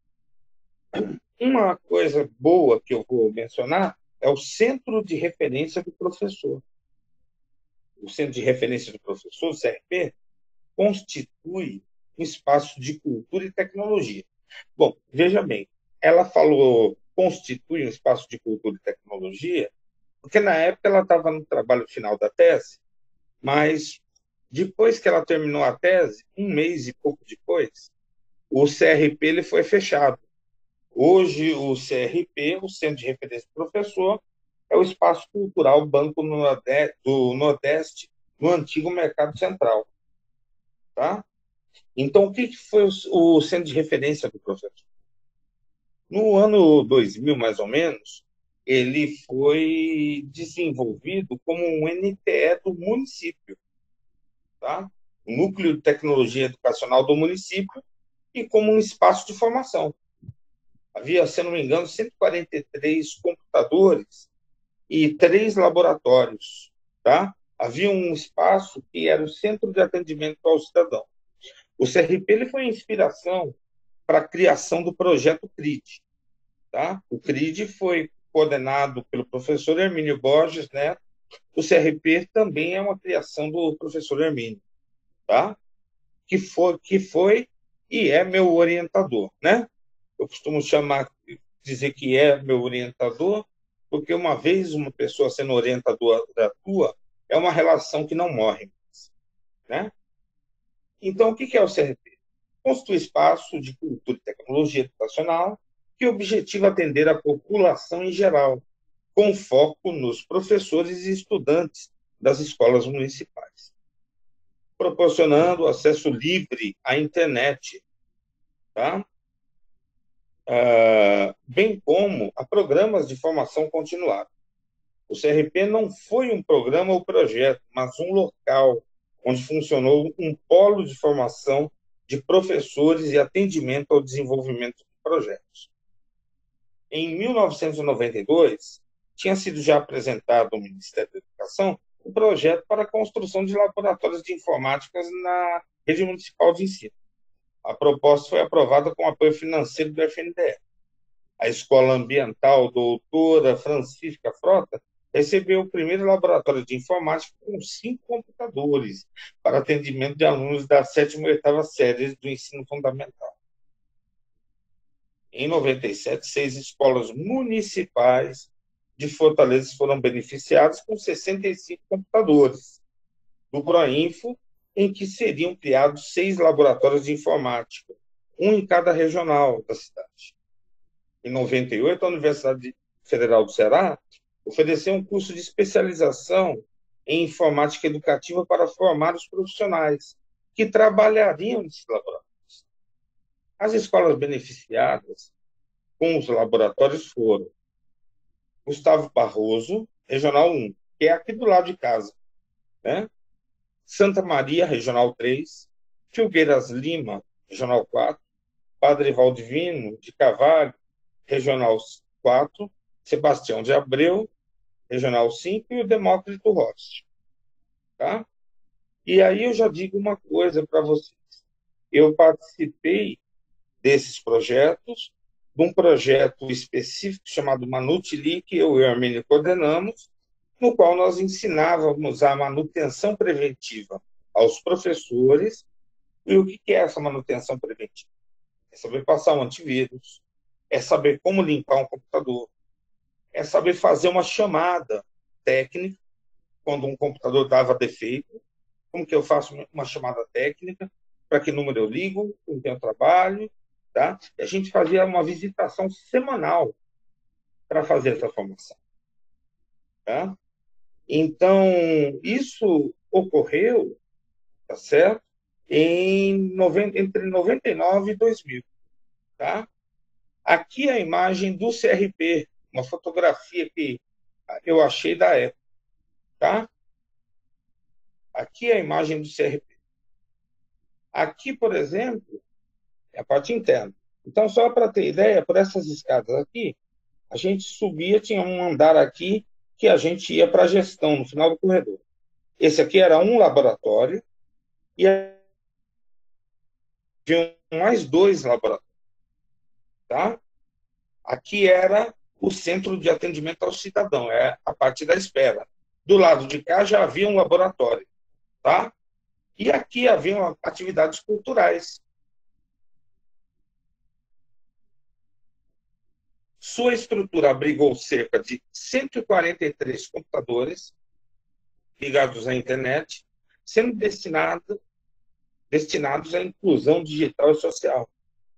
Uma coisa boa que eu vou mencionar é o Centro de Referência do Professor. O Centro de Referência do Professor, o CRP, constitui um espaço de cultura e tecnologia. Bom, veja bem, ela falou constitui um espaço de cultura e tecnologia, porque na época ela estava no trabalho final da tese, mas depois que ela terminou a tese, um mês e pouco depois, o CRP ele foi fechado. Hoje, o CRP, o Centro de Referência do Professor, é o espaço cultural Banco do Nordeste, no antigo Mercado Central. Tá? Então, o que foi o Centro de Referência do Professor? No ano 2000, mais ou menos, ele foi desenvolvido como um NTE do município. Tá? O Núcleo de Tecnologia Educacional do município e como um espaço de formação. Havia, se não me engano, 143 computadores e 3 laboratórios. Tá? Havia um espaço que era o Centro de Atendimento ao Cidadão. O CRP ele foi a inspiração para a criação do projeto CRID. Tá? O CRID foi coordenado pelo professor Hermínio Borges Neto. O CRP também é uma criação do professor Hermínio, tá? que foi e é meu orientador. Né? Eu costumo dizer que é meu orientador, porque uma vez uma pessoa sendo orientadora tua, é uma relação que não morre. Né? Então, o que é o CRP? Constitui espaço de cultura e tecnologia educacional que objetiva atender a população em geral, com foco nos professores e estudantes das escolas municipais, proporcionando acesso livre à internet, tá? Bem como a programas de formação continuada. O CRP não foi um programa ou projeto, mas um local onde funcionou um polo de formação de professores e atendimento ao desenvolvimento de projetos. Em 1992, tinha sido já apresentado ao Ministério da Educação um projeto para a construção de laboratórios de informática na rede municipal de ensino. A proposta foi aprovada com apoio financeiro do FNDE. A Escola Ambiental Doutora Francisca Frota recebeu o primeiro laboratório de informática com 5 computadores para atendimento de alunos da 7ª e 8ª séries do ensino fundamental. Em 97, 6 escolas municipais de Fortaleza foram beneficiadas com 65 computadores do Proinfo, em que seriam criados 6 laboratórios de informática, um em cada regional da cidade. Em 98, a Universidade Federal do Ceará ofereceu um curso de especialização em informática educativa para formar os profissionais que trabalhariam nesses laboratórios. As escolas beneficiadas com os laboratórios foram Gustavo Barroso, Regional 1, que é aqui do lado de casa, né? Santa Maria, Regional 3, Filgueiras Lima, Regional 4, Padre Valdivino de Carvalho, Regional 4, Sebastião de Abreu, Regional 5, e o Demócrito Rossi. Tá? E aí eu já digo uma coisa para vocês. Eu participei desses projetos, de um projeto específico chamado Manutili, que eu e o Hermínio coordenamos, no qual nós ensinávamos a manutenção preventiva aos professores. E o que é essa manutenção preventiva? É saber passar um antivírus, é saber como limpar um computador, é saber fazer uma chamada técnica quando um computador dava defeito. Como que eu faço uma chamada técnica? Para que número eu ligo? Com quem eu trabalho? Tá? E a gente fazia uma visitação semanal para fazer essa formação. Tá? Então, isso ocorreu, tá certo? Entre 99 e 2000. Tá? Aqui a imagem do CRP, uma fotografia que eu achei da época. Tá? Aqui a imagem do CRP. Aqui, por exemplo, é a parte interna. Então, só para ter ideia, por essas escadas aqui, a gente subia, tinha um andar aqui que a gente ia para a gestão, no final do corredor. Esse aqui era um laboratório, e haviam mais 2 laboratórios. Tá? Aqui era o centro de atendimento ao cidadão, é a parte da espera. Do lado de cá já havia um laboratório. Tá? E aqui haviam atividades culturais. Sua estrutura abrigou cerca de 143 computadores ligados à internet, sendo destinados à inclusão digital e social,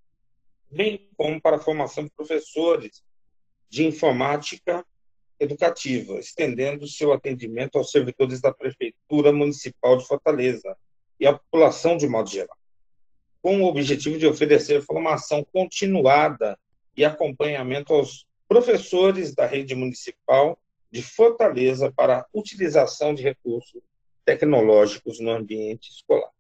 bem como para a formação de professores de informática educativa, estendendo seu atendimento aos servidores da Prefeitura Municipal de Fortaleza e à população de modo geral, com o objetivo de oferecer formação continuada e acompanhamento aos professores da rede municipal de Fortaleza para a utilização de recursos tecnológicos no ambiente escolar.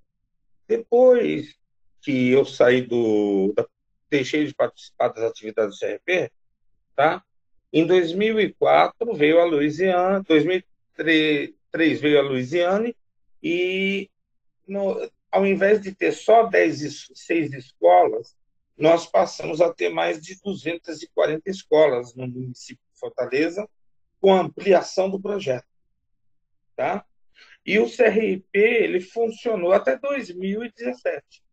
Depois que eu saí deixei de participar das atividades do CRP, tá? Em 2004 veio a Luiziane, 2003 veio a Luiziane, e ao invés de ter só 6 escolas, nós passamos a ter mais de 240 escolas no município de Fortaleza, com a ampliação do projeto. Tá? E o CRP ele funcionou até 2017.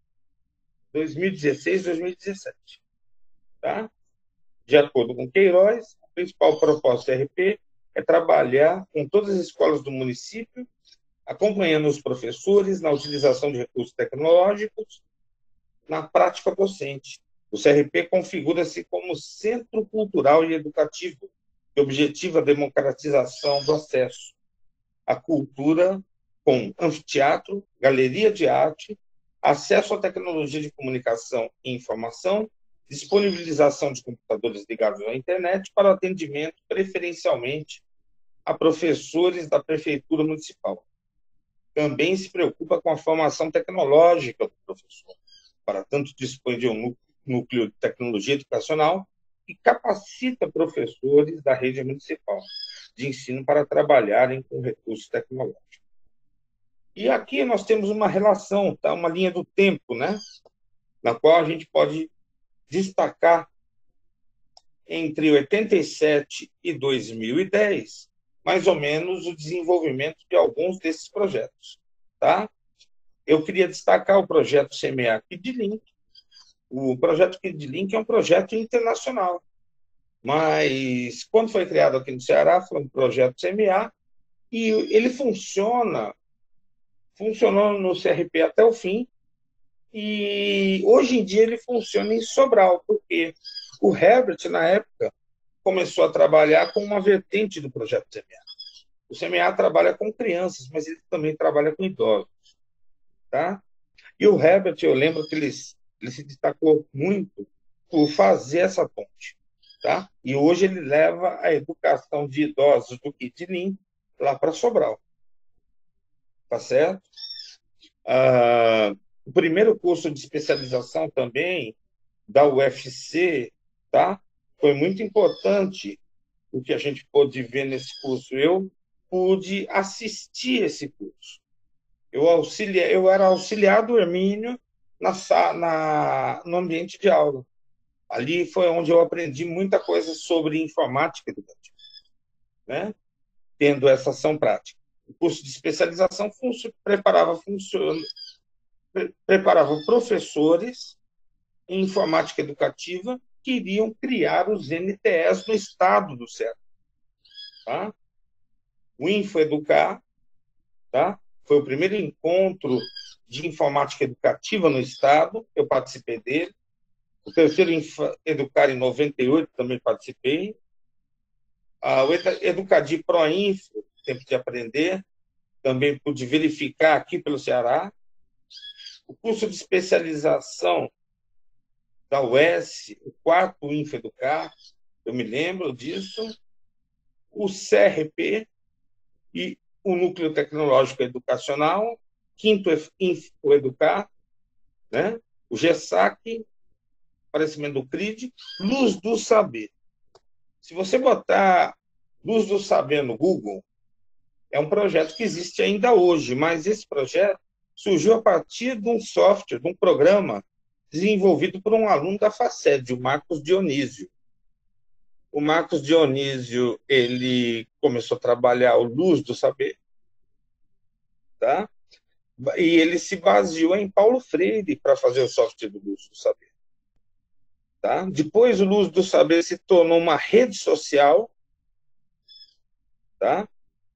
2016, 2017. Tá? De acordo com Queiroz, o principal propósito do CRP é trabalhar com todas as escolas do município, acompanhando os professores na utilização de recursos tecnológicos na prática docente. O CRP configura-se como centro cultural e educativo que objetiva a democratização do acesso à cultura com anfiteatro, galeria de arte, acesso à tecnologia de comunicação e informação, disponibilização de computadores ligados à internet para atendimento preferencialmente a professores da Prefeitura Municipal. Também se preocupa com a formação tecnológica do professor, para tanto dispõe de um núcleo de tecnologia educacional e capacita professores da rede municipal de ensino para trabalharem com recursos tecnológicos. E aqui nós temos uma relação, tá? Uma linha do tempo, né? Na qual a gente pode destacar entre 87 e 2010, mais ou menos, o desenvolvimento de alguns desses projetos. Tá? Eu queria destacar o projeto CMA KidLink. O projeto KidLink é um projeto internacional, mas quando foi criado aqui no Ceará, foi um projeto CMA, e ele funcionou no CRP até o fim, e hoje em dia ele funciona em Sobral, porque o Herbert, na época, começou a trabalhar com uma vertente do projeto CMA. O CMA trabalha com crianças, mas ele também trabalha com idosos. Tá? E o Herbert, eu lembro que ele se destacou muito por fazer essa ponte. Tá? E hoje ele leva a educação de idosos do KidLink lá para Sobral. Tá certo? O primeiro curso de especialização também da UFC, tá? Foi muito importante o que a gente pôde ver nesse curso. Eu pude assistir esse curso. Eu era auxiliar do Hermínio no ambiente de aula. Ali foi onde eu aprendi muita coisa sobre informática educativa, né? Tendo essa ação prática. O curso de especialização preparava professores em informática educativa que iriam criar os NTEs no estado do Ceará. Tá? O InfoEducar, tá? Foi o primeiro encontro de informática educativa no estado, eu participei dele. O terceiro InfoEducar em 98 também participei. O Educadir ProInfo, Tempo de Aprender, também pude verificar aqui pelo Ceará. O curso de especialização da UES, o quarto InfoEducar, eu me lembro disso. O CRP e o Núcleo Tecnológico Educacional, quinto InfoEducar, né? O GESAC, aparecimento do CRID, Luz do Saber. Se você botar Luz do Saber no Google, é um projeto que existe ainda hoje, mas esse projeto surgiu a partir de um software, de um programa desenvolvido por um aluno da FACED, o Marcos Dionísio. O Marcos Dionísio, ele começou a trabalhar o Luz do Saber, tá? E ele se baseou em Paulo Freire para fazer o software do Luz do Saber. Tá? Depois, o Luz do Saber se tornou uma rede social, tá?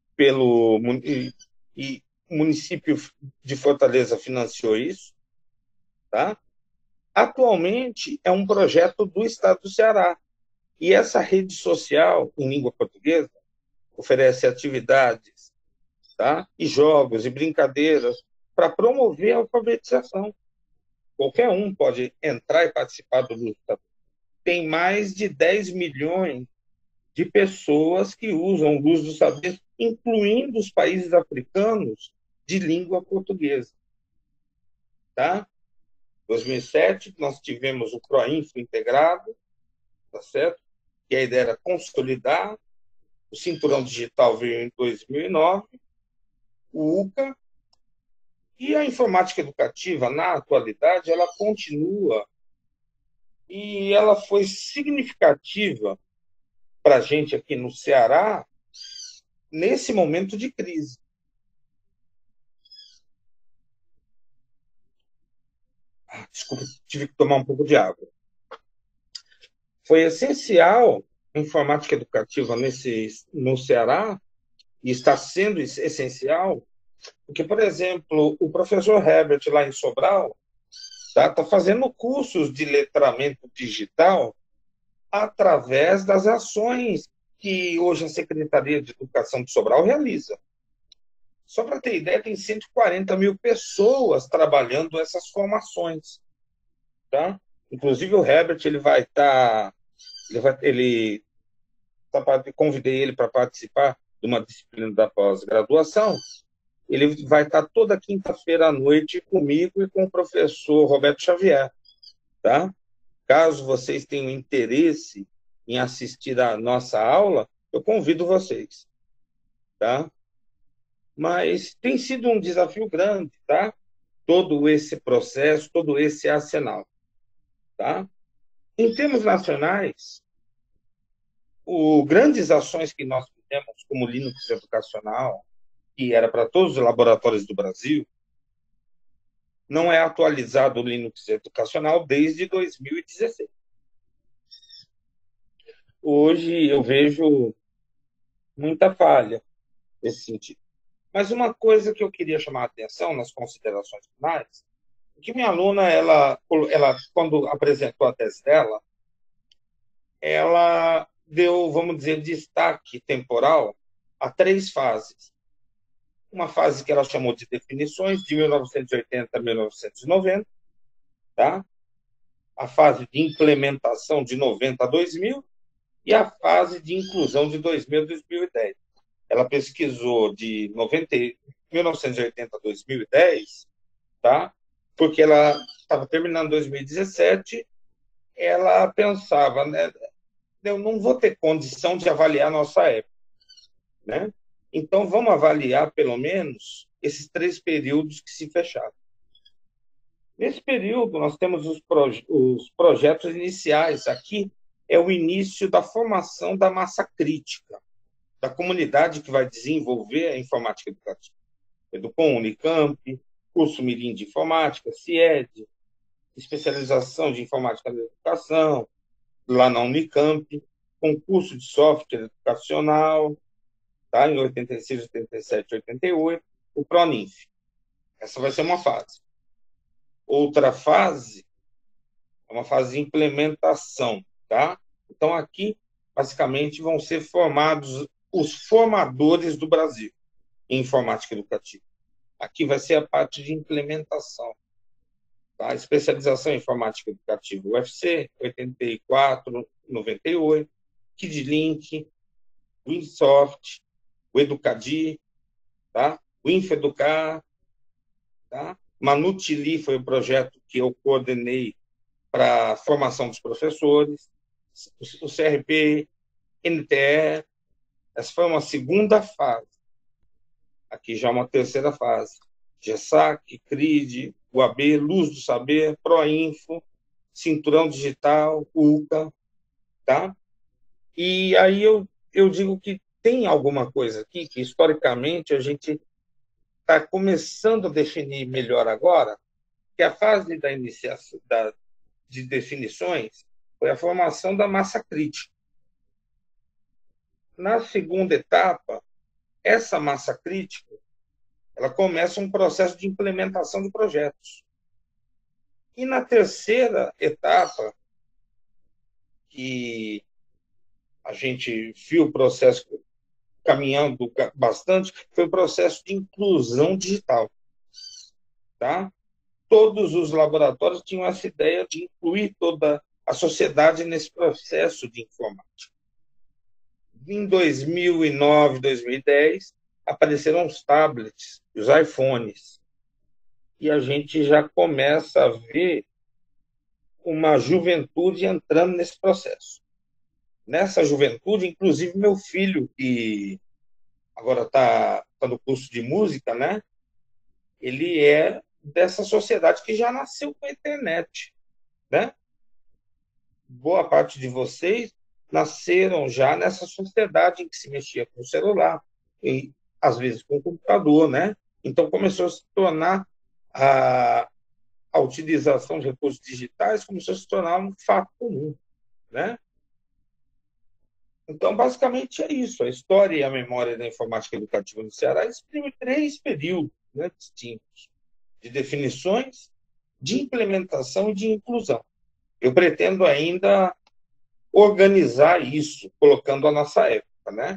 E o município de Fortaleza financiou isso. Tá? Atualmente, é um projeto do Estado do Ceará. E essa rede social, em língua portuguesa, oferece atividades, tá? E jogos e brincadeiras para promover a alfabetização. Qualquer um pode entrar e participar do Luz do Saber. Tem mais de 10 milhões de pessoas que usam o Luz do Saber, incluindo os países africanos de língua portuguesa. Tá? Em 2007, nós tivemos o Proinfo integrado, tá certo? Que a ideia era consolidar. O Cinturão Digital veio em 2009, o UCA, e a informática educativa, na atualidade, ela continua e ela foi significativa para a gente aqui no Ceará nesse momento de crise. Desculpa, tive que tomar um pouco de água. Foi essencial a informática educativa no Ceará, e está sendo essencial, porque, por exemplo, o professor Herbert, lá em Sobral, está fazendo cursos de letramento digital através das ações que hoje a Secretaria de Educação de Sobral realiza. Só para ter ideia, tem 140 mil pessoas trabalhando essas formações. Tá? Inclusive, o Herbert convidei ele para participar de uma disciplina da pós-graduação. Ele vai estar toda quinta-feira à noite comigo e com o professor Roberto Xavier. Tá? Caso vocês tenham interesse em assistir a nossa aula, eu convido vocês. Tá? Mas tem sido um desafio grande, tá? Todo esse processo, todo esse arsenal. Tá? Em termos nacionais, grandes ações que nós fizemos, como o Linux Educacional, que era para todos os laboratórios do Brasil, não é atualizado o Linux Educacional desde 2016. Hoje eu vejo muita falha nesse sentido. Mas uma coisa que eu queria chamar a atenção nas considerações finais, é que minha aluna, ela quando apresentou a tese dela, ela deu, vamos dizer, destaque temporal a 3 fases. Uma fase que ela chamou de definições, de 1980 a 1990, tá? A fase de implementação de 90 a 2000 e a fase de inclusão de 2000 a 2010. Ela pesquisou de 1980 a 2010, tá? Porque ela estava terminando 2017, ela pensava, né? Eu não vou ter condição de avaliar a nossa época, né? Então, vamos avaliar, pelo menos, esses 3 períodos que se fecharam. Nesse período, nós temos os projetos iniciais. Aqui é o início da formação da massa crítica, da comunidade que vai desenvolver a informática educativa. Educom, Unicamp, curso Mirim de Informática, CIED, especialização de Informática na Educação, lá na Unicamp, concurso de software educacional, tá? Em 86, 87, 88, o PRONINF. Essa vai ser uma fase. Outra fase é uma fase de implementação, tá? Então, aqui, basicamente, vão ser formados os formadores do Brasil em informática educativa. Aqui vai ser a parte de implementação. Tá? Especialização em informática educativa, UFC, 84, 98, KidLink, Winsoft, o Educadi, tá? O Infeducar, tá? Manutili foi o projeto que eu coordenei para a formação dos professores, o CRP, NTE. Essa foi uma segunda fase. Aqui já uma terceira fase, GESAC, CRID, UAB, Luz do Saber, Proinfo, Cinturão Digital, UCA, tá? E aí eu digo que tem alguma coisa aqui que, historicamente, a gente está começando a definir melhor agora, que a fase da iniciação de definições foi a formação da massa crítica. Na segunda etapa, essa massa crítica ela começa um processo de implementação de projetos. E na terceira etapa, que a gente viu o processo caminhando bastante, foi o processo de inclusão digital. Tá? Todos os laboratórios tinham essa ideia de incluir toda a sociedade nesse processo de informática. Em 2009, 2010, apareceram os tablets, os iPhones, e a gente já começa a ver uma juventude entrando nesse processo. Nessa juventude, inclusive meu filho, que agora está no curso de música, né? Ele é dessa sociedade que já nasceu com a internet, né? Boa parte de vocês nasceram já nessa sociedade em que se mexia com o celular e às vezes com o computador, né? Então começou a se tornar a utilização de recursos digitais começou a se tornar um fato comum, né? Então, basicamente, é isso. A história e a memória da informática educativa no Ceará exprime 3 períodos, né, distintos, de definições, de implementação e de inclusão. Eu pretendo ainda organizar isso, colocando a nossa época, né?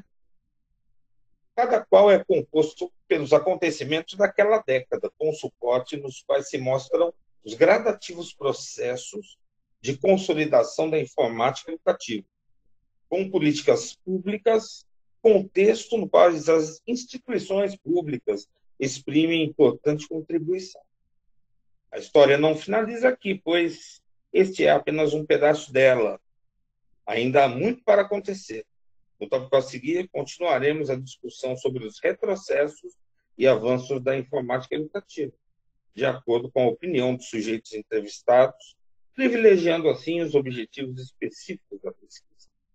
Cada qual é composto pelos acontecimentos daquela década, com suporte nos quais se mostram os gradativos processos de consolidação da informática educativa, com políticas públicas, contexto no qual as instituições públicas exprimem importante contribuição. A história não finaliza aqui, pois este é apenas um pedaço dela. Ainda há muito para acontecer. No tópico a seguir, continuaremos a discussão sobre os retrocessos e avanços da informática educativa, de acordo com a opinião dos sujeitos entrevistados, privilegiando, assim, os objetivos específicos da pesquisa.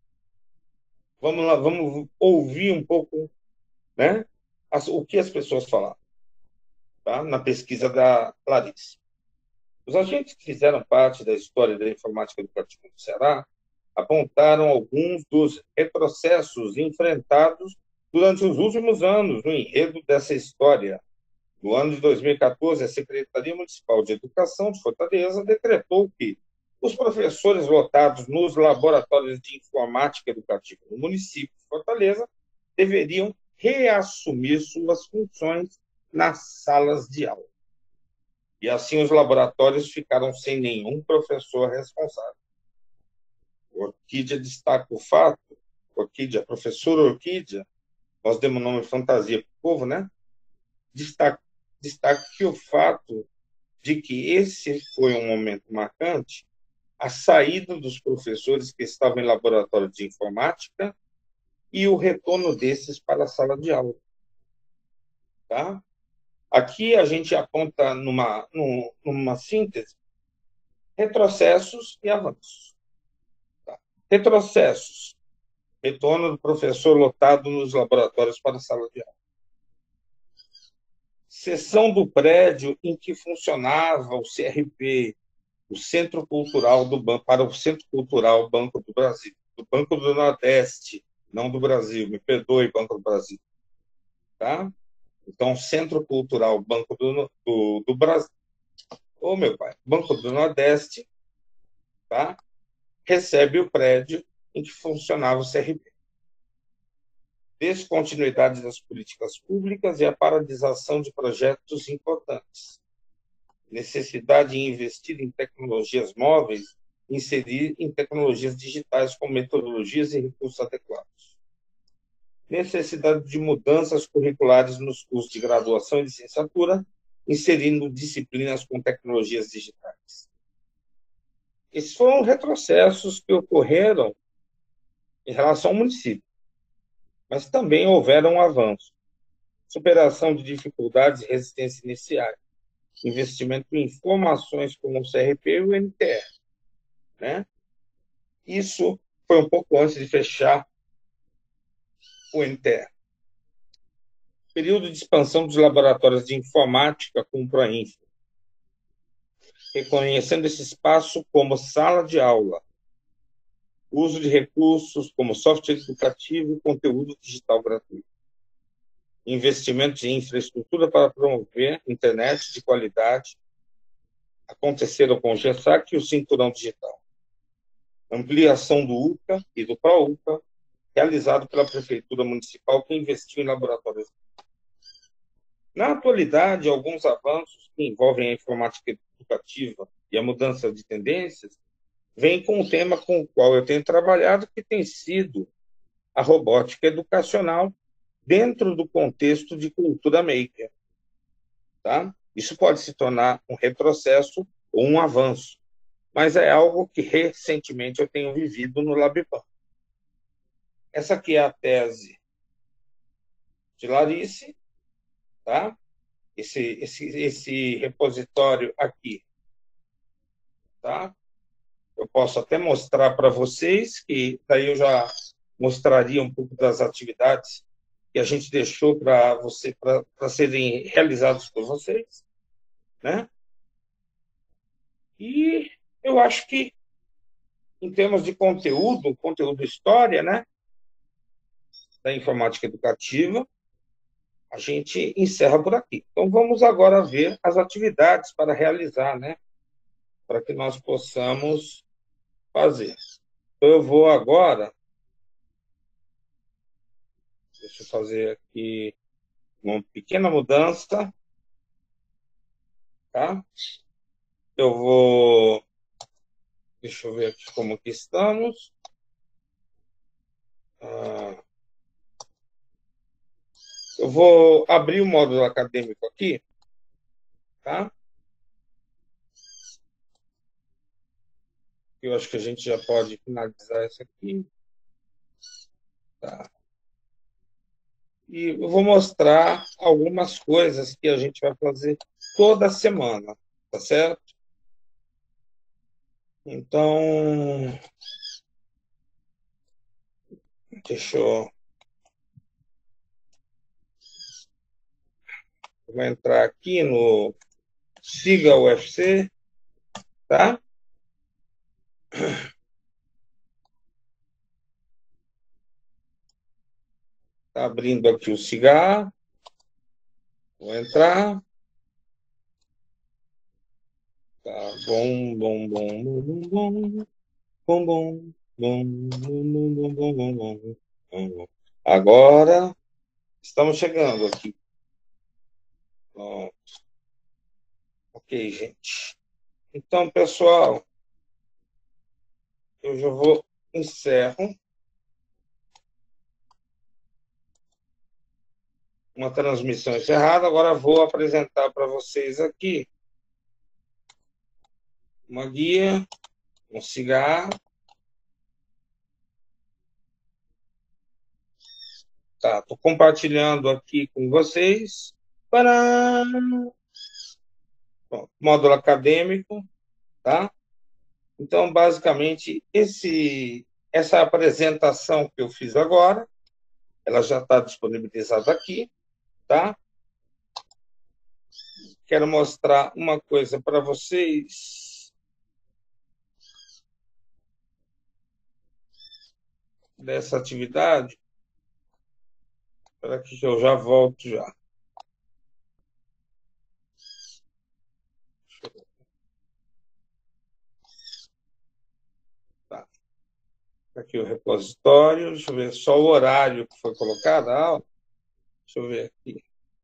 Vamos lá, vamos ouvir um pouco, né, o que as pessoas falaram, tá? Na pesquisa da Clarice. Os agentes que fizeram parte da história da informática educativa do Ceará apontaram alguns dos retrocessos enfrentados durante os últimos anos no enredo dessa história. No ano de 2014, a Secretaria Municipal de Educação de Fortaleza decretou que os professores lotados nos laboratórios de informática educativa no município de Fortaleza deveriam reassumir suas funções nas salas de aula. E assim os laboratórios ficaram sem nenhum professor responsável. Orquídea destaca o fato, a professora Orquídea, nós demos nome de fantasia para o povo, né? Destaca que o fato de que esse foi um momento marcante, a saída dos professores que estavam em laboratório de informática e o retorno desses para a sala de aula. Tá? Aqui a gente aponta numa síntese retrocessos e avanços. Tá? Retrocessos. Retorno do professor lotado nos laboratórios para a sala de aula. Seção do prédio em que funcionava o CRP, o Centro Cultural para o Centro Cultural Banco do Brasil, do Banco do Nordeste, não do Brasil, me perdoe, Banco do Brasil. Tá? Então, Centro Cultural Banco do Brasil, meu pai, Banco do Nordeste, tá? Recebe o prédio em que funcionava o CRP. Descontinuidade das políticas públicas e a paralisação de projetos importantes. Necessidade de investir em tecnologias móveis, inserir em tecnologias digitais com metodologias e recursos adequados. Necessidade de mudanças curriculares nos cursos de graduação e licenciatura, inserindo disciplinas com tecnologias digitais. Esses foram retrocessos que ocorreram em relação ao município, mas também houveram avanços. superação de dificuldades e resistência iniciais, investimento em informações como o CRP e o NTR, né? Isso foi um pouco antes de fechar o NTR. Período de expansão dos laboratórios de informática com o Proinfo, reconhecendo esse espaço como sala de aula, uso de recursos como software educativo e conteúdo digital gratuito, investimentos em infraestrutura para promover internet de qualidade, aconteceram com o GESAC e o Cinturão Digital, ampliação do UCA e do ProUCA, realizado pela Prefeitura Municipal, que investiu em laboratórios. Na atualidade, alguns avanços que envolvem a informática educativa e a mudança de tendências vêm com o tema com o qual eu tenho trabalhado, que tem sido a robótica educacional dentro do contexto de cultura maker. Tá? Isso pode se tornar um retrocesso ou um avanço, mas é algo que recentemente eu tenho vivido no LabPan. Essa aqui é a tese de Larice, tá? Esse repositório aqui, tá? Eu posso até mostrar para vocês, que daí eu já mostraria um pouco das atividades que a gente deixou para serem realizadas por vocês, né? E eu acho que, em termos de conteúdo história, né, da informática educativa, a gente encerra por aqui. Então, vamos agora ver as atividades para realizar, né, para que nós possamos fazer. Então, eu vou agora, deixa eu fazer aqui uma pequena mudança, tá? Eu vou, deixa eu ver aqui como que estamos. Eu vou abrir o módulo acadêmico aqui, tá? Eu acho que a gente já pode finalizar isso aqui. Tá. E eu vou mostrar algumas coisas que a gente vai fazer toda semana, tá certo? Então, deixa eu... Vou entrar aqui no Siga o UFC, tá? Tá abrindo aqui o cigarro. Vou entrar. Tá bom, bom, bom, bom, bom, bom, bom, bom, bom, bom, bom, bom, bom, bom. Agora estamos chegando aqui. Pronto. Ok, gente. Então, pessoal, eu já vou encerro uma transmissão encerrada. Agora vou apresentar para vocês aqui uma guia, um cigarro. Tá, estou compartilhando aqui com vocês. Para módulo acadêmico, tá? Então, basicamente, essa apresentação que eu fiz agora, ela já está disponibilizada aqui, tá? Quero mostrar uma coisa para vocês dessa atividade. Espera que eu já volto já. Tá. Aqui o repositório. Deixa eu ver só o horário que foi colocado. Deixa eu ver aqui.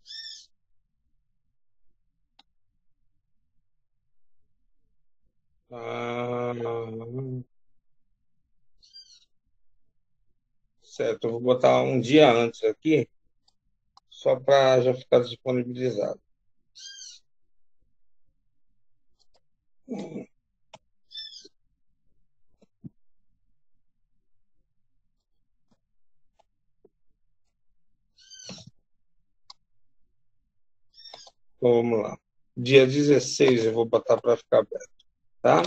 Certo, eu vou botar um dia antes aqui, só para já ficar disponibilizado. Vamos lá. Dia 16 eu vou botar para ficar aberto, tá?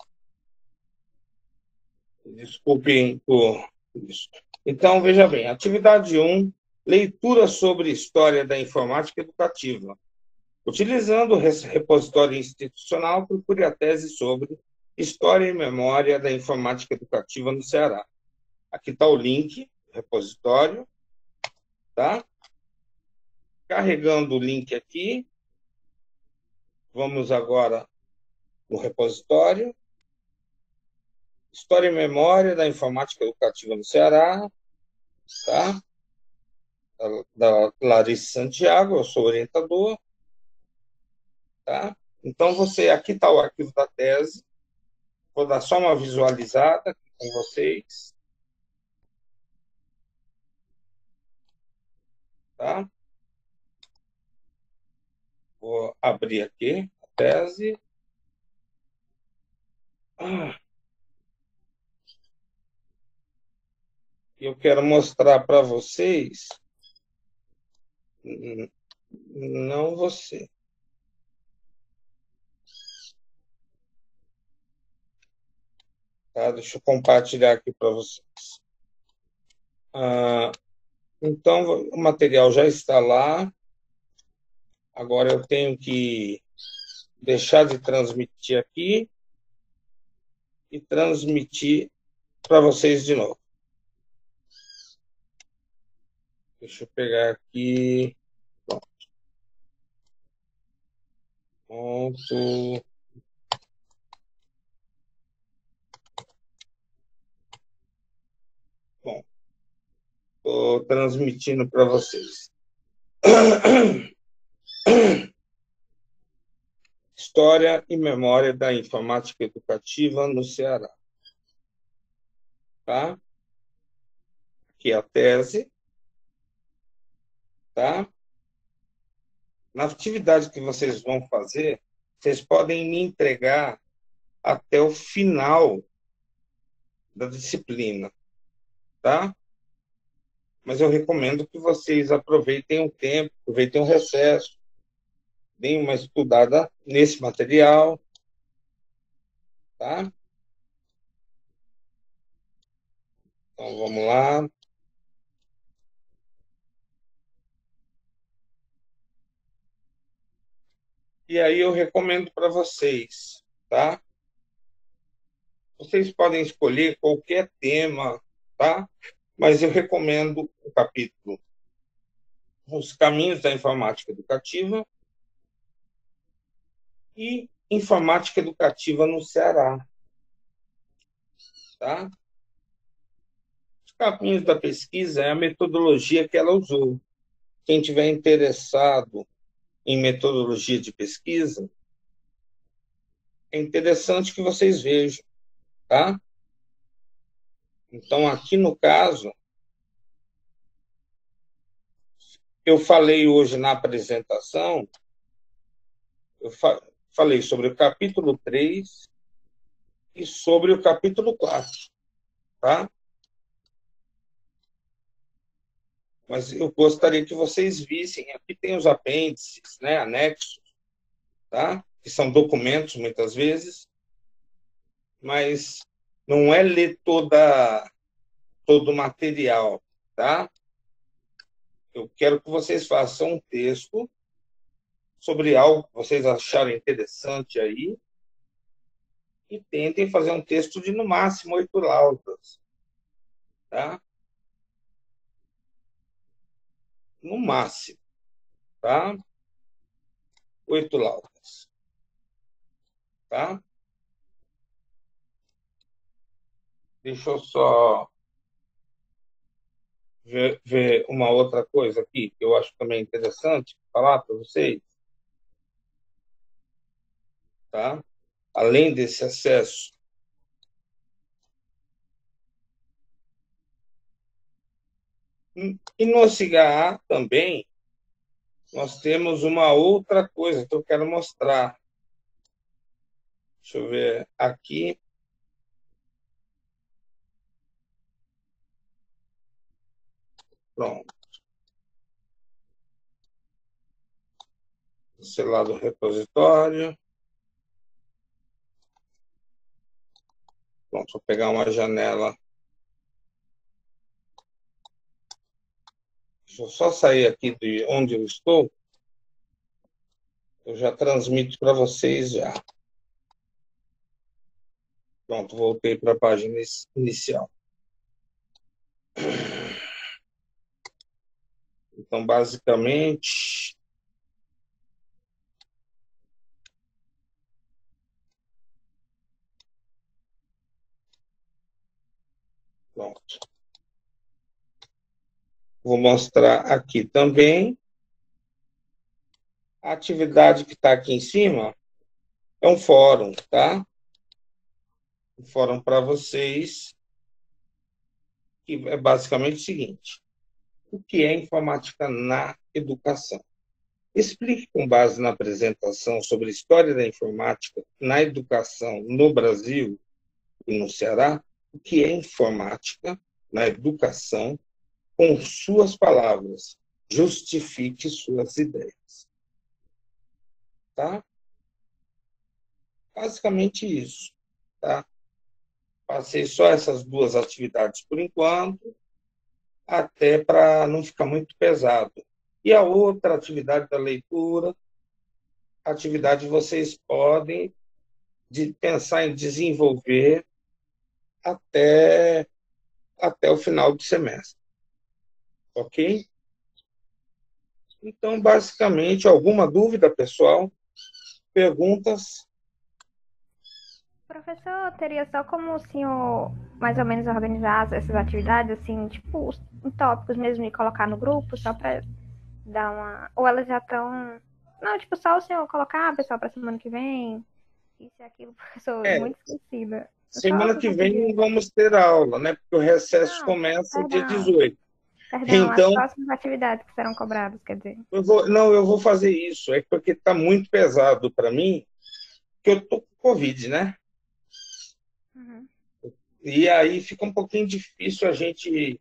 Desculpem por isso. Então, veja bem, atividade 1, leitura sobre história da informática educativa. Utilizando o repositório institucional, procure a tese sobre História e Memória da Informática Educativa no Ceará. Aqui está o link, repositório, tá? Carregando o link aqui, vamos agora no repositório. História e Memória da Informática Educativa no Ceará, tá? Da Larissa Santiago, eu sou orientador, tá? Então, aqui está o arquivo da tese, vou dar só uma visualizada aqui com vocês, tá? Vou abrir aqui a tese. Eu quero mostrar para vocês, não você. Tá? Deixa eu compartilhar aqui para vocês. Então, o material já está lá. Agora eu tenho que deixar de transmitir aqui e transmitir para vocês de novo. Deixa eu pegar aqui. Pronto. Ponto. Bom, estou transmitindo para vocês. História e Memória da Informática Educativa no Ceará. Tá? Aqui é a tese. Tá? Na atividade que vocês vão fazer, vocês podem me entregar até o final da disciplina, tá? Mas eu recomendo que vocês aproveitem o tempo, aproveitem o recesso, deem uma estudada nesse material, tá? Então, vamos lá. E aí eu recomendo para vocês, tá? Vocês podem escolher qualquer tema, tá? Mas eu recomendo o capítulo Os Caminhos da Informática Educativa e Informática Educativa no Ceará, tá? Os caminhos da pesquisa é a metodologia que ela usou. Quem tiver interessado em metodologia de pesquisa, é interessante que vocês vejam, tá? Então, aqui no caso, eu falei hoje na apresentação, eu falei sobre o capítulo 3 e sobre o capítulo 4, tá? Mas eu gostaria que vocês vissem, aqui tem os apêndices, né, anexos, tá? Que são documentos, muitas vezes, mas não é ler todo o material, tá? Eu quero que vocês façam um texto sobre algo que vocês acharem interessante aí e tentem fazer um texto de, no máximo, 8 laudas, tá? No máximo, tá? 8 laudas, tá? Deixa eu só ver uma outra coisa aqui que eu acho também interessante falar para vocês, tá? Além desse acesso, e no CIGA também nós temos uma outra coisa que eu quero mostrar. Deixa eu ver aqui. Pronto. Cancelar do repositório. Pronto, vou pegar uma janela. Deixa eu só sair aqui de onde eu estou. Eu já transmito para vocês já. Pronto, voltei para a página inicial. Então, basicamente, pronto. Vou mostrar aqui também. A atividade que está aqui em cima é um fórum, tá? Um fórum para vocês, que é basicamente o seguinte: o que é informática na educação? Explique, com base na apresentação sobre a história da informática na educação no Brasil e no Ceará, o que é informática na educação com suas palavras. Justifique suas ideias. Tá? Basicamente isso. Tá? Passei só essas duas atividades por enquanto, até para não ficar muito pesado. E a outra atividade da leitura, atividade vocês podem pensar em desenvolver até o final do semestre. Ok? Então, basicamente, alguma dúvida, pessoal? Perguntas? Professor, teria só como o senhor mais ou menos organizar essas atividades, assim, tipo, em tópicos mesmo, e colocar no grupo, só para dar uma... Ou elas já estão... Não, tipo, só o senhor colocar, pessoal, para semana que vem, isso e aquilo, professor, muito esquecida. Semana que vem não vamos ter aula, né? Porque o recesso começa dia 18. Perdão, então, as próximas atividades que serão cobradas, quer dizer. Eu vou fazer isso. É porque está muito pesado para mim, que eu tô com Covid, né? Uhum. E aí fica um pouquinho difícil a gente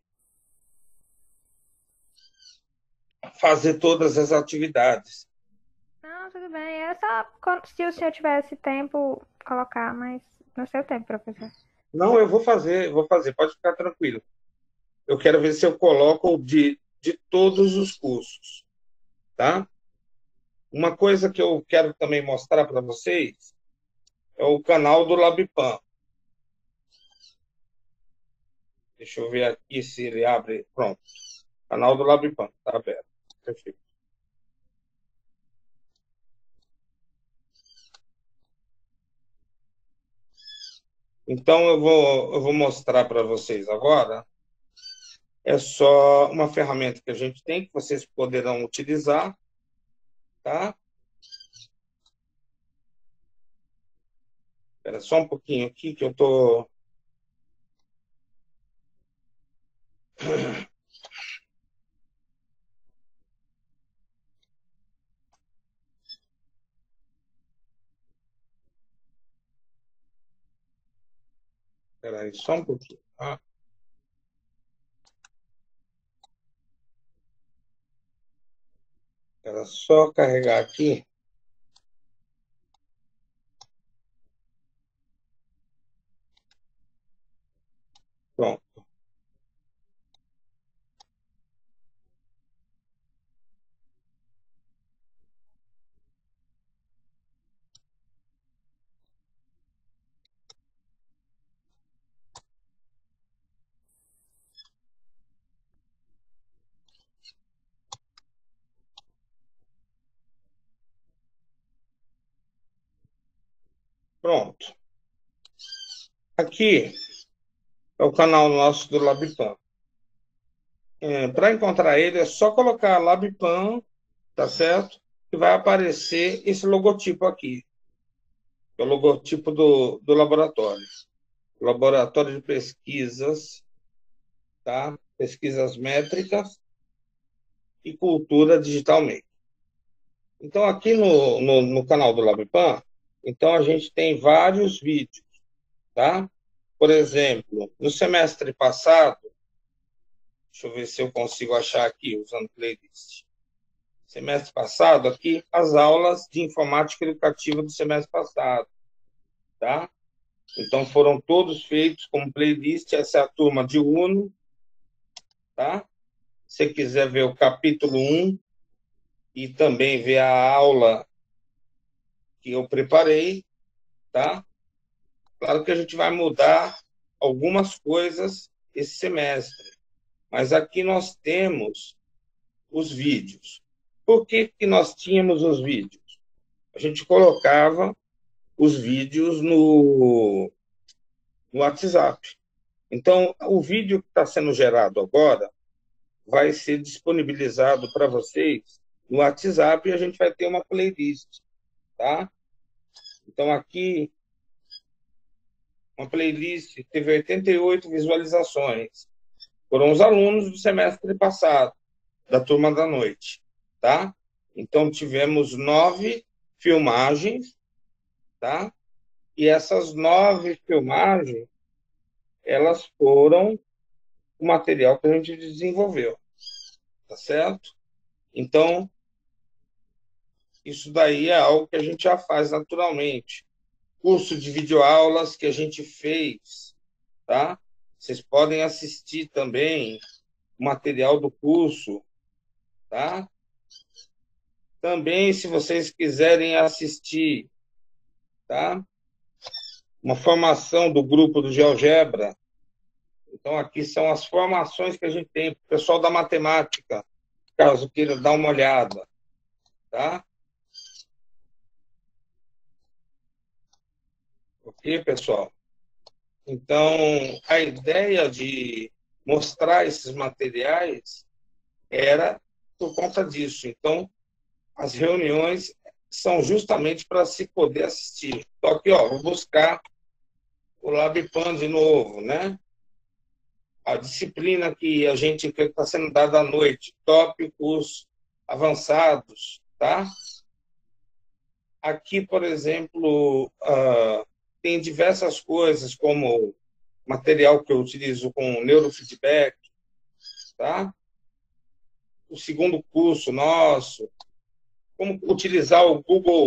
fazer todas as atividades. Não, tudo bem. É só se o senhor tivesse tempo, colocar, mas no seu tempo, professor. Não, eu vou fazer, pode ficar tranquilo. Eu quero ver se eu coloco de todos os cursos, tá? Uma coisa que eu quero também mostrar para vocês é o canal do LabPan. Deixa eu ver aqui se ele abre. Pronto. Canal do LabPan, tá aberto. Perfeito. Então, eu vou mostrar para vocês agora. É só uma ferramenta que a gente tem, que vocês poderão utilizar, tá? Espera só um pouquinho aqui, que eu tô... Espera aí, só um pouquinho, tá? Era só carregar aqui. Pronto. Pronto. Aqui é o canal nosso do LabPan. Para encontrar ele, é só colocar LabPan, tá certo? Que vai aparecer esse logotipo aqui. É o logotipo do laboratório. Laboratório de Pesquisas, tá? Pesquisas Métricas e Cultura Digitalmente. Então, aqui no canal do LabPan, então a gente tem vários vídeos, tá? Por exemplo, no semestre passado, deixa eu ver se eu consigo achar aqui, usando playlist. semestre passado, aqui as aulas de informática educativa do semestre passado, tá? Então, foram todos feitos como playlist. Essa é a turma de Uno, tá? Se você quiser ver o capítulo 1 e também ver a aula que eu preparei, tá? Claro que a gente vai mudar algumas coisas esse semestre, mas aqui nós temos os vídeos. Por que que nós tínhamos os vídeos? A gente colocava os vídeos no WhatsApp. Então, o vídeo que está sendo gerado agora vai ser disponibilizado para vocês no WhatsApp e a gente vai ter uma playlist, tá? Então, aqui, uma playlist que teve 88 visualizações. Foram os alunos do semestre passado, da turma da noite, tá? Então, tivemos 9 filmagens, tá? E essas 9 filmagens, elas foram o material que a gente desenvolveu, tá certo? Então, isso daí é algo que a gente já faz naturalmente. Curso de videoaulas que a gente fez, tá? Vocês podem assistir também o material do curso, tá? Também, se vocês quiserem assistir, tá? Uma formação do grupo do GeoGebra. Então, aqui são as formações que a gente tem para o pessoal da matemática, caso queira dar uma olhada, tá? Ok, pessoal? Então, a ideia de mostrar esses materiais era por conta disso. Então, as reuniões são justamente para se poder assistir. Então, aqui, ó, vou buscar o LabPan de novo, né? A disciplina que a gente que está sendo dada à noite, tópicos avançados, tá? Aqui, por exemplo, tem diversas coisas, como material que eu utilizo com neurofeedback, tá? O segundo curso nosso, como utilizar o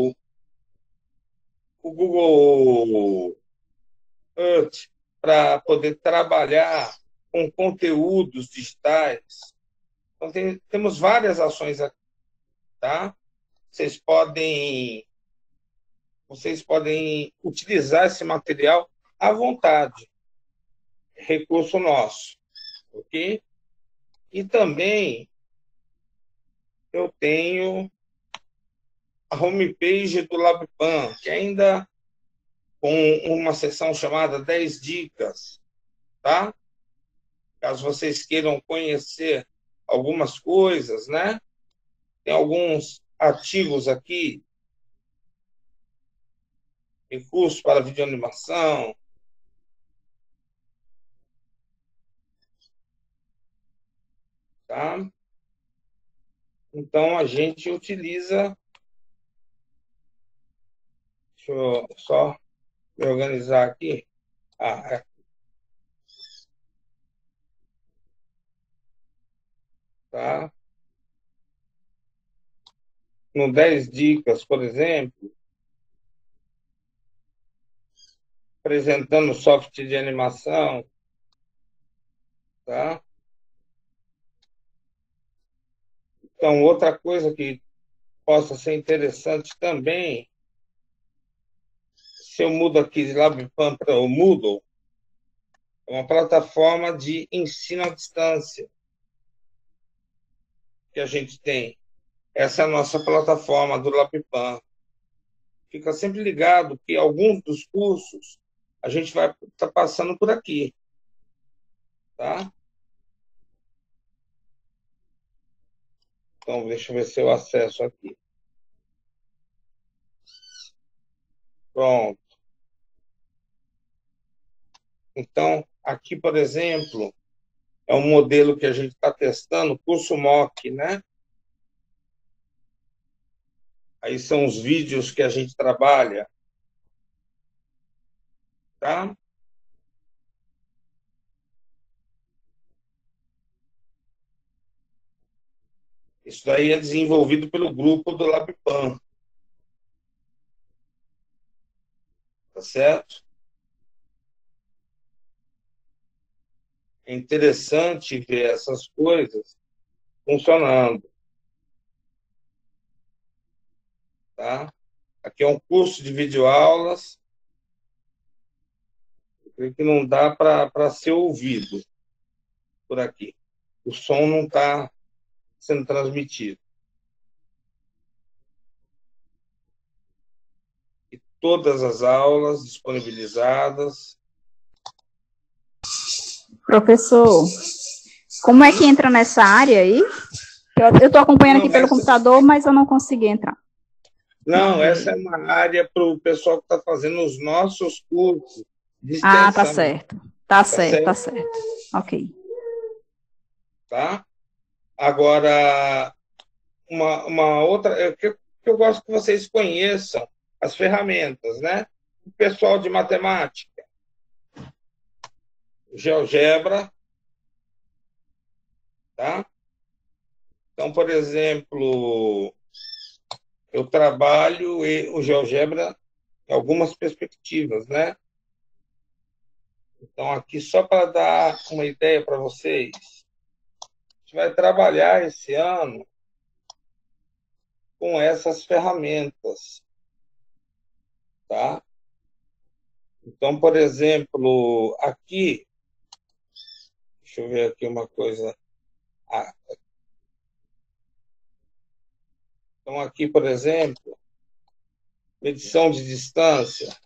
Google Earth para poder trabalhar com conteúdos digitais. Então, temos várias ações aqui, tá? Vocês podem utilizar esse material à vontade. Recurso nosso, ok? E também eu tenho a homepage do LabPan, que ainda com uma seção chamada 10 dicas, tá? Caso vocês queiram conhecer algumas coisas, né? Tem alguns artigos aqui, recursos para videoanimação, tá? Então, a gente utiliza... Deixa eu só me organizar aqui. Tá? No 10 dicas, por exemplo, apresentando software de animação, tá? Então, outra coisa que possa ser interessante também, se eu mudo aqui de LabPan para o Moodle, é uma plataforma de ensino à distância que a gente tem. Essa é a nossa plataforma do LabPan. Fica sempre ligado que alguns dos cursos a gente vai estar passando por aqui, tá? Então, deixa eu ver se eu acesso aqui. Pronto. Então, aqui, por exemplo, é um modelo que a gente está testando, curso MOOC, né? Aí são os vídeos que a gente trabalha, tá? Isso daí é desenvolvido pelo grupo do LabPan. Tá certo? É interessante ver essas coisas funcionando. Tá? Aqui é um curso de videoaulas. Eu creio que não dá para ser ouvido por aqui. O som não está sendo transmitido. E todas as aulas disponibilizadas. Professor, como é que entra nessa área aí? Eu estou acompanhando aqui pelo computador, mas eu não consegui entrar. Não, essa é uma área para o pessoal que está fazendo os nossos cursos de extensão. Ah, tá certo. Tá certo. Ok. Tá? Agora, uma outra... que eu gosto que vocês conheçam as ferramentas, né? O pessoal de matemática. GeoGebra. Tá? Então, por exemplo, eu trabalho o GeoGebra em algumas perspectivas, né? Então, aqui, só para dar uma ideia para vocês, a gente vai trabalhar esse ano com essas ferramentas, tá? Então, por exemplo, aqui, deixa eu ver aqui uma coisa. Então, aqui, por exemplo, medição de distância.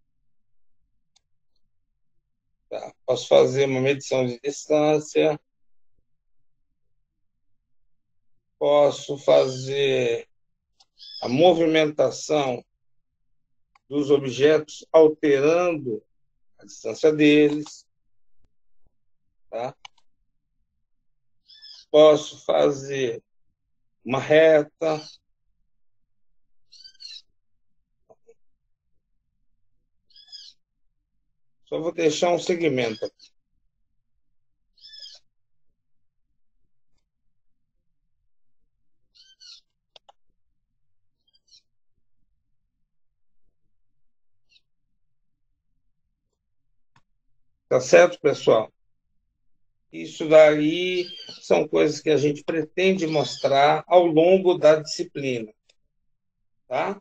Tá? Posso fazer uma medição de distância. Posso fazer a movimentação dos objetos alterando a distância deles. Tá? Posso fazer uma reta. Só vou deixar um segmento aqui. Tá certo, pessoal? Isso daí são coisas que a gente pretende mostrar ao longo da disciplina. Tá?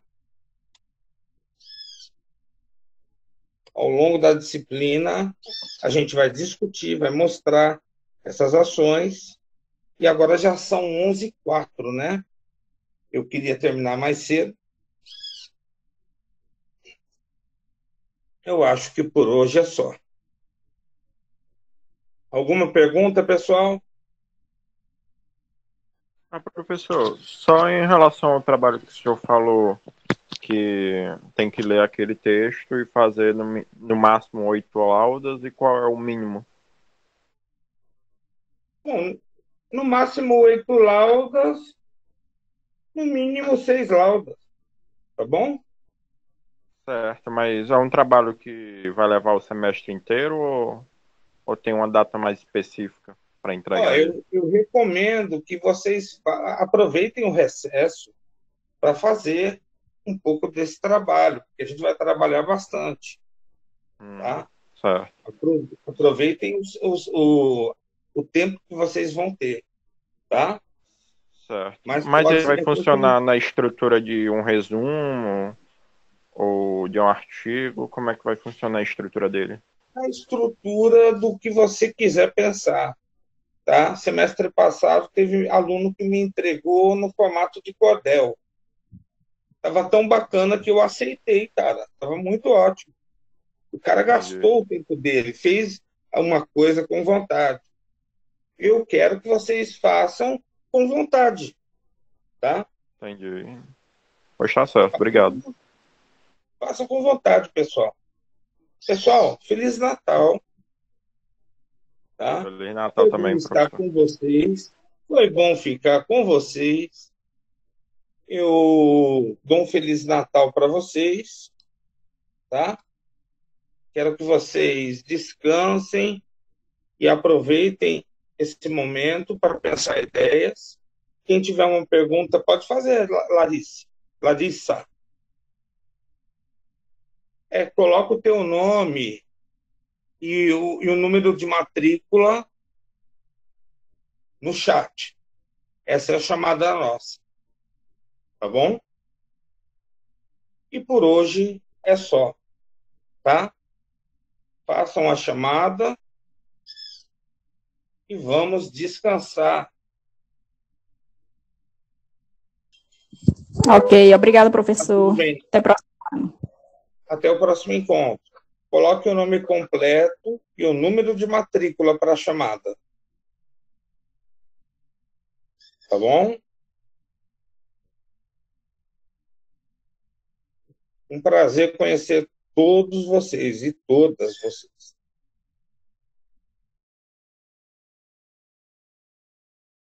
Ao longo da disciplina, a gente vai discutir, vai mostrar essas ações. E agora já são 11h04, né? Eu queria terminar mais cedo. Eu acho que por hoje é só. Alguma pergunta, pessoal? Professor, só em relação ao trabalho que o senhor falou, que tem que ler aquele texto e fazer no máximo 8 laudas, e qual é o mínimo? Bom, no máximo 8 laudas, no mínimo 6 laudas, tá bom? Certo, mas é um trabalho que vai levar o semestre inteiro ou tem uma data mais específica para entregar? Eu recomendo que vocês aproveitem o recesso para fazer um pouco desse trabalho, porque a gente vai trabalhar bastante. Tá? Certo. Aproveitem o tempo que vocês vão ter. Tá? Certo. Mas ele vai funcionar na estrutura de um resumo ou de um artigo? Como é que vai funcionar a estrutura dele? A estrutura do que você quiser pensar. Tá? Semestre passado teve aluno que me entregou no formato de cordel. Estava tão bacana que eu aceitei, cara. Estava muito ótimo. O cara gastou o tempo dele, fez uma coisa com vontade. Eu quero que vocês façam com vontade. Tá? Entendi. Pois tá certo, obrigado. Façam com vontade, pessoal. Pessoal, Feliz Natal. Tá? Feliz Natal também, professor. Estar com vocês. Foi bom ficar com vocês. Eu dou um Feliz Natal para vocês. Tá? Quero que vocês descansem e aproveitem esse momento para pensar ideias. Quem tiver uma pergunta, pode fazer, Larissa. Coloca o teu nome e o número de matrícula no chat. Essa é a chamada nossa. Tá bom? E por hoje é só, tá? Façam a chamada e vamos descansar. Ok, obrigada, professor. Tudo bem. Até a próxima. Até o próximo encontro. Coloque o nome completo e o número de matrícula para a chamada. Tá bom? Um prazer conhecer todos vocês e todas vocês.